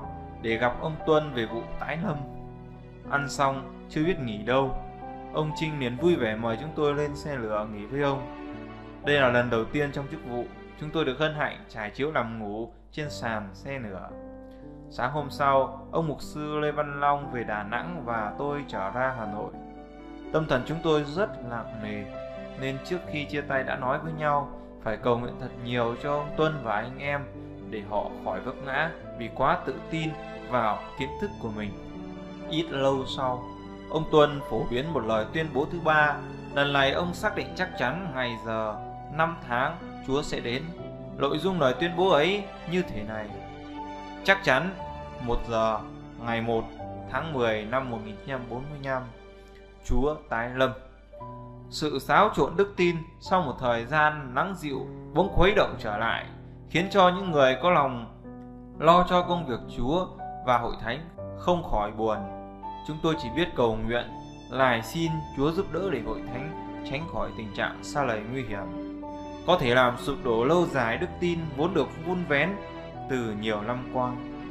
để gặp ông Tuân về vụ tái lâm. Ăn xong, chưa biết nghỉ đâu, ông Trinh liền vui vẻ mời chúng tôi lên xe lửa nghỉ với ông. Đây là lần đầu tiên trong chức vụ, chúng tôi được hân hạnh trải chiếu nằm ngủ trên sàn xe lửa. Sáng hôm sau, ông mục sư Lê Văn Long về Đà Nẵng và tôi trở ra Hà Nội. Tâm thần chúng tôi rất nặng nề, nên trước khi chia tay đã nói với nhau phải cầu nguyện thật nhiều cho ông Tuân và anh em để họ khỏi vấp ngã vì quá tự tin vào kiến thức của mình. Ít lâu sau, ông Tuân phổ biến một lời tuyên bố thứ ba. Lần này ông xác định chắc chắn ngày giờ, năm tháng Chúa sẽ đến. Nội dung lời tuyên bố ấy như thế này: chắc chắn 1 giờ ngày 1 tháng 10 năm 1945, Chúa tái lâm. Sự xáo trộn đức tin sau một thời gian lắng dịu bỗng khuấy động trở lại, khiến cho những người có lòng lo cho công việc Chúa và hội thánh không khỏi buồn. Chúng tôi chỉ biết cầu nguyện, lài xin Chúa giúp đỡ để hội thánh tránh khỏi tình trạng sa lầy nguy hiểm, có thể làm sụp đổ lâu dài đức tin vốn được vun vén từ nhiều năm qua.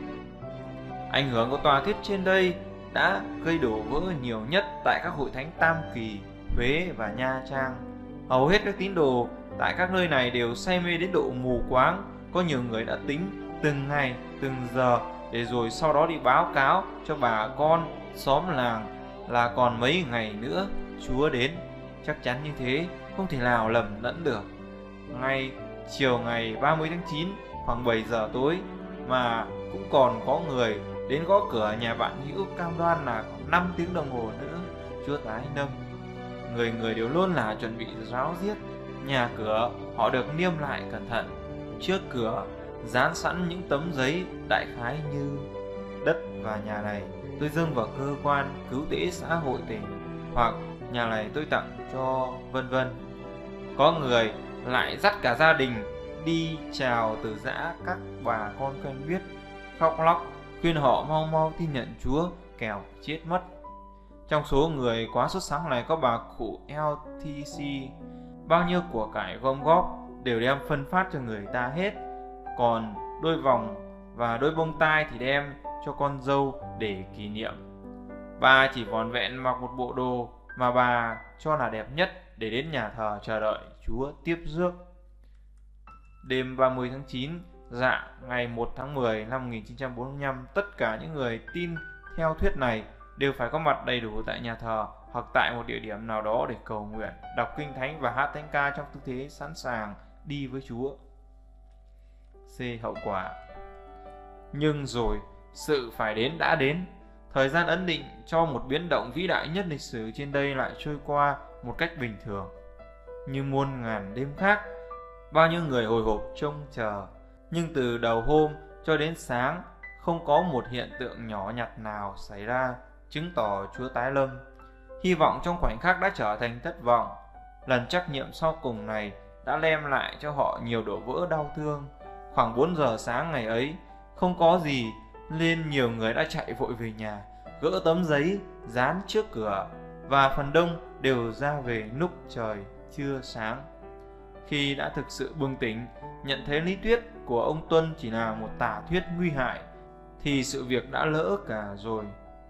Ảnh hưởng của tòa thuyết trên đây đã gây đổ vỡ nhiều nhất tại các hội thánh Tam Kỳ, Huế và Nha Trang. Hầu hết các tín đồ tại các nơi này đều say mê đến độ mù quáng. Có nhiều người đã tính từng ngày, từng giờ để rồi sau đó đi báo cáo cho bà con xóm làng là còn mấy ngày nữa Chúa đến. Chắc chắn như thế, không thể nào lầm lẫn được. Chiều ngày 30 tháng 9 khoảng 7 giờ tối mà cũng còn có người đến gõ cửa nhà bạn hữu cam đoan là còn 5 tiếng đồng hồ nữa Chúa tái lâm. Người người đều luôn là chuẩn bị ráo riết. Nhà cửa họ được niêm lại cẩn thận. Trước cửa dán sẵn những tấm giấy đại khái như: đất và nhà này tôi dâng vào cơ quan cứu tế xã hội tỉnh, hoặc nhà này tôi tặng cho, vân vân. Có người lại dắt cả gia đình đi chào từ giã các bà con quen biết, khóc lóc khuyên họ mau mau tin nhận Chúa kẻo chết mất. Trong số người quá sốt sắng này có bà cụ LTC. Bao nhiêu của cải gom góp đều đem phân phát cho người ta hết, còn đôi vòng và đôi bông tai thì đem cho con dâu để kỷ niệm. Bà chỉ vỏn vẹn mặc một bộ đồ mà bà cho là đẹp nhất để đến nhà thờ chờ đợi Chúa tiếp rước. Đêm 30 tháng 9, dạ ngày 1 tháng 10 năm 1945, tất cả những người tin theo thuyết này đều phải có mặt đầy đủ tại nhà thờ hoặc tại một địa điểm nào đó để cầu nguyện, đọc kinh thánh và hát thánh ca trong tư thế sẵn sàng đi với Chúa. C. Hậu quả. Nhưng rồi, sự phải đến đã đến. Thời gian ấn định cho một biến động vĩ đại nhất lịch sử trên đây lại trôi qua một cách bình thường. Như muôn ngàn đêm khác, bao nhiêu người hồi hộp trông chờ. Nhưng từ đầu hôm cho đến sáng, không có một hiện tượng nhỏ nhặt nào xảy ra chứng tỏ Chúa tái lâm. Hy vọng trong khoảnh khắc đã trở thành thất vọng. Lần trắc nghiệm sau cùng này đã đem lại cho họ nhiều đổ vỡ đau thương. Khoảng 4 giờ sáng ngày ấy, không có gì nên nhiều người đã chạy vội về nhà, gỡ tấm giấy dán trước cửa, và phần đông đều ra về lúc trời chưa sáng. Khi đã thực sự bừng tỉnh, nhận thấy lý thuyết của ông Tuân chỉ là một tà thuyết nguy hại, thì sự việc đã lỡ cả rồi.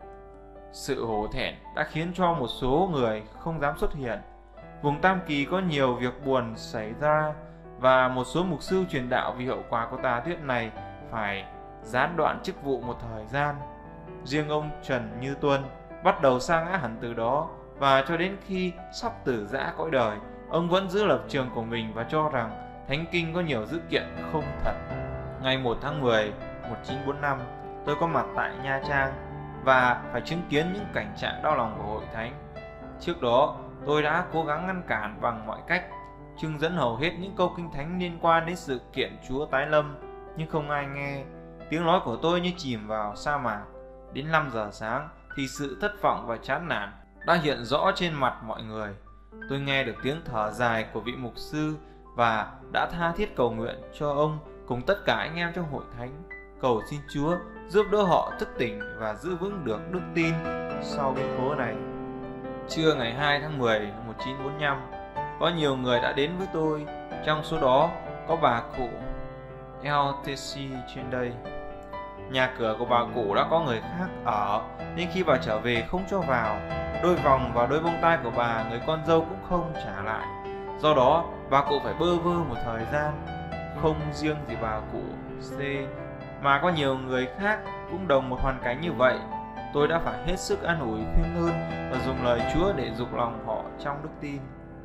Sự hổ thẹn đã khiến cho một số người không dám xuất hiện. Vùng Tam Kỳ có nhiều việc buồn xảy ra, và một số mục sư truyền đạo vì hậu quả của tà thuyết này phải gián đoạn chức vụ một thời gian. Riêng ông Trần Như Tuân bắt đầu sa ngã hẳn từ đó, và cho đến khi sắp tử giã cõi đời, ông vẫn giữ lập trường của mình và cho rằng Thánh Kinh có nhiều dữ kiện không thật. Ngày 1 tháng 10, 1945, tôi có mặt tại Nha Trang và phải chứng kiến những cảnh trạng đau lòng của hội thánh. Trước đó, tôi đã cố gắng ngăn cản bằng mọi cách, trưng dẫn hầu hết những câu kinh thánh liên quan đến sự kiện Chúa tái lâm, nhưng không ai nghe. Tiếng nói của tôi như chìm vào sa mạc. Đến 5 giờ sáng thì sự thất vọng và chán nản đã hiện rõ trên mặt mọi người. Tôi nghe được tiếng thở dài của vị mục sư và đã tha thiết cầu nguyện cho ông cùng tất cả anh em trong hội thánh, cầu xin Chúa giúp đỡ họ thức tỉnh và giữ vững được đức tin sau biến cố này. Trưa ngày 2 tháng 10 năm 1945, có nhiều người đã đến với tôi, trong số đó có bà cụ LTC trên đây. Nhà cửa của bà cụ đã có người khác ở, nhưng khi bà trở về không cho vào. Đôi vòng và đôi bông tai của bà, người con dâu cũng không trả lại. Do đó, bà cụ phải bơ vơ một thời gian. Không riêng gì bà cụ C, mà có nhiều người khác cũng đồng một hoàn cảnh như vậy. Tôi đã phải hết sức an ủi, khuyên lơn và dùng lời Chúa để dục lòng họ trong đức tin.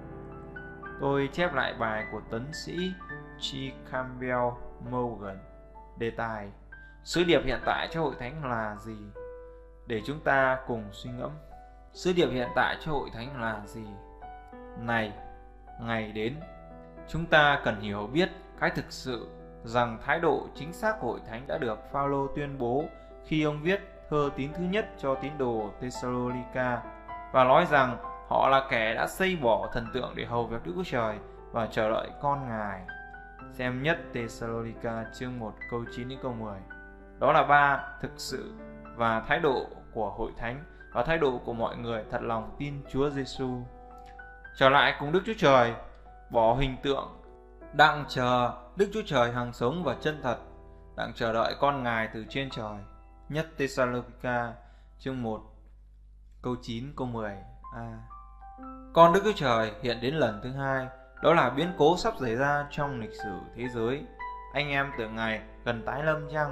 Tôi chép lại bài của tấn sĩ G. Campbell Morgan. Đề tài: sứ điệp hiện tại cho hội thánh là gì? Để chúng ta cùng suy ngẫm. Sứ điệp hiện tại cho hội thánh là gì? Này, ngày đến, chúng ta cần hiểu biết cái thực sự rằng thái độ chính xác của hội thánh đã được Phaolô tuyên bố khi ông viết thơ tín thứ nhất cho tín đồ Thessalonica và nói rằng họ là kẻ đã xây bỏ thần tượng để hầu việc Đức Chúa Trời và chờ đợi con Ngài. Xem nhất Thessalonica chương 1 câu 9 đến câu 10. Đó là ba thực sự và thái độ của hội thánh và thái độ của mọi người thật lòng tin Chúa Giêsu. Trở lại cùng Đức Chúa Trời, bỏ hình tượng, đặng chờ Đức Chúa Trời hằng sống và chân thật, đặng chờ đợi con Ngài từ trên trời. Nhất Thessalonica chương 1 câu 9 câu 10 a. Con Đức Chúa Trời hiện đến lần thứ hai, đó là biến cố sắp xảy ra trong lịch sử thế giới. Anh em tưởng Ngài gần tái lâm chăng?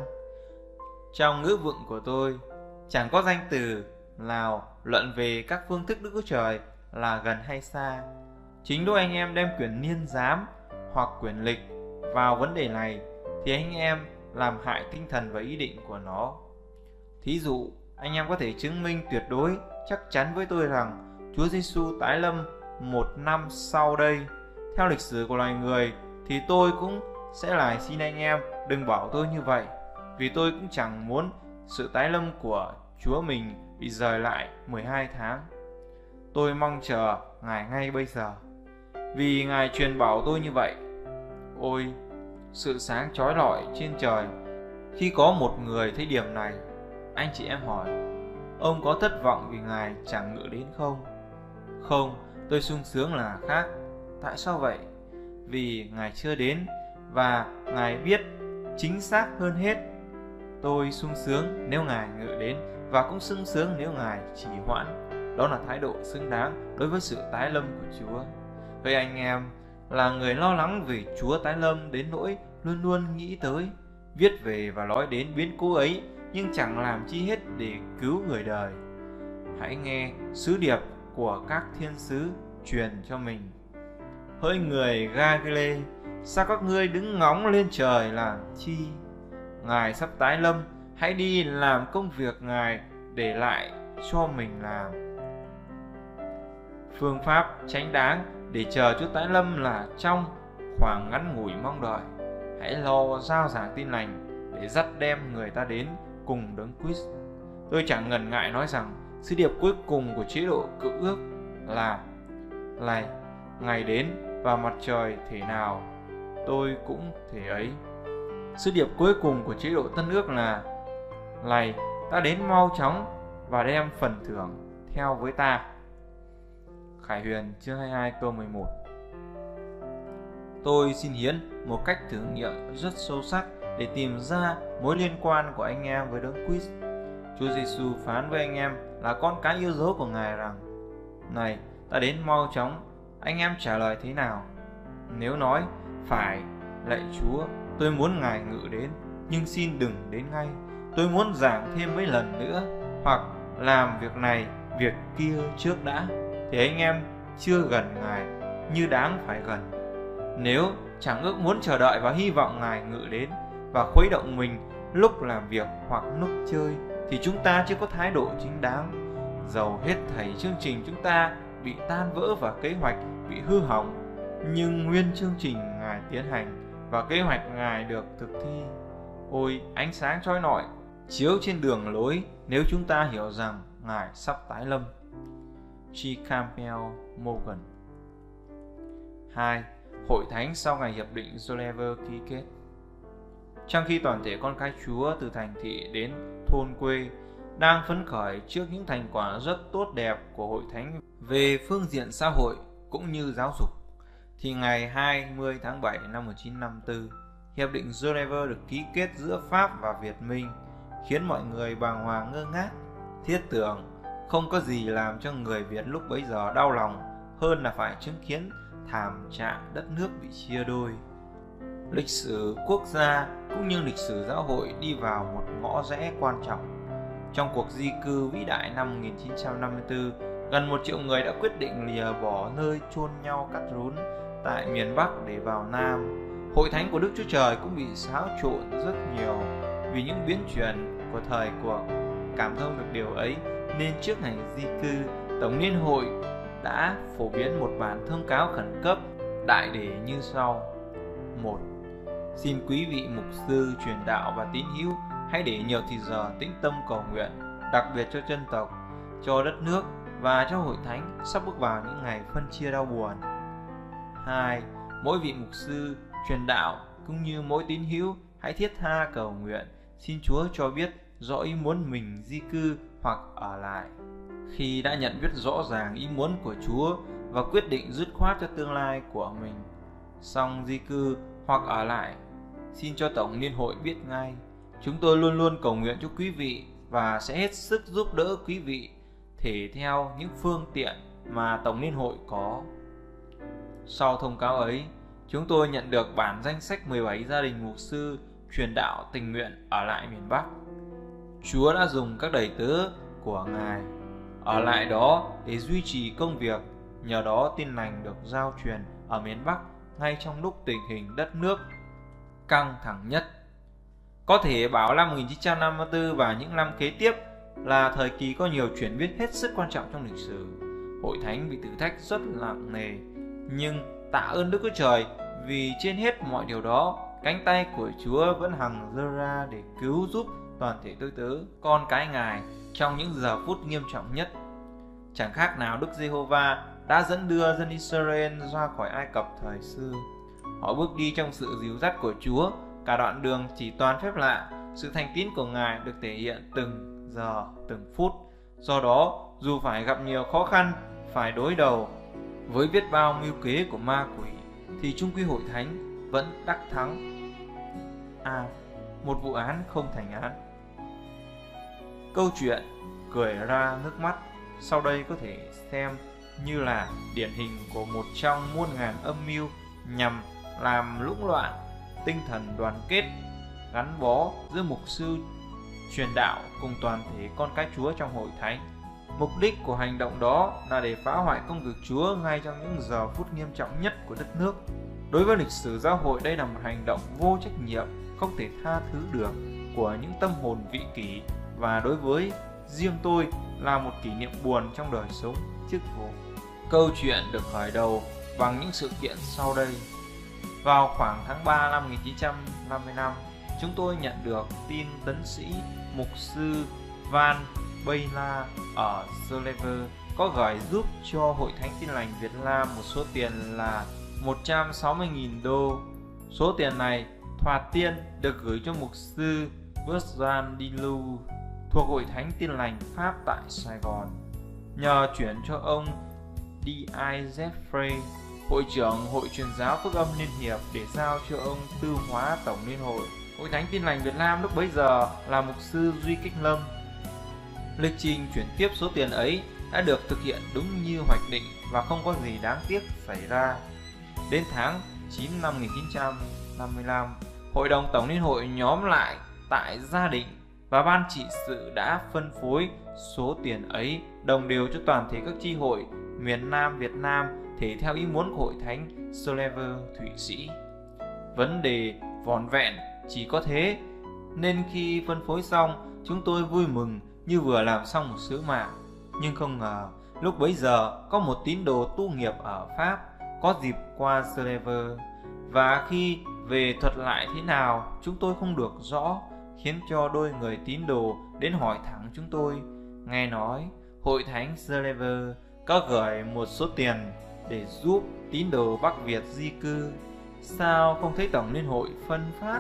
Trong ngữ vựng của tôi, chẳng có danh từ nào luận về các phương thức Đức Chúa Trời là gần hay xa. Chính lúc anh em đem quyền niên giám hoặc quyền lịch vào vấn đề này thì anh em làm hại tinh thần và ý định của nó. Thí dụ, anh em có thể chứng minh tuyệt đối chắc chắn với tôi rằng Chúa Giêsu tái lâm 1 năm sau đây. Theo lịch sử của loài người thì tôi cũng sẽ lại xin anh em đừng bảo tôi như vậy, vì tôi cũng chẳng muốn sự tái lâm của Chúa mình bị rời lại 12 tháng. Tôi mong chờ Ngài ngay bây giờ, vì Ngài truyền bảo tôi như vậy. Ôi, sự sáng chói lọi trên trời khi có một người thấy điểm này. Anh chị em hỏi, ông có thất vọng vì Ngài chẳng ngự đến không? Không, tôi sung sướng là khác. Tại sao vậy? Vì Ngài chưa đến và Ngài biết chính xác hơn hết. Tôi sung sướng nếu Ngài ngự đến và cũng sung sướng nếu Ngài trì hoãn. Đó là thái độ xứng đáng đối với sự tái lâm của Chúa. Vậy anh em là người lo lắng về Chúa tái lâm đến nỗi luôn luôn nghĩ tới, viết về và nói đến biến cố ấy, nhưng chẳng làm chi hết để cứu người đời. Hãy nghe sứ điệp của các thiên sứ truyền cho mình. Hỡi người Ga-li-lê, sao các ngươi đứng ngóng lên trời làm chi? Ngài sắp tái lâm, hãy đi làm công việc Ngài để lại cho mình làm. Phương pháp chánh đáng để chờ Chúa tái lâm là trong khoảng ngắn ngủi mong đợi. Hãy lo rao giảng tin lành để dắt đem người ta đến cùng Đấng Christ. Tôi chẳng ngần ngại nói rằng sứ điệp cuối cùng của chế độ cựu ước là này, ngày đến và mặt trời thể nào tôi cũng thể ấy. Sứ điệp cuối cùng của chế độ tân ước là này, ta đến mau chóng và đem phần thưởng theo với ta. Khải Huyền chương 22 câu 11. Tôi xin hiến một cách thử nghiệm rất sâu sắc để tìm ra mối liên quan của anh em với Đấng Christ. Chúa Giêsu phán với anh em là con cái yêu dấu của Ngài rằng: này, ta đến mau chóng. Anh em trả lời thế nào? Nếu nói phải, lạy Chúa, tôi muốn Ngài ngự đến, nhưng xin đừng đến ngay. Tôi muốn giảng thêm mấy lần nữa, hoặc làm việc này, việc kia trước đã, thì anh em chưa gần Ngài như đáng phải gần. Nếu chẳng ước muốn chờ đợi và hy vọng Ngài ngự đến và khuấy động mình lúc làm việc hoặc lúc chơi, thì chúng ta chưa có thái độ chính đáng. Dầu hết thảy chương trình chúng ta bị tan vỡ và kế hoạch bị hư hỏng, nhưng nguyên chương trình Ngài tiến hành và kế hoạch Ngài được thực thi. Ôi, ánh sáng chói lọi chiếu trên đường lối nếu chúng ta hiểu rằng Ngài sắp tái lâm. G. Campbell Morgan. 2. Hội thánh sau ngày hiệp định Geneva ký kết. Trong khi toàn thể con cái Chúa từ thành thị đến thôn quê đang phấn khởi trước những thành quả rất tốt đẹp của hội thánh về phương diện xã hội cũng như giáo dục, thì ngày 20 tháng 7 năm 1954, hiệp định Geneva được ký kết giữa Pháp và Việt Minh. khiến mọi người bàng hoàng ngơ ngác. Thiết tưởng không có gì làm cho người Việt lúc bấy giờ đau lòng hơn là phải chứng kiến thảm trạng đất nước bị chia đôi. Lịch sử quốc gia cũng như lịch sử giáo hội đi vào một ngõ rẽ quan trọng. Trong cuộc di cư vĩ đại năm 1954, gần 1 triệu người đã quyết định lìa bỏ nơi chôn nhau cắt rốn tại miền Bắc để vào Nam. Hội thánh của Đức Chúa Trời cũng bị xáo trộn rất nhiều vì những biến chuyển của thời cuộc. Cảm thông được điều ấy nên trước ngày di cư, Tổng Liên hội đã phổ biến một bản thông cáo khẩn cấp đại để như sau. 1. Xin quý vị mục sư, truyền đạo và tín hữu hãy để nhiều thì giờ tĩnh tâm cầu nguyện, đặc biệt cho dân tộc, cho đất nước và cho hội thánh sắp bước vào những ngày phân chia đau buồn. 2. Mỗi vị mục sư, truyền đạo cũng như mỗi tín hữu hãy thiết tha cầu nguyện, xin Chúa cho biết rõ ý muốn mình di cư hoặc ở lại. Khi đã nhận biết rõ ràng ý muốn của Chúa và quyết định dứt khoát cho tương lai của mình, xong di cư hoặc ở lại, xin cho Tổng Liên hội biết ngay. Chúng tôi luôn luôn cầu nguyện cho quý vị và sẽ hết sức giúp đỡ quý vị thể theo những phương tiện mà Tổng Liên hội có. Sau thông cáo ấy, chúng tôi nhận được bản danh sách 17 gia đình mục sư truyền đạo tình nguyện ở lại miền Bắc. Chúa đã dùng các đầy tớ của Ngài ở lại đó để duy trì công việc, nhờ đó tin lành được giao truyền ở miền Bắc ngay trong lúc tình hình đất nước căng thẳng nhất. Có thể bảo năm 1954 và những năm kế tiếp là thời kỳ có nhiều chuyển biến hết sức quan trọng trong lịch sử. Hội thánh bị thử thách rất nặng nề, nhưng tạ ơn Đức Chúa Trời vì trên hết mọi điều đó, cánh tay của Chúa vẫn hằng giơ ra để cứu giúp toàn thể tôi tớ, con cái Ngài trong những giờ phút nghiêm trọng nhất. Chẳng khác nào Đức Giê-hô-va đã dẫn đưa dân Israel ra khỏi Ai Cập thời xưa. Họ bước đi trong sự dìu dắt của Chúa, cả đoạn đường chỉ toàn phép lạ. Sự thành tín của Ngài được thể hiện từng giờ, từng phút. Do đó, dù phải gặp nhiều khó khăn, phải đối đầu với biết bao mưu kế của ma quỷ, thì chung quy hội thánh vẫn đắc thắng. Một vụ án không thành án. Câu chuyện cười ra nước mắt sau đây có thể xem như là điển hình của một trong muôn ngàn âm mưu nhằm làm lũng loạn tinh thần đoàn kết gắn bó giữa mục sư truyền đạo cùng toàn thể con cái Chúa trong hội thánh. Mục đích của hành động đó là để phá hoại công việc Chúa ngay trong những giờ phút nghiêm trọng nhất của đất nước. Đối với lịch sử giáo hội, đây là một hành động vô trách nhiệm, không thể tha thứ được của những tâm hồn vị kỷ, và đối với riêng tôi là một kỷ niệm buồn trong đời sống trước vô. Câu chuyện được khởi đầu bằng những sự kiện sau đây. Vào khoảng tháng 3 năm 1955, chúng tôi nhận được tin tấn sĩ mục sư Van Bayla ở Geneva có gửi giúp cho Hội Thánh Tin Lành Việt Nam một số tiền là 160.000 đô. Số tiền này thoạt tiên được gửi cho mục sư Bertrand Dilou thuộc Hội Thánh Tin Lành Pháp tại Sài Gòn, nhờ chuyển cho ông D.I. Jeffrey, hội trưởng Hội Truyền giáo Phước âm Liên hiệp, để giao cho ông tư hóa Tổng Liên hội. Hội Thánh Tin Lành Việt Nam lúc bấy giờ là mục sư Duy Kích Lâm. Lịch trình chuyển tiếp số tiền ấy đã được thực hiện đúng như hoạch định và không có gì đáng tiếc xảy ra. Đến tháng 9 năm 1955, Hội đồng Tổng Liên hội nhóm lại tại Gia Định và ban trị sự đã phân phối số tiền ấy đồng đều cho toàn thể các chi hội miền Nam Việt Nam thể theo ý muốn của Hội Thánh Geneva Thụy Sĩ. Vấn đề vỏn vẹn chỉ có thế, nên khi phân phối xong, chúng tôi vui mừng như vừa làm xong một sứ mạng. Nhưng không ngờ, lúc bấy giờ có một tín đồ tu nghiệp ở Pháp có dịp qua Geneva, và khi về thuật lại thế nào chúng tôi không được rõ, khiến cho đôi người tín đồ đến hỏi thẳng chúng tôi. Nghe nói Hội Thánh Geneva có gửi một số tiền để giúp tín đồ Bắc Việt di cư, sao không thấy Tổng Liên hội phân phát?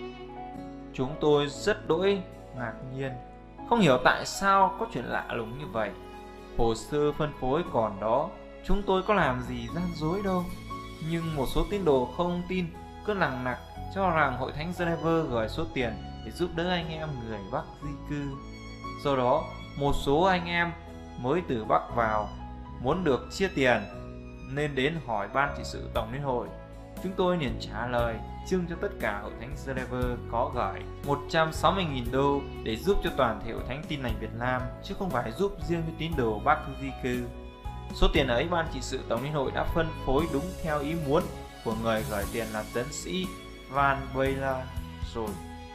Chúng tôi rất đỗi ngạc nhiên, không hiểu tại sao có chuyện lạ lùng như vậy. Hồ sơ phân phối còn đó, chúng tôi có làm gì gian dối đâu. Nhưng một số tín đồ không tin, cứ lằng nặc cho rằng Hội Thánh Geneva gửi số tiền để giúp đỡ anh em người Bắc di cư. Do đó, một số anh em mới từ Bắc vào muốn được chia tiền nên đến hỏi ban trị sự Tổng Liên hội. Chúng tôi liền trả lời trưng cho tất cả hội thánh Slaver có gửi 160.000 đô để giúp cho toàn thể hội thánh Tin Lành Việt Nam, chứ không phải giúp riêng cho tín đồ Bắc di cư. Số tiền ấy ban trị sự Tổng Liên hội đã phân phối đúng theo ý muốn của người gửi tiền là tiến sĩ Van Bayla rồi.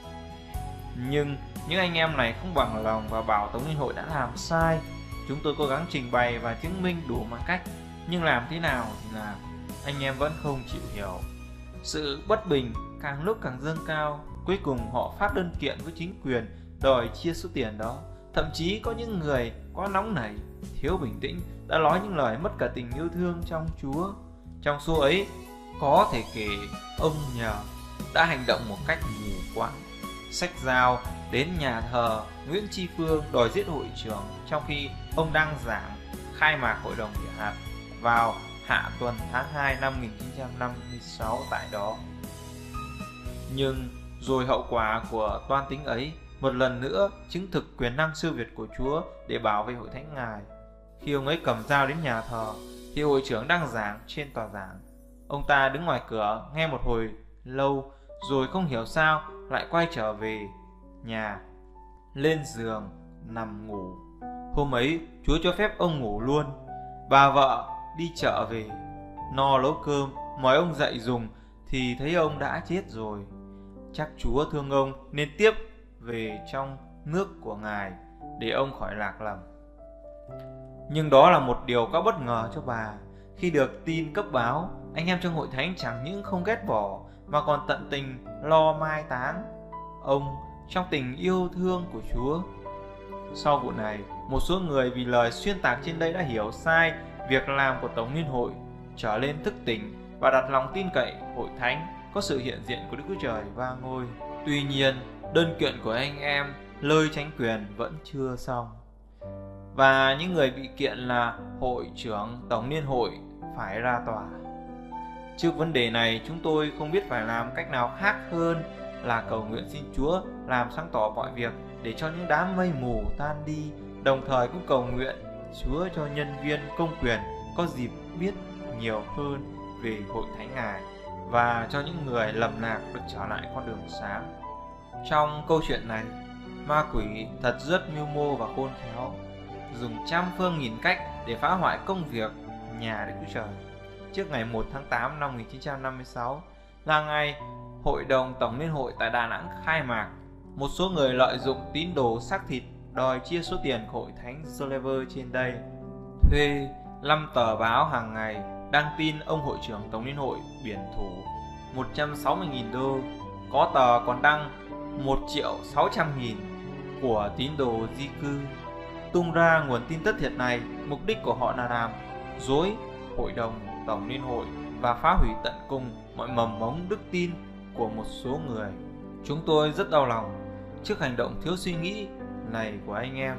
Nhưng những anh em này không bằng lòng và bảo Tổng Liên hội đã làm sai. Chúng tôi cố gắng trình bày và chứng minh đủ mọi cách, nhưng làm thế nào thì làm, anh em vẫn không chịu hiểu. Sự bất bình càng lúc càng dâng cao. Cuối cùng họ phát đơn kiện với chính quyền đòi chia số tiền đó. Thậm chí có những người quá nóng nảy, thiếu bình tĩnh đã nói những lời mất cả tình yêu thương trong Chúa. Trong số ấy có thể kể ông Nhờ đã hành động một cách mù quáng, xách dao đến nhà thờ Nguyễn Tri Phương đòi giết hội trưởng trong khi ông đang giảng khai mạc hội đồng địa hạt vào hạ tuần tháng 2 năm 1956 tại đó. Nhưng rồi hậu quả của toan tính ấy một lần nữa chứng thực quyền năng siêu việt của Chúa để bảo vệ hội thánh Ngài. Khi ông ấy cầm dao đến nhà thờ thì hội trưởng đang giảng trên tòa giảng. Ông ta đứng ngoài cửa nghe một hồi lâu rồi không hiểu sao lại quay trở về nhà, lên giường nằm ngủ. Hôm ấy Chúa cho phép ông ngủ luôn. Bà vợ đi chợ về, no nấu cơm mời ông dậy dùng thì thấy ông đã chết rồi. Chắc Chúa thương ông nên tiếp về trong nước của Ngài để ông khỏi lạc lầm. Nhưng đó là một điều quá bất ngờ cho bà. Khi được tin cấp báo, anh em trong hội thánh chẳng những không ghét bỏ mà còn tận tình lo mai táng ông trong tình yêu thương của Chúa. Sau vụ này, một số người vì lời xuyên tạc trên đây đã hiểu sai việc làm của Tổng Liên hội, trở lên thức tỉnh và đặt lòng tin cậy hội thánh có sự hiện diện của Đức Chúa Trời va ngôi. Tuy nhiên, đơn kiện của anh em lơi tránh quyền vẫn chưa xong, và những người bị kiện là hội trưởng Tổng Liên hội phải ra tòa. Trước vấn đề này, chúng tôi không biết phải làm cách nào khác hơn là cầu nguyện xin Chúa làm sáng tỏ mọi việc để cho những đám mây mù tan đi, đồng thời cũng cầu nguyện Chúa cho nhân viên công quyền có dịp biết nhiều hơn về hội thánh Ngài và cho những người lầm lạc được trở lại con đường sáng. Trong câu chuyện này, ma quỷ thật rất mưu mô và khôn khéo, dùng trăm phương nghìn cách để phá hoại công việc nhà Đức Chúa Trời. Trước ngày 1 tháng 8 năm 1956 là ngày Hội đồng Tổng Liên hội tại Đà Nẵng khai mạc, một số người lợi dụng tín đồ xác thịt đòi chia số tiền của hội thánh Slaver trên đây, thuê 5 tờ báo hàng ngày đăng tin ông hội trưởng Tổng Liên hội biển thủ 160.000 đô, có tờ còn đăng 1.600.000 của tín đồ di cư. Tung ra nguồn tin thất thiệt này, mục đích của họ là làm dối Hội đồng Tổng Liên hội và phá hủy tận cùng mọi mầm mống đức tin của một số người. Chúng tôi rất đau lòng trước hành động thiếu suy nghĩ này của anh em.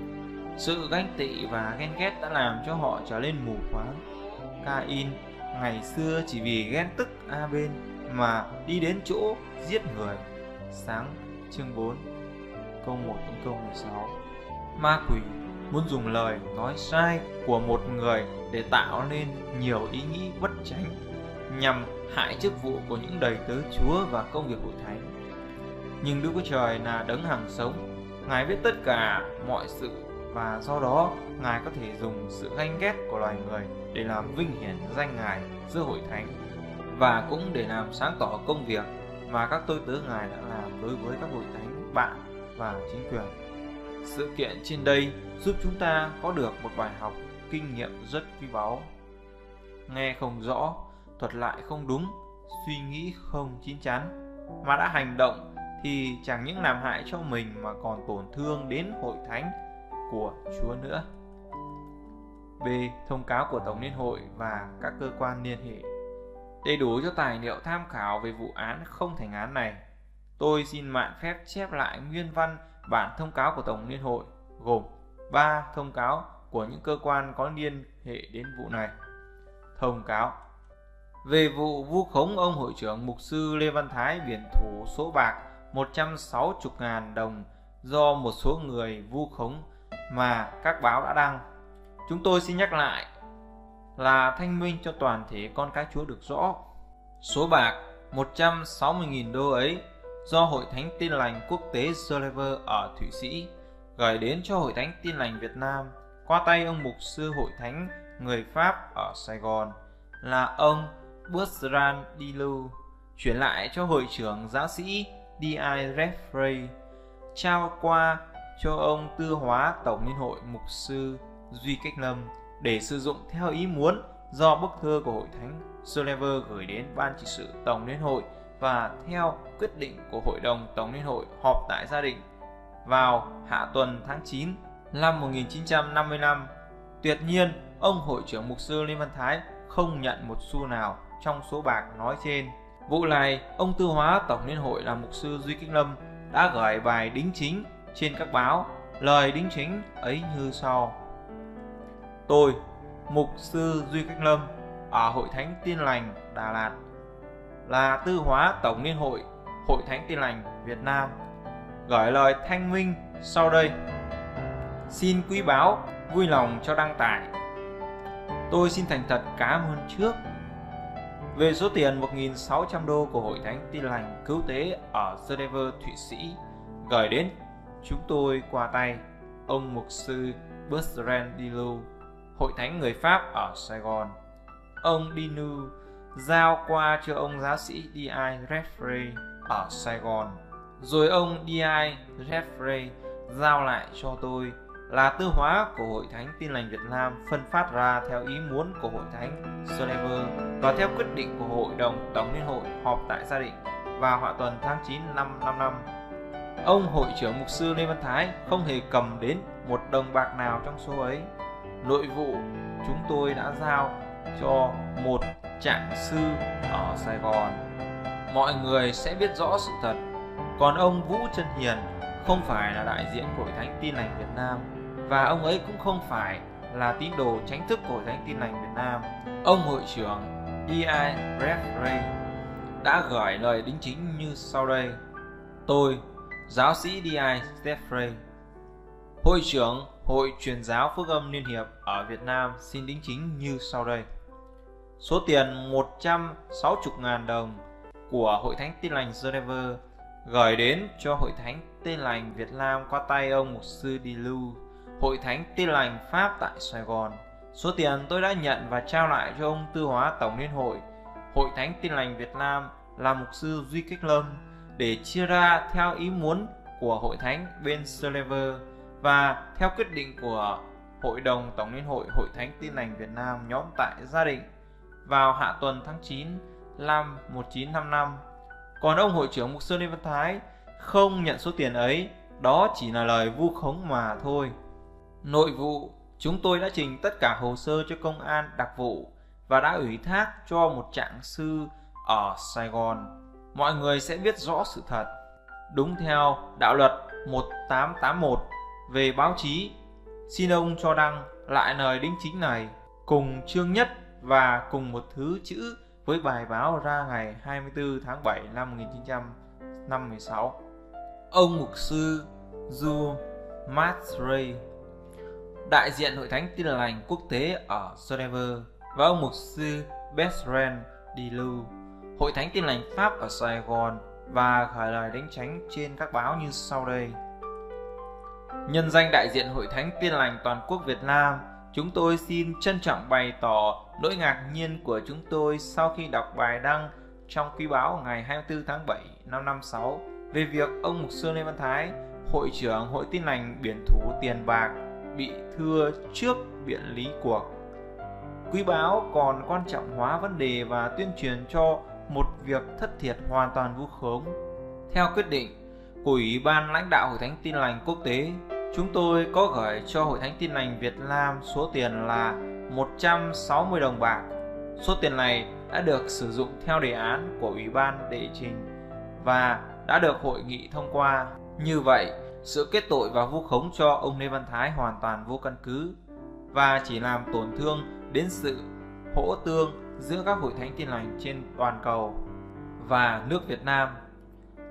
Sự ganh tị và ghen ghét đã làm cho họ trở nên mù quáng. Cain ngày xưa chỉ vì ghen tức Abel mà đi đến chỗ giết người. Sáng chương 4 câu 1 đến câu 16. Ma quỷ muốn dùng lời nói sai của một người để tạo nên nhiều ý nghĩ bất chánh nhằm hại chức vụ của những đầy tớ Chúa và công việc hội thánh. Nhưng Đức Chúa Trời là đấng hằng sống, Ngài biết tất cả mọi sự và do đó Ngài có thể dùng sự ganh ghét của loài người để làm vinh hiển danh Ngài giữa hội thánh và cũng để làm sáng tỏ công việc mà các tôi tớ Ngài đã làm đối với các hội thánh bạn và chính quyền. Sự kiện trên đây giúp chúng ta có được một bài học kinh nghiệm rất quý báu. Nghe không rõ, thuật lại không đúng, suy nghĩ không chín chắn mà đã hành động thì chẳng những làm hại cho mình mà còn tổn thương đến hội thánh của Chúa nữa. B. Thông cáo của Tổng Liên hội và các cơ quan liên hệ. Đầy đủ cho tài liệu tham khảo về vụ án không thành án này, tôi xin mạn phép chép lại nguyên văn bản thông cáo của Tổng Liên hội, gồm 3 thông cáo của những cơ quan có liên hệ đến vụ này. Thông cáo về vụ vu khống ông hội trưởng mục sư Lê Văn Thái biển thủ số bạc 160.000 đồng do một số người vu khống mà các báo đã đăng. Chúng tôi xin nhắc lại là thanh minh cho toàn thể con cái Chúa được rõ. Số bạc 160.000 đô ấy do Hội Thánh Tin Lành Quốc tế Geneva ở Thụy Sĩ gửi đến cho Hội Thánh Tin Lành Việt Nam qua tay ông mục sư Hội Thánh người Pháp ở Sài Gòn là ông Bertrand Dilou, chuyển lại cho hội trưởng giáo sĩ D.I. Jeffrey, trao qua cho ông Tư Hóa Tổng Liên hội mục sư Duy Cách Lâm để sử dụng theo ý muốn do bức thư của Hội Thánh Geneva gửi đến Ban trị sự Tổng Liên hội và theo quyết định của Hội đồng Tổng Liên hội họp tại gia đình vào hạ tuần tháng 9 năm 1955. Tuyệt nhiên, ông hội trưởng mục sư Lê Văn Thái không nhận một xu nào trong số bạc nói trên. Vụ này, ông Tư Hóa Tổng Liên hội là mục sư Duy Cách Lâm đã gửi bài đính chính trên các báo. Lời đính chính ấy như sau: Tôi, mục sư Duy Cách Lâm ở Hội Thánh Tin Lành Đà Lạt, là Tư Hóa Tổng Liên hội Hội Thánh Tin Lành Việt Nam, gửi lời thanh minh sau đây. Xin quý báo vui lòng cho đăng tải. Tôi xin thành thật cảm ơn trước về số tiền 1.600 đô của Hội Thánh Tin Lành Cứu Tế ở Geneva, Thụy Sĩ gửi đến chúng tôi qua tay ông mục sư Bertrand Dilou, Hội Thánh người Pháp ở Sài Gòn. Ông Dilou giao qua cho ông giáo sĩ D.I. Jeffrey ở Sài Gòn, rồi ông D.I. Jeffrey giao lại cho tôi là Tư Hóa của Hội Thánh Tin Lành Việt Nam phân phát ra theo ý muốn của Hội Thánh Geneva và theo quyết định của Hội đồng Tổng Liên hội họp tại gia đình vào hạ tuần tháng 9 năm 55. Ông hội trưởng mục sư Lê Văn Thái không hề cầm đến một đồng bạc nào trong số ấy. Nội vụ chúng tôi đã giao cho một trạng sư ở Sài Gòn. Mọi người sẽ biết rõ sự thật. Còn ông Vũ Trân Hiền không phải là đại diện của Hội Thánh Tin Lành Việt Nam, và ông ấy cũng không phải là tín đồ chính thức của Hội Thánh Tin Lành Việt Nam. Ông hội trưởng D.I. Jeffrey đã gửi lời đính chính như sau đây. Tôi, giáo sĩ D.I. Jeffrey, hội trưởng Hội Truyền giáo Phước âm Liên hiệp ở Việt Nam, xin đính chính như sau đây. Số tiền 160.000 đồng của Hội Thánh Tin Lành Geneva gửi đến cho Hội Thánh Tin Lành Việt Nam qua tay ông mục sư Dilou, Hội Thánh Tin Lành Pháp tại Sài Gòn. Số tiền tôi đã nhận và trao lại cho ông Tư Hóa Tổng Liên hội Hội Thánh Tin Lành Việt Nam là mục sư Duy Cách Lâm để chia ra theo ý muốn của Hội Thánh bên Geneva và theo quyết định của Hội đồng Tổng Liên hội Hội Thánh Tin Lành Việt Nam nhóm tại gia đình vào hạ tuần tháng 9 năm 1955. Còn ông hội trưởng mục sư Lê Văn Thái không nhận số tiền ấy, đó chỉ là lời vu khống mà thôi. Nội vụ chúng tôi đã trình tất cả hồ sơ cho công an đặc vụ và đã ủy thác cho một trạng sư ở Sài Gòn. Mọi người sẽ biết rõ sự thật. Đúng theo đạo luật 1881 về báo chí, xin ông cho đăng lại lời đính chính này cùng chương nhất và cùng một thứ chữ với bài báo ra ngày 24 tháng 7 năm 1956. Ông mục sư Du Matre, đại diện Hội Thánh Tin Lành Quốc tế ở Geneva, và ông mục sư Bertrand Dilou, Hội Thánh Tin Lành Pháp ở Sài Gòn, và gửi lời đính chính trên các báo như sau đây. Nhân danh đại diện Hội Thánh Tin Lành Toàn quốc Việt Nam, chúng tôi xin trân trọng bày tỏ nỗi ngạc nhiên của chúng tôi sau khi đọc bài đăng trong Quý báo ngày 24 tháng 7 năm 56 về việc ông mục sư Lê Văn Thái, hội trưởng Hội Tin Lành biển thủ tiền bạc, bị thưa trước biện lý cuộc. Quý báo còn quan trọng hóa vấn đề và tuyên truyền cho một việc thất thiệt hoàn toàn vu khống. Theo quyết định của Ủy ban lãnh đạo Hội Thánh Tin Lành Quốc tế, chúng tôi có gửi cho Hội Thánh Tin Lành Việt Nam số tiền là 160 đồng bạc. Số tiền này đã được sử dụng theo đề án của Ủy ban đệ trình và đã được hội nghị thông qua. Như vậy, sự kết tội và vu khống cho ông Lê Văn Thái hoàn toàn vô căn cứ và chỉ làm tổn thương đến sự hỗ tương giữa các Hội Thánh Tin Lành trên toàn cầu và nước Việt Nam.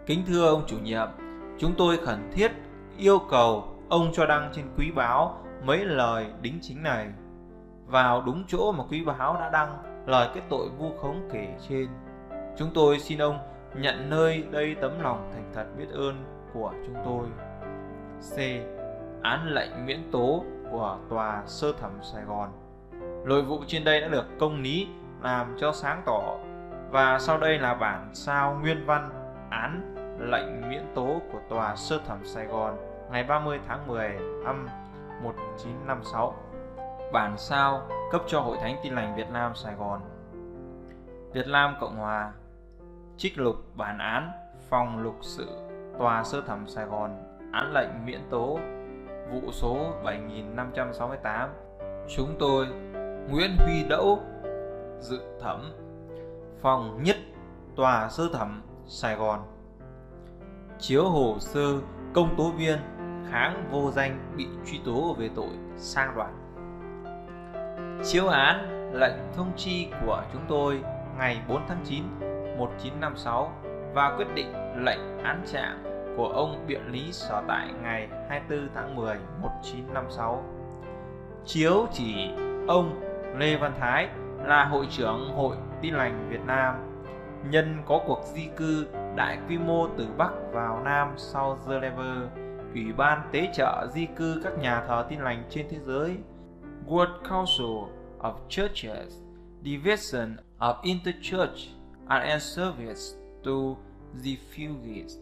Kính thưa ông chủ nhiệm, chúng tôi khẩn thiết yêu cầu ông cho đăng trên quý báo mấy lời đính chính này vào đúng chỗ mà quý báo đã đăng lời kết tội vu khống kể trên. Chúng tôi xin ông nhận nơi đây tấm lòng thành thật biết ơn của chúng tôi. C. Án lệnh miễn tố của Tòa Sơ thẩm Sài Gòn. Nội vụ trên đây đã được công lý làm cho sáng tỏ, và sau đây là bản sao nguyên văn án lệnh miễn tố của Tòa Sơ thẩm Sài Gòn ngày 30 tháng 10 năm 1956. Bản sao cấp cho Hội Thánh Tin lành Việt Nam Sài Gòn, Việt Nam Cộng Hòa. Trích lục bản án phòng lục sự Tòa Sơ thẩm Sài Gòn, án lệnh miễn tố vụ số 7568. Chúng tôi Nguyễn Huy Đẫu, dự thẩm, phòng nhất Tòa Sơ thẩm Sài Gòn, chiếu hồ sơ công tố viên kháng vô danh bị truy tố về tội sang đoạt. Chiếu án lệnh thông chi của chúng tôi ngày 4 tháng 9 1956 và quyết định lệnh án trạng của ông biện lý sở tại ngày 24 tháng 10 1956. Chiếu chỉ ông Lê Văn Thái là hội trưởng Hội Tin lành Việt Nam nhân có cuộc di cư đại quy mô từ Bắc vào Nam sau Geneva, Ủy ban tế trợ di cư các nhà thờ Tin lành trên thế giới, World Council of Churches, Division of Interchurch and Service to Refugees.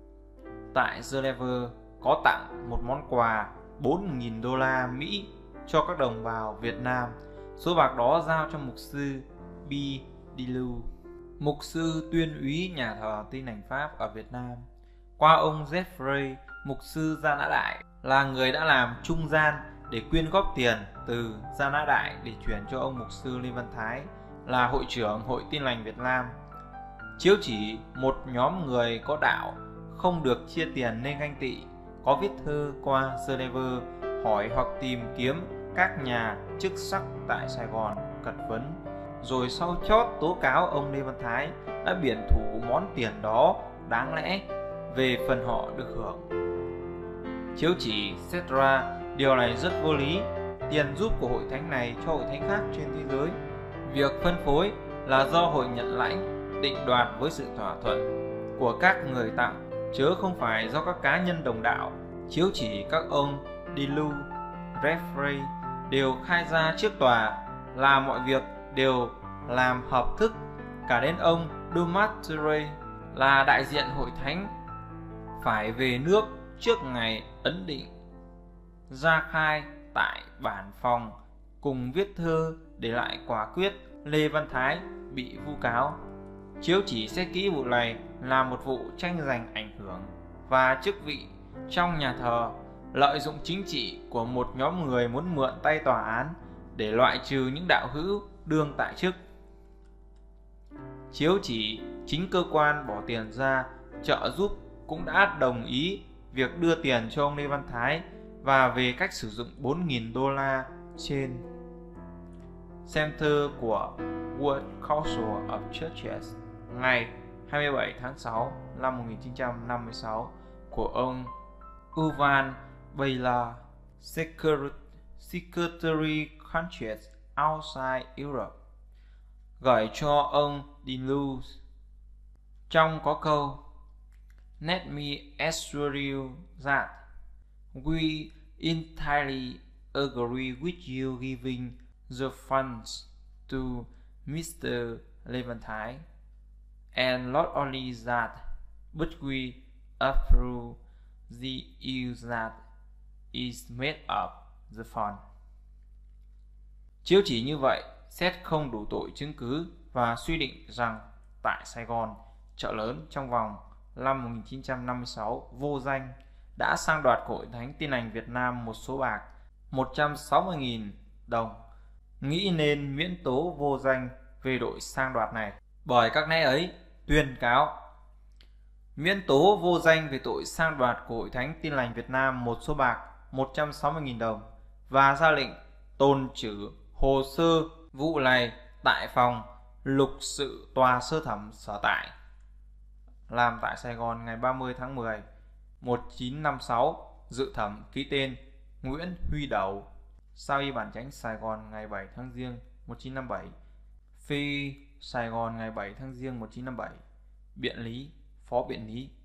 Tại Geneva có tặng một món quà 4.000 đô la Mỹ cho các đồng bào Việt Nam. Số bạc đó giao cho mục sư B. Dilu, mục sư tuyên úy nhà thờ Tin lành Pháp ở Việt Nam, qua ông Jeffrey, mục sư Gia Nã Đại, là người đã làm trung gian để quyên góp tiền từ Gia Nã Đại để chuyển cho ông mục sư Lê Văn Thái, là hội trưởng Hội Tin lành Việt Nam. Chiếu chỉ một nhóm người có đạo không được chia tiền nên ganh tị, có viết thư qua Geneva hỏi hoặc tìm kiếm các nhà chức sắc tại Sài Gòn cật vấn, rồi sau chót tố cáo ông Lê Văn Thái đã biển thủ món tiền đó đáng lẽ về phần họ được hưởng. Chiếu chỉ xét ra điều này rất vô lý. Tiền giúp của hội thánh này cho hội thánh khác trên thế giới, việc phân phối là do hội nhận lãnh định đoạt với sự thỏa thuận của các người tặng, chớ không phải do các cá nhân đồng đạo. Chiếu chỉ các ông Dilu, Jeffrey đều khai ra trước tòa là mọi việc đều làm hợp thức, cả đến ông Dumatere là đại diện hội thánh phải về nước trước ngày ấn định, ra khai tại bản phòng cùng viết thơ để lại quả quyết Lê Văn Thái bị vu cáo. Chiếu chỉ xét kỹ vụ này là một vụ tranh giành ảnh hưởng và chức vị trong nhà thờ, lợi dụng chính trị của một nhóm người muốn mượn tay tòa án để loại trừ những đạo hữu đương tại chức. Chiếu chỉ chính cơ quan bỏ tiền ra trợ giúp cũng đã đồng ý việc đưa tiền cho ông Lê Văn Thái và về cách sử dụng 4.000 đô la trên. Xem thơ của World Council of Churches ngày 27 tháng 6 năm 1956 của ông Uvan Bayla, Secretary Countries Outside Europe, gửi cho ông Dilu. Trong có câu Let me assure you that we entirely agree with you giving the funds to Mr. Lê Văn Thái, and not only that, but we approve the use that is made of the fund. Chiếu chỉ như vậy, xét không đủ tội chứng cứ và suy định rằng tại Sài Gòn, chợ lớn trong vòng năm 1956 vô danh đã sang đoạt của Hội Thánh Tin lành Việt Nam một số bạc 160.000 đồng, nghĩ nên miễn tố vô danh về tội sang đoạt này. Bởi các lẽ ấy, tuyên cáo miễn tố vô danh về tội sang đoạt của Hội Thánh Tin lành Việt Nam một số bạc 160.000 đồng và ra lệnh tồn trữ hồ sơ vụ này tại phòng lục sự Tòa Sơ thẩm sở tại. làm tại Sài Gòn ngày 30 tháng 10 1956. Dự thẩm ký tên Nguyễn Huy Đậu. Sao y bản chánh Sài Gòn ngày 7 tháng Giêng 1957. Phê Sài Gòn ngày 7 tháng Giêng 1957. Biện lý Phó Biện lý